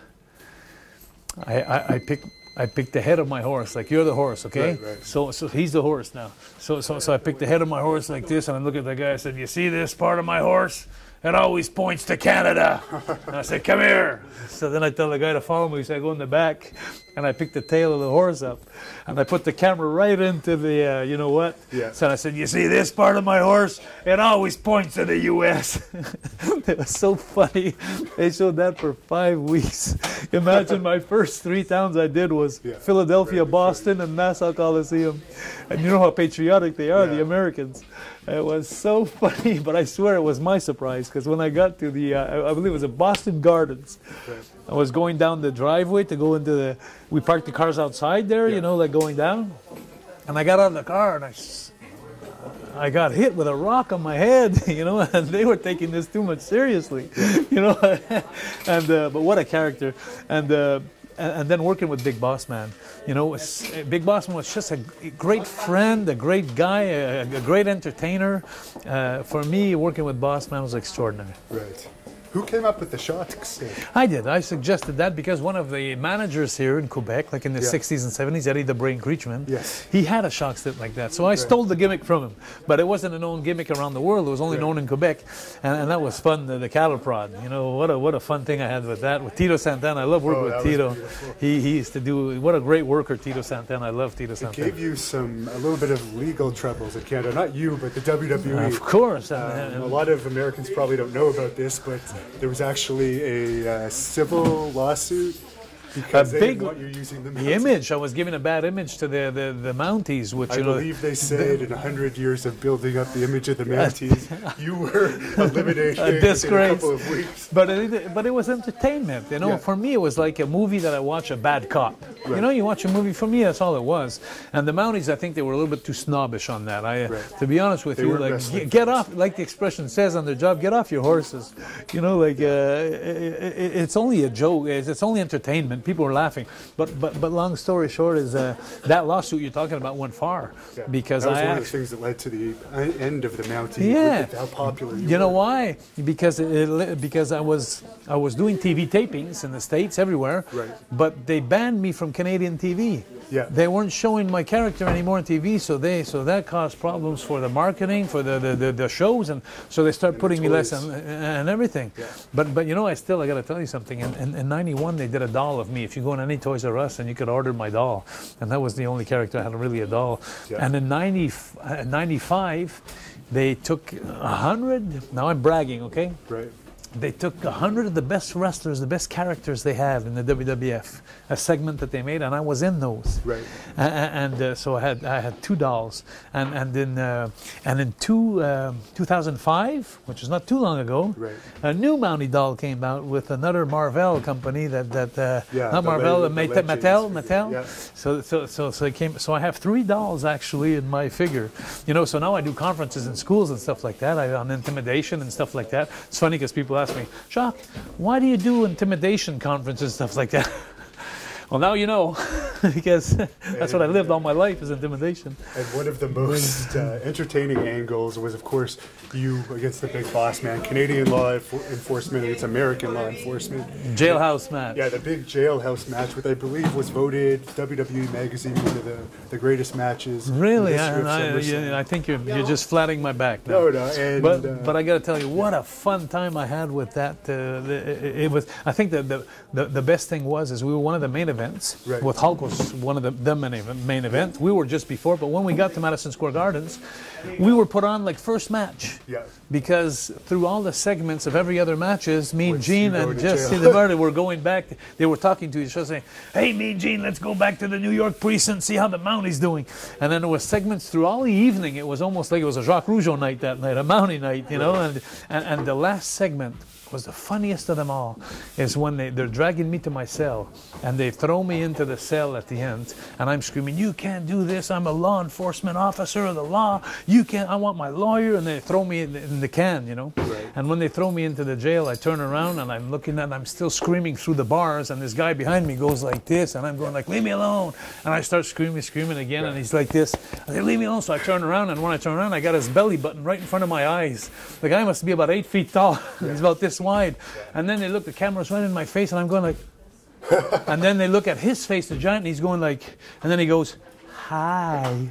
I, I, I pick... I picked the head of my horse, like you're the horse, okay? Right, right. So, so he's the horse now. So, so, so I picked the head of my horse like this, and I look at the guy. I said, "You see this part of my horse? It always points to Canada." And I said, "Come here." So then I tell the guy to follow me. So I go in the back, and I pick the tail of the horse up, and I put the camera right into the, uh, you know what? Yeah. So I said, "You see this part of my horse? It always points to the U S" It was so funny. They showed that for five weeks. Imagine my first three towns I did was yeah. Philadelphia, right, Boston, right. and Nassau Coliseum. And you know how patriotic they are, yeah. the Americans. It was so funny, but I swear it was my surprise, because when I got to the, uh, I believe it was at Boston Gardens, right. I was going down the driveway to go into the, we parked the cars outside there, yeah. you know, like going down. And I got out of the car, and I, I got hit with a rock on my head, you know, and they were taking this too much seriously, you know. and uh, but what a character. And uh, and then working with Big Boss Man, you know, was, Big Boss Man was just a great friend, a great guy, a, a great entertainer. Uh, for me, working with Boss Man was extraordinary. Right. Who came up with the shot stick? I did. I suggested that because one of the managers here in Quebec, like in the yeah. sixties and seventies, Eddie the Brain Creechman, yes. he had a shock stick like that. So I right. stole the gimmick from him. But it wasn't a known gimmick around the world. It was only right. known in Quebec. And, and that was fun, the, the cattle prod. You know, what a what a fun thing I had with that. With Tito Santana. I love working oh, with Tito. He, he used to do, what a great worker, Tito Santana. I love Tito Santana. It gave you some, a little bit of legal troubles in Canada. Not you, but the W W E. Of course. Um, a lot of Americans probably don't know about this, but there was actually a uh, civil lawsuit because a they big, didn't want you using the, the image. I was giving a bad image to the the, the Mounties, which I you know, believe they said the, in a hundred years of building up the image of the Mounties, you were eliminated a disgrace. in a couple of weeks. But it, but it was entertainment, you know. Yeah. For me, it was like a movie that I watch, a bad cop. Right. You know, you watch a movie. For me, that's all it was. And the Mounties, I think they were a little bit too snobbish on that. I, right. to be honest with they you, like get, get off, like the expression says on their job, get off your horses. You know, like uh, it, it, it's only a joke. It's, it's only entertainment. People are laughing. But but but long story short is uh, that lawsuit you're talking about went far yeah. because that was I one of the things that led to the end of the Mountie. Yeah, how popular you, you know were. why? Because it, because I was I was doing T V tapings in the States everywhere, right. but they banned me from Canadian T V. Yeah. They weren't showing my character anymore on T V, so they so that caused problems for the marketing, for the the, the, the shows, and so they start and putting me less toys. and, and everything. Yeah. But but you know, I still I got to tell you something. In, in, in ninety-one, they did a doll of me. If you go in any Toys R Us, and you could order my doll, and that was the only character I had really a doll. Yeah. And in ninety, uh, ninety-five, they took a hundred. Now I'm bragging, okay? Right. they took a hundred of the best wrestlers, the best characters they have in the W W F, a segment that they made, and I was in those. Right. And, and uh, so I had I had two dolls, and and in uh, and in two um, two thousand five, which is not too long ago, Right. a new Mountie doll came out with another Marvel company that that uh, Yeah, not the Marvel, le- uh, the Mate- Legends Mattel, figure, Mattel. yeah. So so so so it came. So I have three dolls actually in my figure, you know. So now I do conferences in schools and stuff like that. I on intimidation and stuff like that. It's funny because people ask me, Jacques, why do you do intimidation conferences and stuff like that? Well, now you know, because that's what I lived all my life, is intimidation. And one of the most uh, entertaining angles was, of course, you against the Big Boss Man, Canadian law enfor- enforcement against American law enforcement. Jailhouse match. Yeah, the big jailhouse match, which I believe was voted W W E Magazine one of the, the greatest matches. in the Really? history of I, I, SummerSlam. yeah, I think you're, you're just flatting my back now. No, no, and, but uh, but I got to tell you, what a fun time I had with that. Uh, the, it, it was. I think that the, the the best thing was is we were one of the main events. Right. With Hulk was one of the, the main, event, main event. We were just before, but when we got to Madison Square Gardens, we were put on like first match. Yeah. Because through all the segments of every other matches, me and Once Gene you go and to Jesse jail. the were going back. They were talking to each other saying, hey, me and Gene, let's go back to the New York precinct, see how the Mountie's doing. And then there were segments through all the evening. It was almost like it was a Jacques Rougeau night that night, a Mountie night, you know. And, and, and the last segment was the funniest of them all, is when they, they're dragging me to my cell, and they throw me into the cell at the end, and I'm screaming, you can't do this, I'm a law enforcement officer of the law, you can't, I want my lawyer, and they throw me in the, in the can, you know. Right. And when they throw me into the jail, I turn around, and I'm looking at, I'm still screaming through the bars, and this guy behind me goes like this, and I'm going like, leave me alone, and I start screaming, screaming again, and he's like this, I say, leave me alone, so I turn around, and when I turn around, I got his belly button right in front of my eyes. The guy must be about eight feet tall, he's about this wide. And then they look, the camera's right in my face, and I'm going like, and then they look at his face, the giant, and he's going like, and then he goes, hi.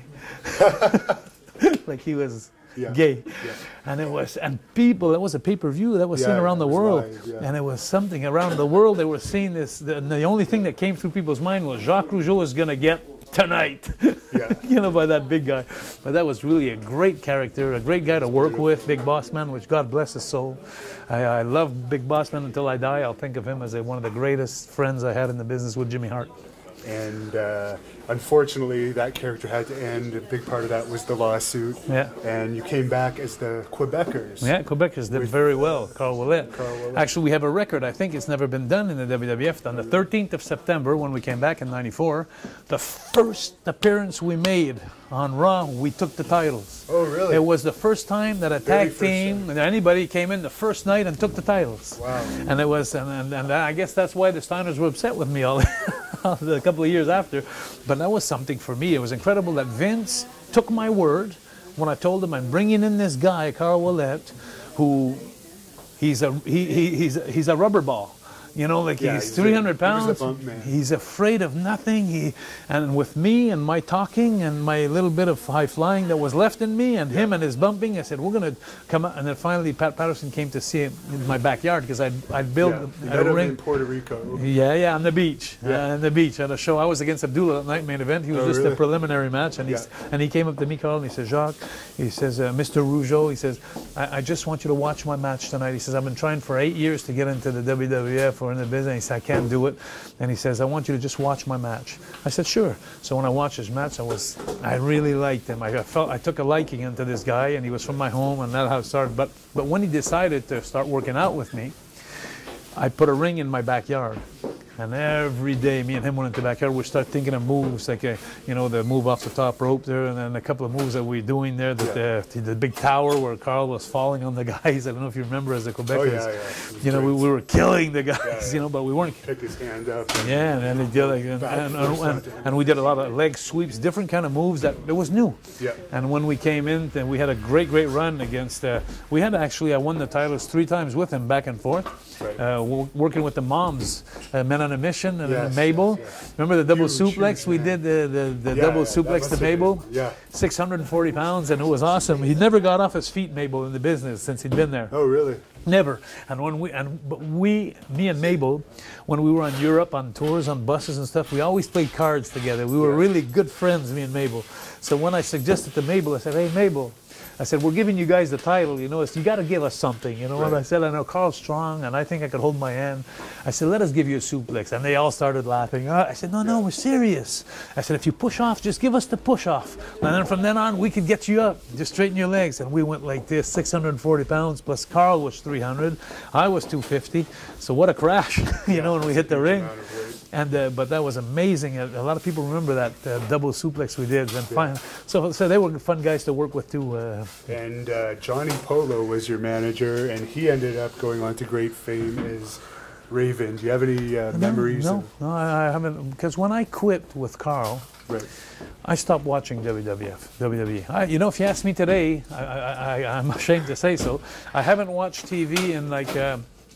Like he was Yeah. gay. Yeah. And it was, and people, that was a pay-per-view that was Yeah, seen around the it was world. live, yeah. And it was something around the world, they were seeing this, the, and the only thing that came through people's mind was Jacques Rougeau is going to get tonight, Yeah. you know, by that big guy. But that was really a great character, a great guy to work with, Big Boss Man, which God bless his soul. I, I love Big Boss Man until I die. I'll think of him as a, one of the greatest friends I had in the business with Jimmy Hart. And uh, unfortunately, that character had to end. A big part of that was the lawsuit. Yeah. And you came back as the Quebecers. Yeah, Quebecers did very well. Carl Ouellet. Carl Ouellet. Actually, we have a record. I think it's never been done in the W W F. On the thirteenth of September, when we came back in ninety-four, the first appearance we made on Raw, we took the titles. Oh, really? It was the first time that a Very tag first team, time. anybody came in the first night and took the titles. Wow. And it was, and, and, and I guess that's why the Steiners were upset with me all a couple of years after. But that was something for me. It was incredible that Vince took my word when I told him I'm bringing in this guy, Carl Ouellet, who he's a he, he he's a, he's a rubber ball. You know, like Yeah, he's he's a- three hundred he was pounds. the bump man. He's afraid of nothing. He, and with me and my talking and my little bit of high flying that was left in me, and him and his bumping, I said, we're going to come out. And then finally, Pat Patterson came to see him in my backyard because I'd, I'd built Yeah. You a met him ring. in Puerto Rico. Yeah, yeah, on the beach. Yeah. Uh, on the beach at a show. I was against Abdullah at night main event. He was Oh, just really? a preliminary match, and he's Yeah. and he came up to me, Carl, and he says, Jacques, he says, uh, Mister Rougeau, he says, I, I just want you to watch my match tonight. He says, I've been trying for eight years to get into the W W F or in the business. He said, I can't do it. And he says, I want you to just watch my match. I said, sure. So when I watched his match, I was, I really liked him. I felt, I took a liking into this guy, and he was from my home, and that's how it started. But but when he decided to start working out with me, I put a ring in my backyard, and every day me and him went into the backyard. We start thinking of moves, like a, you know, the move off the top rope there, and then a couple of moves that we're doing there. That the, the big tower where Carl was falling on the guys. I don't know if you remember as the Quebecers. Oh, yeah, yeah. It was You know, we, great. we were killing the guys. yeah. You know, but we weren't. Picked his hand up. And Yeah, and, and, did like, and, and, and, and, and we did a lot of leg sweeps, different kind of moves that it was new. Yeah. And when we came in, then we had a great, great run against. Uh, we had actually, I won the titles three times with him, back and forth. Right. Uh, w- working with the moms, uh, Men on a Mission, and Yes, Mabel. yes, yes. Remember the double Huge, suplex? huge We man. did the, the, the Yeah, double yeah, that suplex must to have Mabel. been- yeah. six hundred forty pounds, and it was awesome. He never got off his feet, Mabel, in the business since he'd been there. Oh, really? Never. And when we and but we, me and Mabel, when we were on Europe on tours on buses and stuff, we always played cards together. We were Yeah. really good friends, me and Mabel. So when I suggested to Mabel, I said, "Hey, Mabel, I said, we're giving you guys the title, you know, it's, you got to give us something, you know. Right. And I said, I know Carl's strong, and I think I could hold my hand. I said, let us give you a suplex. And they all started laughing. Uh, I said, no, no, we're serious. I said, if you push off, just give us the push off. And then from then on, we could get you up. Just straighten your legs. And we went like this, six hundred forty pounds, plus Carl was three hundred. I was two fifty. So what a crash, you Yeah, know, when we hit the ring. amount of weight. And uh, but that was amazing. A, a lot of people remember that uh, double suplex we did. And fine. So so they were fun guys to work with too. Uh, And uh, Johnny Polo was your manager, and he ended up going on to great fame as Raven. Do you have any uh, memories? No, of- no, I I haven't. Because when I quit with Carl, Right. I stopped watching W W F, W W E. I, you know, if you ask me today, I, I, I, I'm ashamed to say so, I haven't watched T V in like uh,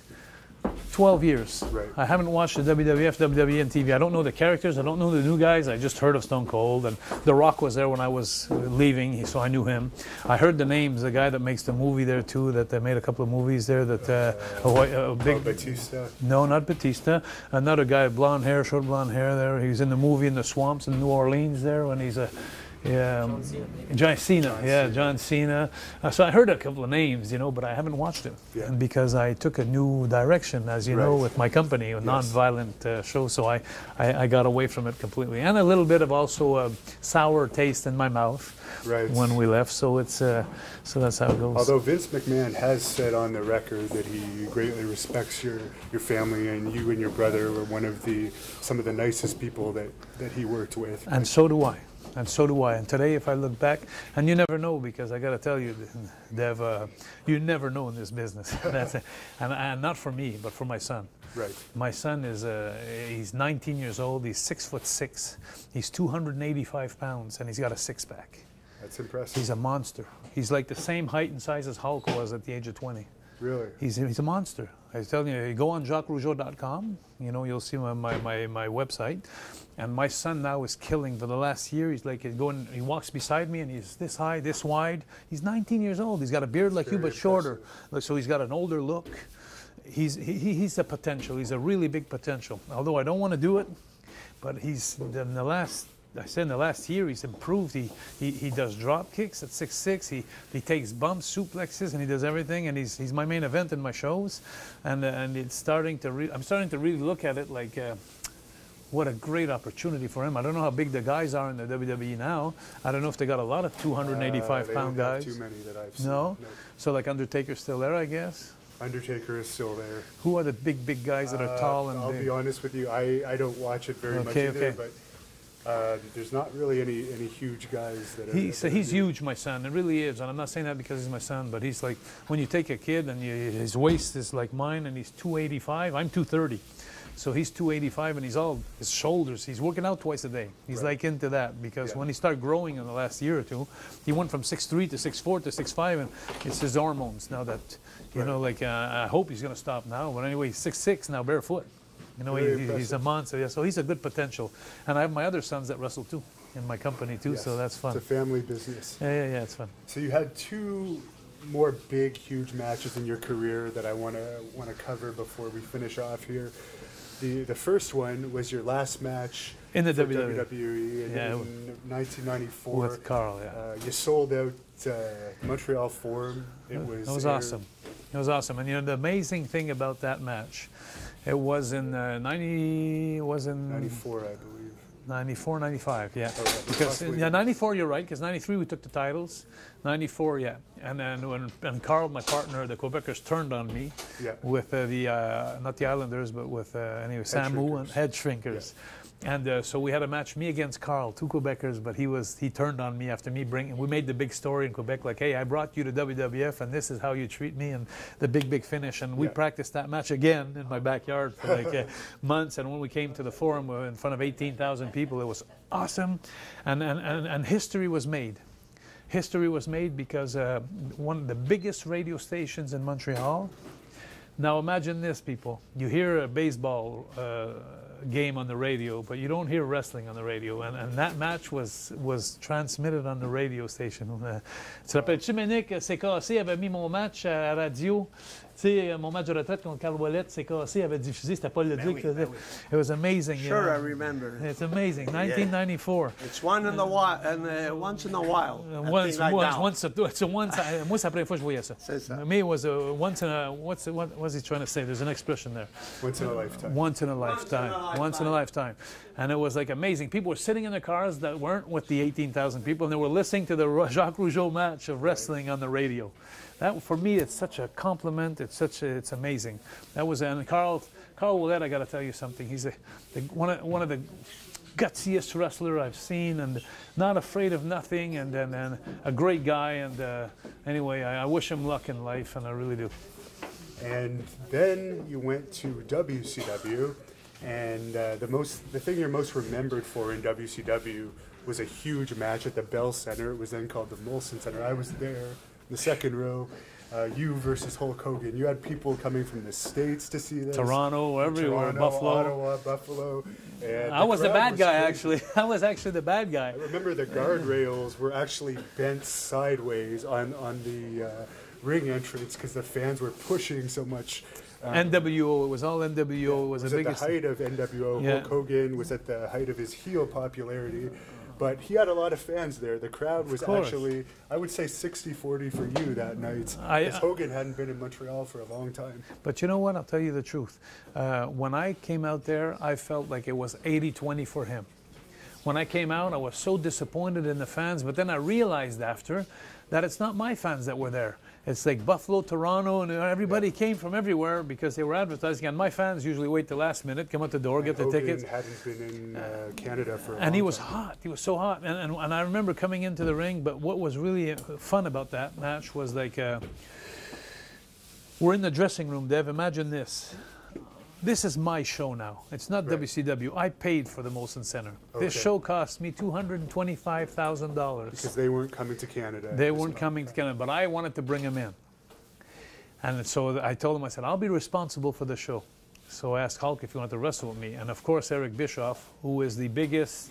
twelve years. Right. I haven't watched the W W F, W W E on T V. I don't know the characters. I don't know the new guys. I just heard of Stone Cold. And The Rock was there when I was leaving, so I knew him. I heard the names, the guy that makes the movie there too, that they made a couple of movies there. That uh, a, white- a big, Oh, Batista. no, not Batista. Another guy, blonde hair, short blonde hair there. He was in the movie in the swamps in New Orleans there when he's a... Yeah, um, John Cena. John yeah, Cena. John Cena. Uh, so I heard a couple of names, you know, but I haven't watched it. Yeah. And because I took a new direction, as you know, Right. with my company, a Yes. non-violent uh, show. So I, I, I got away from it completely, and a little bit of also a sour taste in my mouth Right. when we left. So it's uh, so that's how it goes. Although Vince McMahon has said on the record that he greatly respects your, your family, and you and your brother were one of the some of the nicest people that, that he worked with. And so do I. And so do I. And today, if I look back, and you never know, because I got to tell you, Dev, uh, you never know in this business. That's it. And, and not for me, but for my son. Right. My son is, uh, he's nineteen years old. He's six foot six. He's two hundred eighty-five pounds, and he's got a six pack. That's impressive. He's a monster. He's like the same height and size as Hulk was at the age of twenty. Really? He's, he's a monster. I was telling you, you go on jacques rougeau dot com, you know, you'll see my, my, my, my website. And my son now is killing for the last year. He's like, he's going, he walks beside me and he's this high, this wide. He's nineteen years old. He's got a beard like you, Very but shorter. impressive. Like, so he's got an older look. He's, he, he's a potential. He's a really big potential. Although I don't want to do it, but he's, in the last, I said in the last year, he's improved. He, he, he does drop kicks at six six. He, he takes bumps, suplexes, and he does everything. And he's, he's my main event in my shows. And, uh, and it's starting to, re I'm starting to really look at it like, uh, what a great opportunity for him. I don't know how big the guys are in the W W E now. I don't know if they got a lot of two hundred eighty-five Uh, they pound don't have guys. Too many that I've seen. No? So like Undertaker's still there, I guess? Undertaker is still there. Who are the big, big guys that are tall and Uh, I'll big? be honest with you, I, I don't watch it very much Okay, either, okay. but uh, there's not really any, any huge guys that are. He's, that are he's new. huge, my son. It really is. And I'm not saying that because he's my son, but he's like, when you take a kid and you, his waist is like mine and he's two eighty-five, I'm two thirty. So he's two eighty-five and he's all, his shoulders, he's working out twice a day. He's Right. like into that because Yeah. when he started growing in the last year or two, he went from six three to six four to six five, and it's his hormones now that, you Right. know, like, uh, I hope he's going to stop now. But anyway, he's six six now, barefoot. You know, he, Very he- he's a impressive. monster. Yeah, so he's a good potential. And I have my other sons that wrestle too in my company too, Yes. so that's fun. It's a family business. Yeah, yeah, yeah, it's fun. So you had two more big, huge matches in your career that I want to want to cover before we finish off here. The the first one was your last match In the for W W E. W W E in, Yeah. in nineteen ninety-four. With Carl, yeah. Uh, you sold out uh, Montreal Forum. It was. That was aired- awesome. It was awesome. And you know, the amazing thing about that match, it was in uh, ninety, it was in ninety-four, I believe. ninety-four, ninety-five, yeah. Oh, yeah. Because Possibly. yeah, ninety-four, you're right, because ninety-three we took the titles. ninety-four, yeah. And then when and Carl, my partner, the Quebecers turned on me Yeah. with uh, the uh, not the Islanders, but with uh, anyway Samu and shrinkers. head shrinkers. And uh, so we had a match, me against Carl, two Quebecers, but he was he turned on me after me bringing. We made the big story in Quebec, like, hey, I brought you to W W F, and this is how you treat me, and the big, big finish. And we Yeah. practiced that match again in my backyard for like uh, months. And when we came to the forum uh, in front of eighteen thousand people, it was awesome, and and and, and history was made. History was made because uh, one of the biggest radio stations in Montreal. Now imagine this, people. You hear a baseball uh, game on the radio, but you don't hear wrestling on the radio. And, and that match was, was transmitted on the radio station. Uh, tu te rappelles-tu, Monique, c'est cassé avait mis mon match à la radio. Tu sais, mon match de retraite contre Carl Ouellet, c'est cassé, avait diffusé, c'était pas Lidvig. Ben oui, ben oui. It was amazing. Sure, you know. I remember. It's amazing. nineteen ninety-four. It's one in a while, and uh, once in a while. Uh, a once, thing like once, that. once, it's a once. I- Moi, c'est la première fois que je voyais ça. C'est ça. Me, it was a once in a. What's what was he trying to say? There's an expression there. Once in a lifetime. Once in a lifetime. Once in a lifetime. And it was like amazing. People were sitting in their cars that weren't with the eighteen thousand people, and they were listening to the Ro- Jacques Rougeau match of wrestling on the radio. That, for me, it's such a compliment. It's such a, it's amazing. That was, and Carl, Carl Ouellet, I got to tell you something. He's a, the, one, of, one of the gutsiest wrestler I've seen, and not afraid of nothing, and, and, and a great guy. And uh, anyway, I, I wish him luck in life, and I really do. And then you went to W C W, and uh, the most, the thing you're most remembered for in W C W was a huge match at the Bell Center. It was then called the Molson Center. I was there, the second row. Uh, you versus Hulk Hogan. You had people coming from the States to see this. Toronto, everywhere, Toronto, Buffalo. Ottawa, Buffalo. And I was the crowd bad guy, crazy. actually. I was actually the bad guy. I remember the guardrails were actually bent sideways on, on the uh, ring entrance because the fans were pushing so much. Um, N W O, it was all N W O. It was, was the at biggest. the height of N W O. Yeah. Hulk Hogan was at the height of his heel popularity. But he had a lot of fans there. The crowd was course. actually, I would say sixty forty for you that night. I- Because Hogan hadn't been in Montreal for a long time. But you know what? I'll tell you the truth. Uh, when I came out there, I felt like it was eighty twenty for him. When I came out, I was so disappointed in the fans, but then I realized after that it's not my fans that were there. It's like Buffalo, Toronto, and everybody came from everywhere because they were advertising. And my fans usually wait the last minute, come out the door, get the Hogan tickets. hadn't been in uh, Canada for a And long he was time. hot. He was so hot. And, and, and I remember coming into the ring, but what was really fun about that match was like, uh, we're in the dressing room, Dev. Imagine this. This is my show now. It's not Right. W C W. I paid for the Molson Center. This Okay. show cost me two hundred twenty-five thousand dollars. Because they weren't coming to Canada. They at this weren't time. coming to Canada, but I wanted to bring them in. And so I told him, I said, I'll be responsible for the show. So I asked Hulk if he wanted to wrestle with me. And of course, Eric Bischoff, who is the biggest,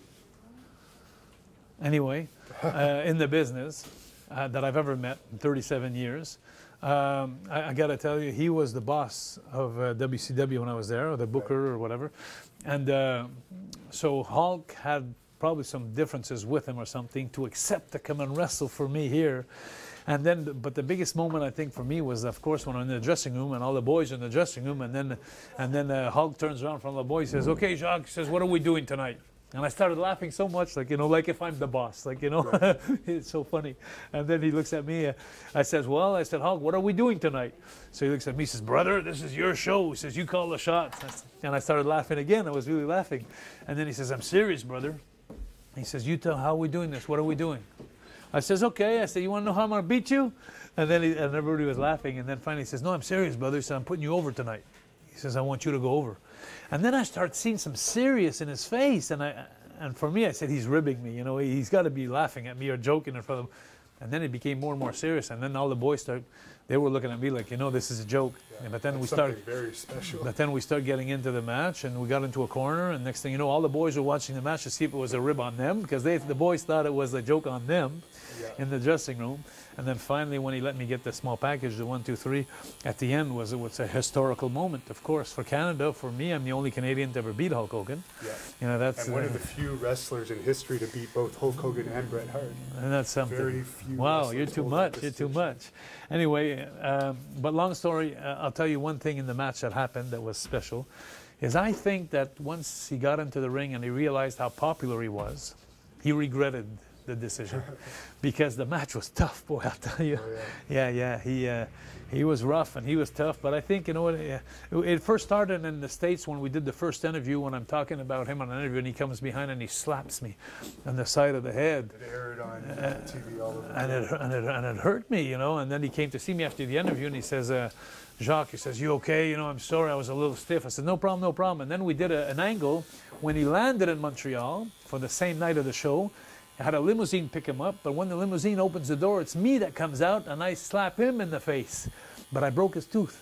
anyway, uh, in the business uh, that I've ever met in thirty-seven years. Um, I, I got to tell you, he was the boss of uh, W C W when I was there, or the booker or whatever. And uh, so Hulk had probably some differences with him or something to accept to come and wrestle for me here. And then, but the biggest moment I think for me was, of course, when I'm in the dressing room and all the boys are in the dressing room, and then, and then uh, Hulk turns around from the boys, says, "Okay, Jacques," says, "what are we doing tonight?" And I started laughing so much, like, you know, like if I'm the boss, like, you know, right. It's so funny. And then he looks at me, uh, I says, "Well," I said, "Hulk, what are we doing tonight?" So he looks at me, he says, "Brother, this is your show." He says, "You call the shots." And I started laughing again. I was really laughing. And then he says, "I'm serious, brother." He says, "You tell how are we doing this? What are we doing?" I says, "Okay." I said, "You want to know how I'm going to beat you?" And then he, and everybody was laughing. And then finally he says, "No, I'm serious, brother." He said, "I'm putting you over tonight." He says, "I want you to go over." And then I start seeing some serious in his face. And I, and for me, I said, he's ribbing me. You know, he's got to be laughing at me or joking in front of him. And then it became more and more serious. And then all the boys start, they were looking at me like, you know, this is a joke. Yeah, but then we that's start, something very special. but then we start getting into the match, and we got into a corner. And next thing you know, all the boys were watching the match to see if it was a rib on them, because they, the boys thought it was a joke on them. Yeah. In the dressing room. And then finally, when he let me get the small package, the one, two, three, at the end was it was a historical moment, of course, for Canada. For me, I'm the only Canadian to ever beat Hulk Hogan. Yeah. You know, that's and one uh, of the few wrestlers in history to beat both Hulk Hogan and Bret Hart. And that's something. Very few. Wow, you're too hold much. that You're too distinction. much. Anyway, um, but long story. Uh, I'll tell you one thing in the match that happened that was special, is I think that once he got into the ring and he realized how popular he was, he regretted the decision, because the match was tough, boy. I'll tell you. Oh, yeah. yeah, yeah. He uh, he was rough and he was tough. But I think, you know what? It, it first started in the States when we did the first interview. When I'm talking about him on an interview, and he comes behind and he slaps me on the side of the head. It aired on Uh, T V all over. And it, and, it, and it hurt me, you know. And then he came to see me after the interview, and he says, uh, "Jacques," he says, "you okay? You know, I'm sorry, I was a little stiff." I said, "No problem, no problem." And then we did a, an angle when he landed in Montreal for the same night of the show. I had a limousine pick him up, but when the limousine opens the door, it's me that comes out, and I slap him in the face. But I broke his tooth.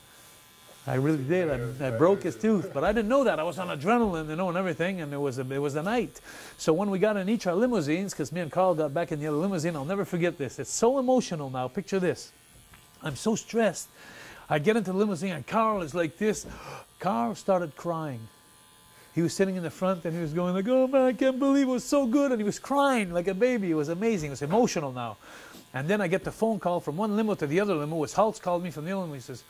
I really did. I, I broke his tooth, but I didn't know that. I was on adrenaline, you know, and everything, and it was a, it was the night. So when we got in each of our limousines, because me and Carl got back in the other limousine, I'll never forget this. It's so emotional now. Picture this. I'm so stressed. I get into the limousine and Carl is like this. Carl started crying. He was sitting in the front and he was going like, oh man, I can't believe it was so good. And he was crying like a baby. It was amazing. It was emotional now. And then I get the phone call from one limo to the other limo. His Hulk's called me from the other limo. He says,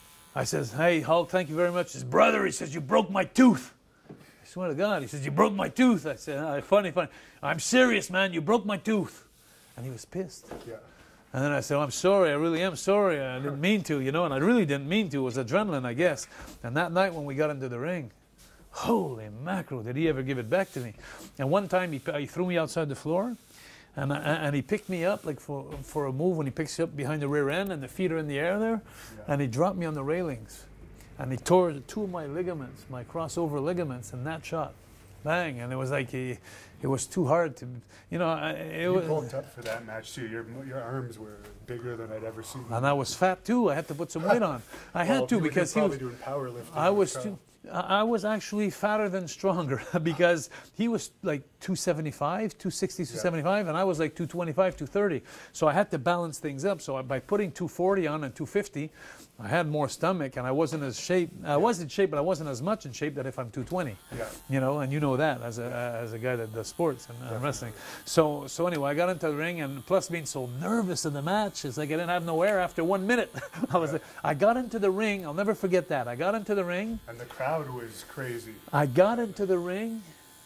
I says, hey Hulk, thank you very much. His brother, he says, you broke my tooth. I swear to God. He says, you broke my tooth. I said, oh, funny, funny. I'm serious, man. You broke my tooth. And he was pissed. Yeah. And then I said, oh, I'm sorry. I really am sorry. I didn't mean to, you know, and I really didn't mean to. It was adrenaline, I guess. And that night when we got into the ring, holy mackerel, did he ever give it back to me. And one time he, he threw me outside the floor, and, I, and he picked me up like for, for a move when he picks you up behind the rear end and the feet are in the air there, yeah. And he dropped me on the railings. And he tore two of my ligaments, my crossover ligaments, in that shot. Bang, and it was like, he, it was too hard to, you know. It you was, bulked up for that match too. Your, your arms were bigger than I'd ever seen. And I was fat too. I had to put some weight on. I well, had to because he was, doing powerlifting. I was too, I was actually fatter than stronger because he was like two seventy-five, two sixty, two seventy-five, yeah. And I was like two twenty-five, two thirty. So I had to balance things up. So I, by putting two forty on and two fifty, I had more stomach and I wasn't as shape. I was in shape, but I wasn't as much in shape that if I'm two twenty. Yeah. You know, and you know that as a uh, as a guy that does sports and uh, wrestling. So so anyway, I got into the ring, and plus being so nervous in the match, it's like I didn't have no air after one minute. I was yeah. like, I got into the ring. I'll never forget that. I got into the ring. And the crowd was crazy. I got into the ring,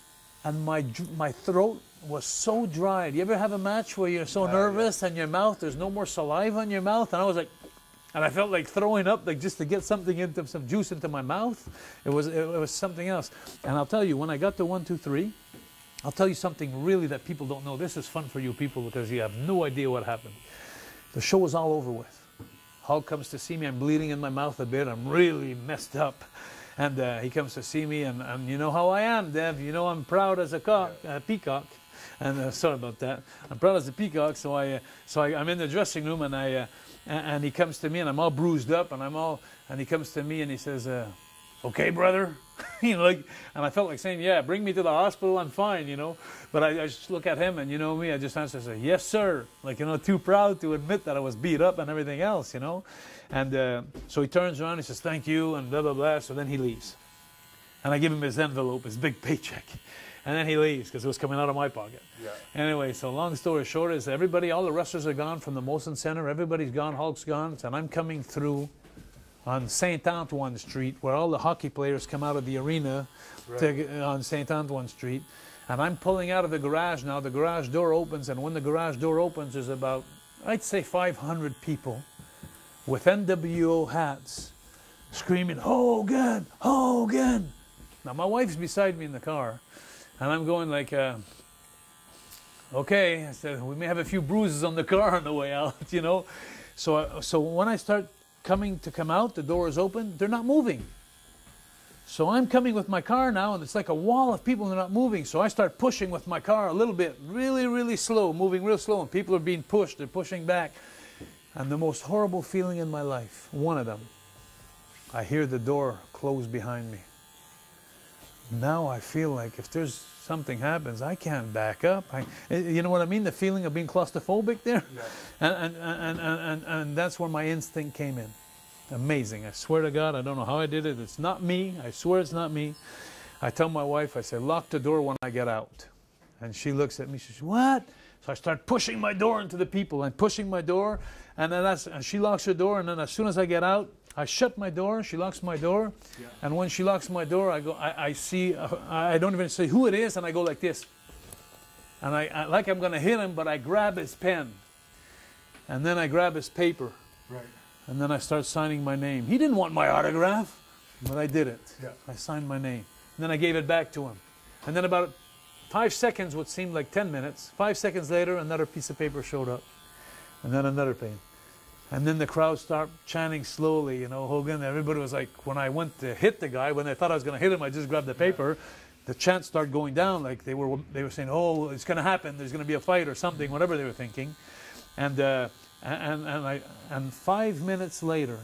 and my my throat was so dry. Do you ever have a match where you're so uh, nervous yeah. and your mouth, there's no more saliva in your mouth? And I was like, and I felt like throwing up, like just to get something into some juice into my mouth. It was it, it was something else. And I'll tell you, when I got to one, two, three, I'll tell you something really that people don't know. This is fun for you people because you have no idea what happened. The show was all over with. Hulk comes to see me. I'm bleeding in my mouth a bit. I'm really messed up. And uh, he comes to see me, and, and you know how I am, Dev. You know I'm proud as a cock, uh, peacock. And uh, sorry about that. I'm proud as a peacock. So I, uh, so I, I'm in the dressing room, and I, uh, and, and he comes to me, and I'm all bruised up, and I'm all, and he comes to me, and he says, uh, "Okay, brother," you know, like, and I felt like saying, "Yeah, bring me to the hospital. I'm fine," you know. But I, I just look at him, and you know me, I just answer, say, "Yes, sir," like, you know, too proud to admit that I was beat up and everything else, you know. And uh, so he turns around, he says, "Thank you," and blah blah blah. So then he leaves, and I give him his envelope, his big paycheck. And then he leaves because it was coming out of my pocket. Yeah. Anyway, so long story short is everybody, all the wrestlers are gone from the Molson Center. Everybody's gone. Hulk's gone. And I'm coming through on Saint Antoine Street, where all the hockey players come out of the arena right. to, on Saint Antoine Street. And I'm pulling out of the garage now. The garage door opens, and when the garage door opens, there's about, I'd say, five hundred people with N W O hats screaming, "Hogan! Hogan!" Now, my wife's beside me in the car. And I'm going like, uh, okay, I said, we may have a few bruises on the car on the way out, you know. So, uh, so when I start coming to come out, the door is open, they're not moving. So I'm coming with my car now, and it's like a wall of people, and they're not moving. So I start pushing with my car a little bit, really, really slow, moving real slow, and people are being pushed, they're pushing back. And the most horrible feeling in my life, one of them, I hear the door close behind me. Now I feel like if there's something happens, I can't back up. I, you know what I mean? The feeling of being claustrophobic there? Yeah. And, and, and, and, and, and that's where my instinct came in. Amazing. I swear to God, I don't know how I did it. It's not me. I swear it's not me. I tell my wife, I say, lock the door when I get out. And she looks at me, she says, what? So I start pushing my door into the people. I'm pushing my door, and then that's, and she locks her door, and then as soon as I get out, I shut my door, she locks my door, yeah. And when she locks my door, I go, I, I see, uh, I don't even say who it is, and I go like this. And I, I like I'm going to hit him, but I grab his pen. And then I grab his paper. Right. And then I start signing my name. He didn't want my autograph, but I did it. Yeah. I signed my name. And then I gave it back to him. And then about five seconds, what seemed like ten minutes, five seconds later, another piece of paper showed up. And then another pen. And then the crowd started chanting slowly, you know, Hogan. Everybody was like, when I went to hit the guy, when they thought I was going to hit him, I just grabbed the paper. The chants started going down, like they were, they were saying, oh, it's going to happen. There's going to be a fight or something, whatever they were thinking. And, uh, and, and, I, and five minutes later,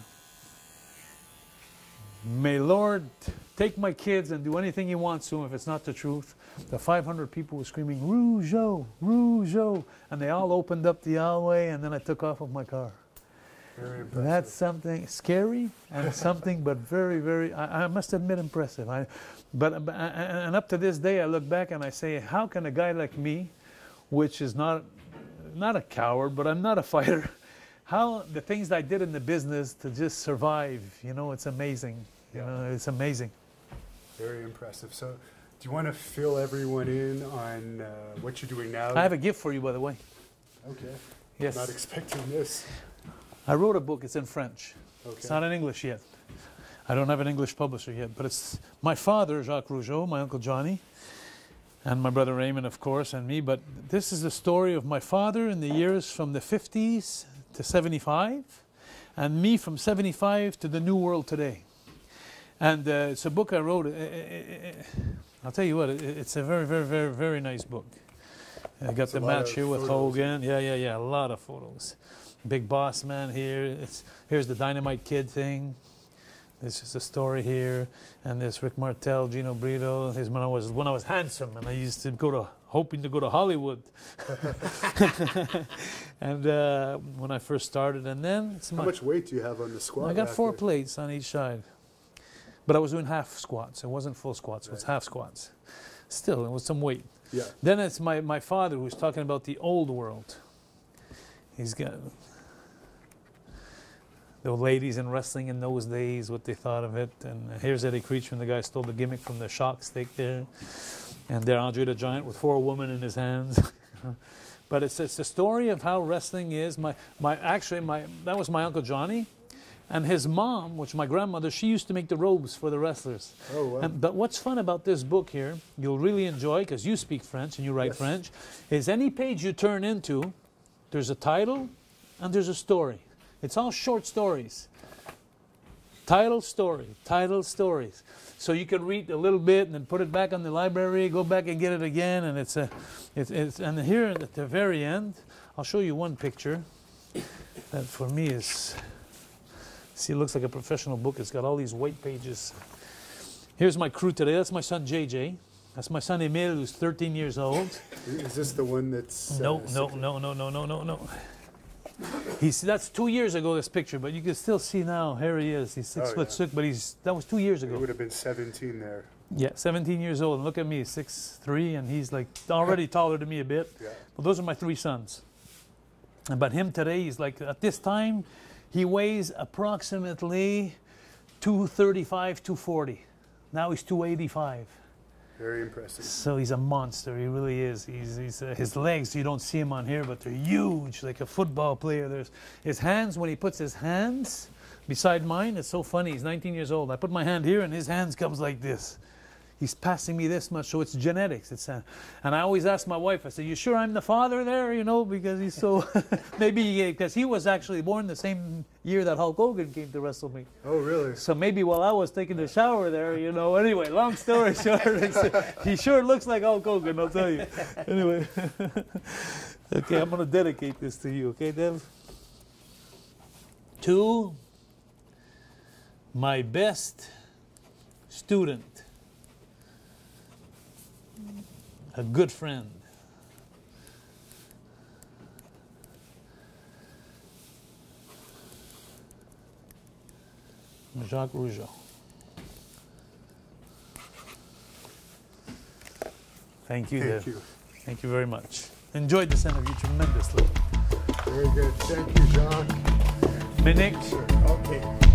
may Lord take my kids and do anything he wants to them if it's not the truth. The five hundred people were screaming, Rougeau, Rougeau. And they all opened up the alleyway, and then I took off with my car. Very impressive. That's something scary and something, but very, very, I, I must admit, impressive. I, but, but and up to this day, I look back and I say, how can a guy like me, which is not, not a coward, but I'm not a fighter, how the things that I did in the business to just survive, you know, it's amazing. You Yeah. know, it's amazing. Very impressive. So, do you want to fill everyone in on uh, what you're doing now? I have a gift for you, by the way. Okay. Yes. Not expecting this. I wrote a book. It's in French. Okay. It's not in English yet. I don't have an English publisher yet, but it's my father, Jacques Rougeau, my uncle Johnny, and my brother Raymond, of course, and me. But this is the story of my father in the years from the fifties to seventy-five, and me from seventy-five to the new world today. And uh, it's a book I wrote. Uh, uh, I'll tell you what, it, it's a very, very, very, very nice book. I got It's the a lot match of here with photos. Hogan. Yeah, yeah, yeah, a lot of photos. Big Boss Man here. It's, here's the Dynamite Kid thing. This is the story here. And there's Rick Martel, Gino Brito. Here's when I was when I was handsome and I used to go to hoping to go to Hollywood. And uh, when I first started, and then it's How my, much weight do you have on the squat? I got rack four there? plates on each side. But I was doing half squats. It wasn't full squats. It was Right. half squats. Still, it was some weight. Yeah. Then it's my, my father who's talking about the old world. He's got the ladies in wrestling in those days, what they thought of it. And here's Eddie Creech when the guy stole the gimmick from the shock stick there. And there Andre the Giant with four women in his hands. But it's, it's a story of how wrestling is. My, my, actually, my, that was my Uncle Johnny. And his mom, which my grandmother, she used to make the robes for the wrestlers. Oh, wow. And, but what's fun about this book here, you'll really enjoy, because you speak French and you write Yes. French, is any page you turn into, there's a title and there's a story. It's all short stories. Title, story, title, stories. So you can read a little bit and then put it back on the library, go back and get it again, and it's a, it's, it's and here at the very end, I'll show you one picture that for me is, see, it looks like a professional book. It's got all these white pages. Here's my crew today. That's my son J J. That's my son Emile, who's thirteen years old. Is this the one that's... uh, No, no, six- no, no, no, no, no, no. He's, that's two years ago, this picture, but you can still see now, here he is. He's six Oh, foot yeah. six, but he's, that was two years It ago. would have been seventeen there. Yeah, seventeen years old. And look at me, six three, and he's like already taller than me a bit. Yeah. Well, those are my three sons. And but him today, he's like, at this time, he weighs approximately two thirty-five, two forty. Now he's two eighty-five. Very impressive. So he's a monster. He really is. He's, he's uh, his legs, you don't see him on here, but they're huge, like a football player. There's his hands. When he puts his hands beside mine, it's so funny. He's nineteen years old. I put my hand here, and his hands comes like this. He's passing me this much, so it's genetics. It's uh, and I always ask my wife. I say, "You sure I'm the father there?" You know, because he's so maybe because he was actually born the same year that Hulk Hogan came to wrestle me. Oh, really? So maybe while I was taking the shower there, you know. Anyway, long story short, it's, he sure looks like Hulk Hogan, I'll tell you. Anyway, okay, I'm gonna dedicate this to you, okay, Dev? To my best student, a good friend, Jacques Rougeau. Thank you, Thank Dev. you. Thank you very much. Enjoyed this interview tremendously. Very good. Thank you, Jacques. Minik. Okay.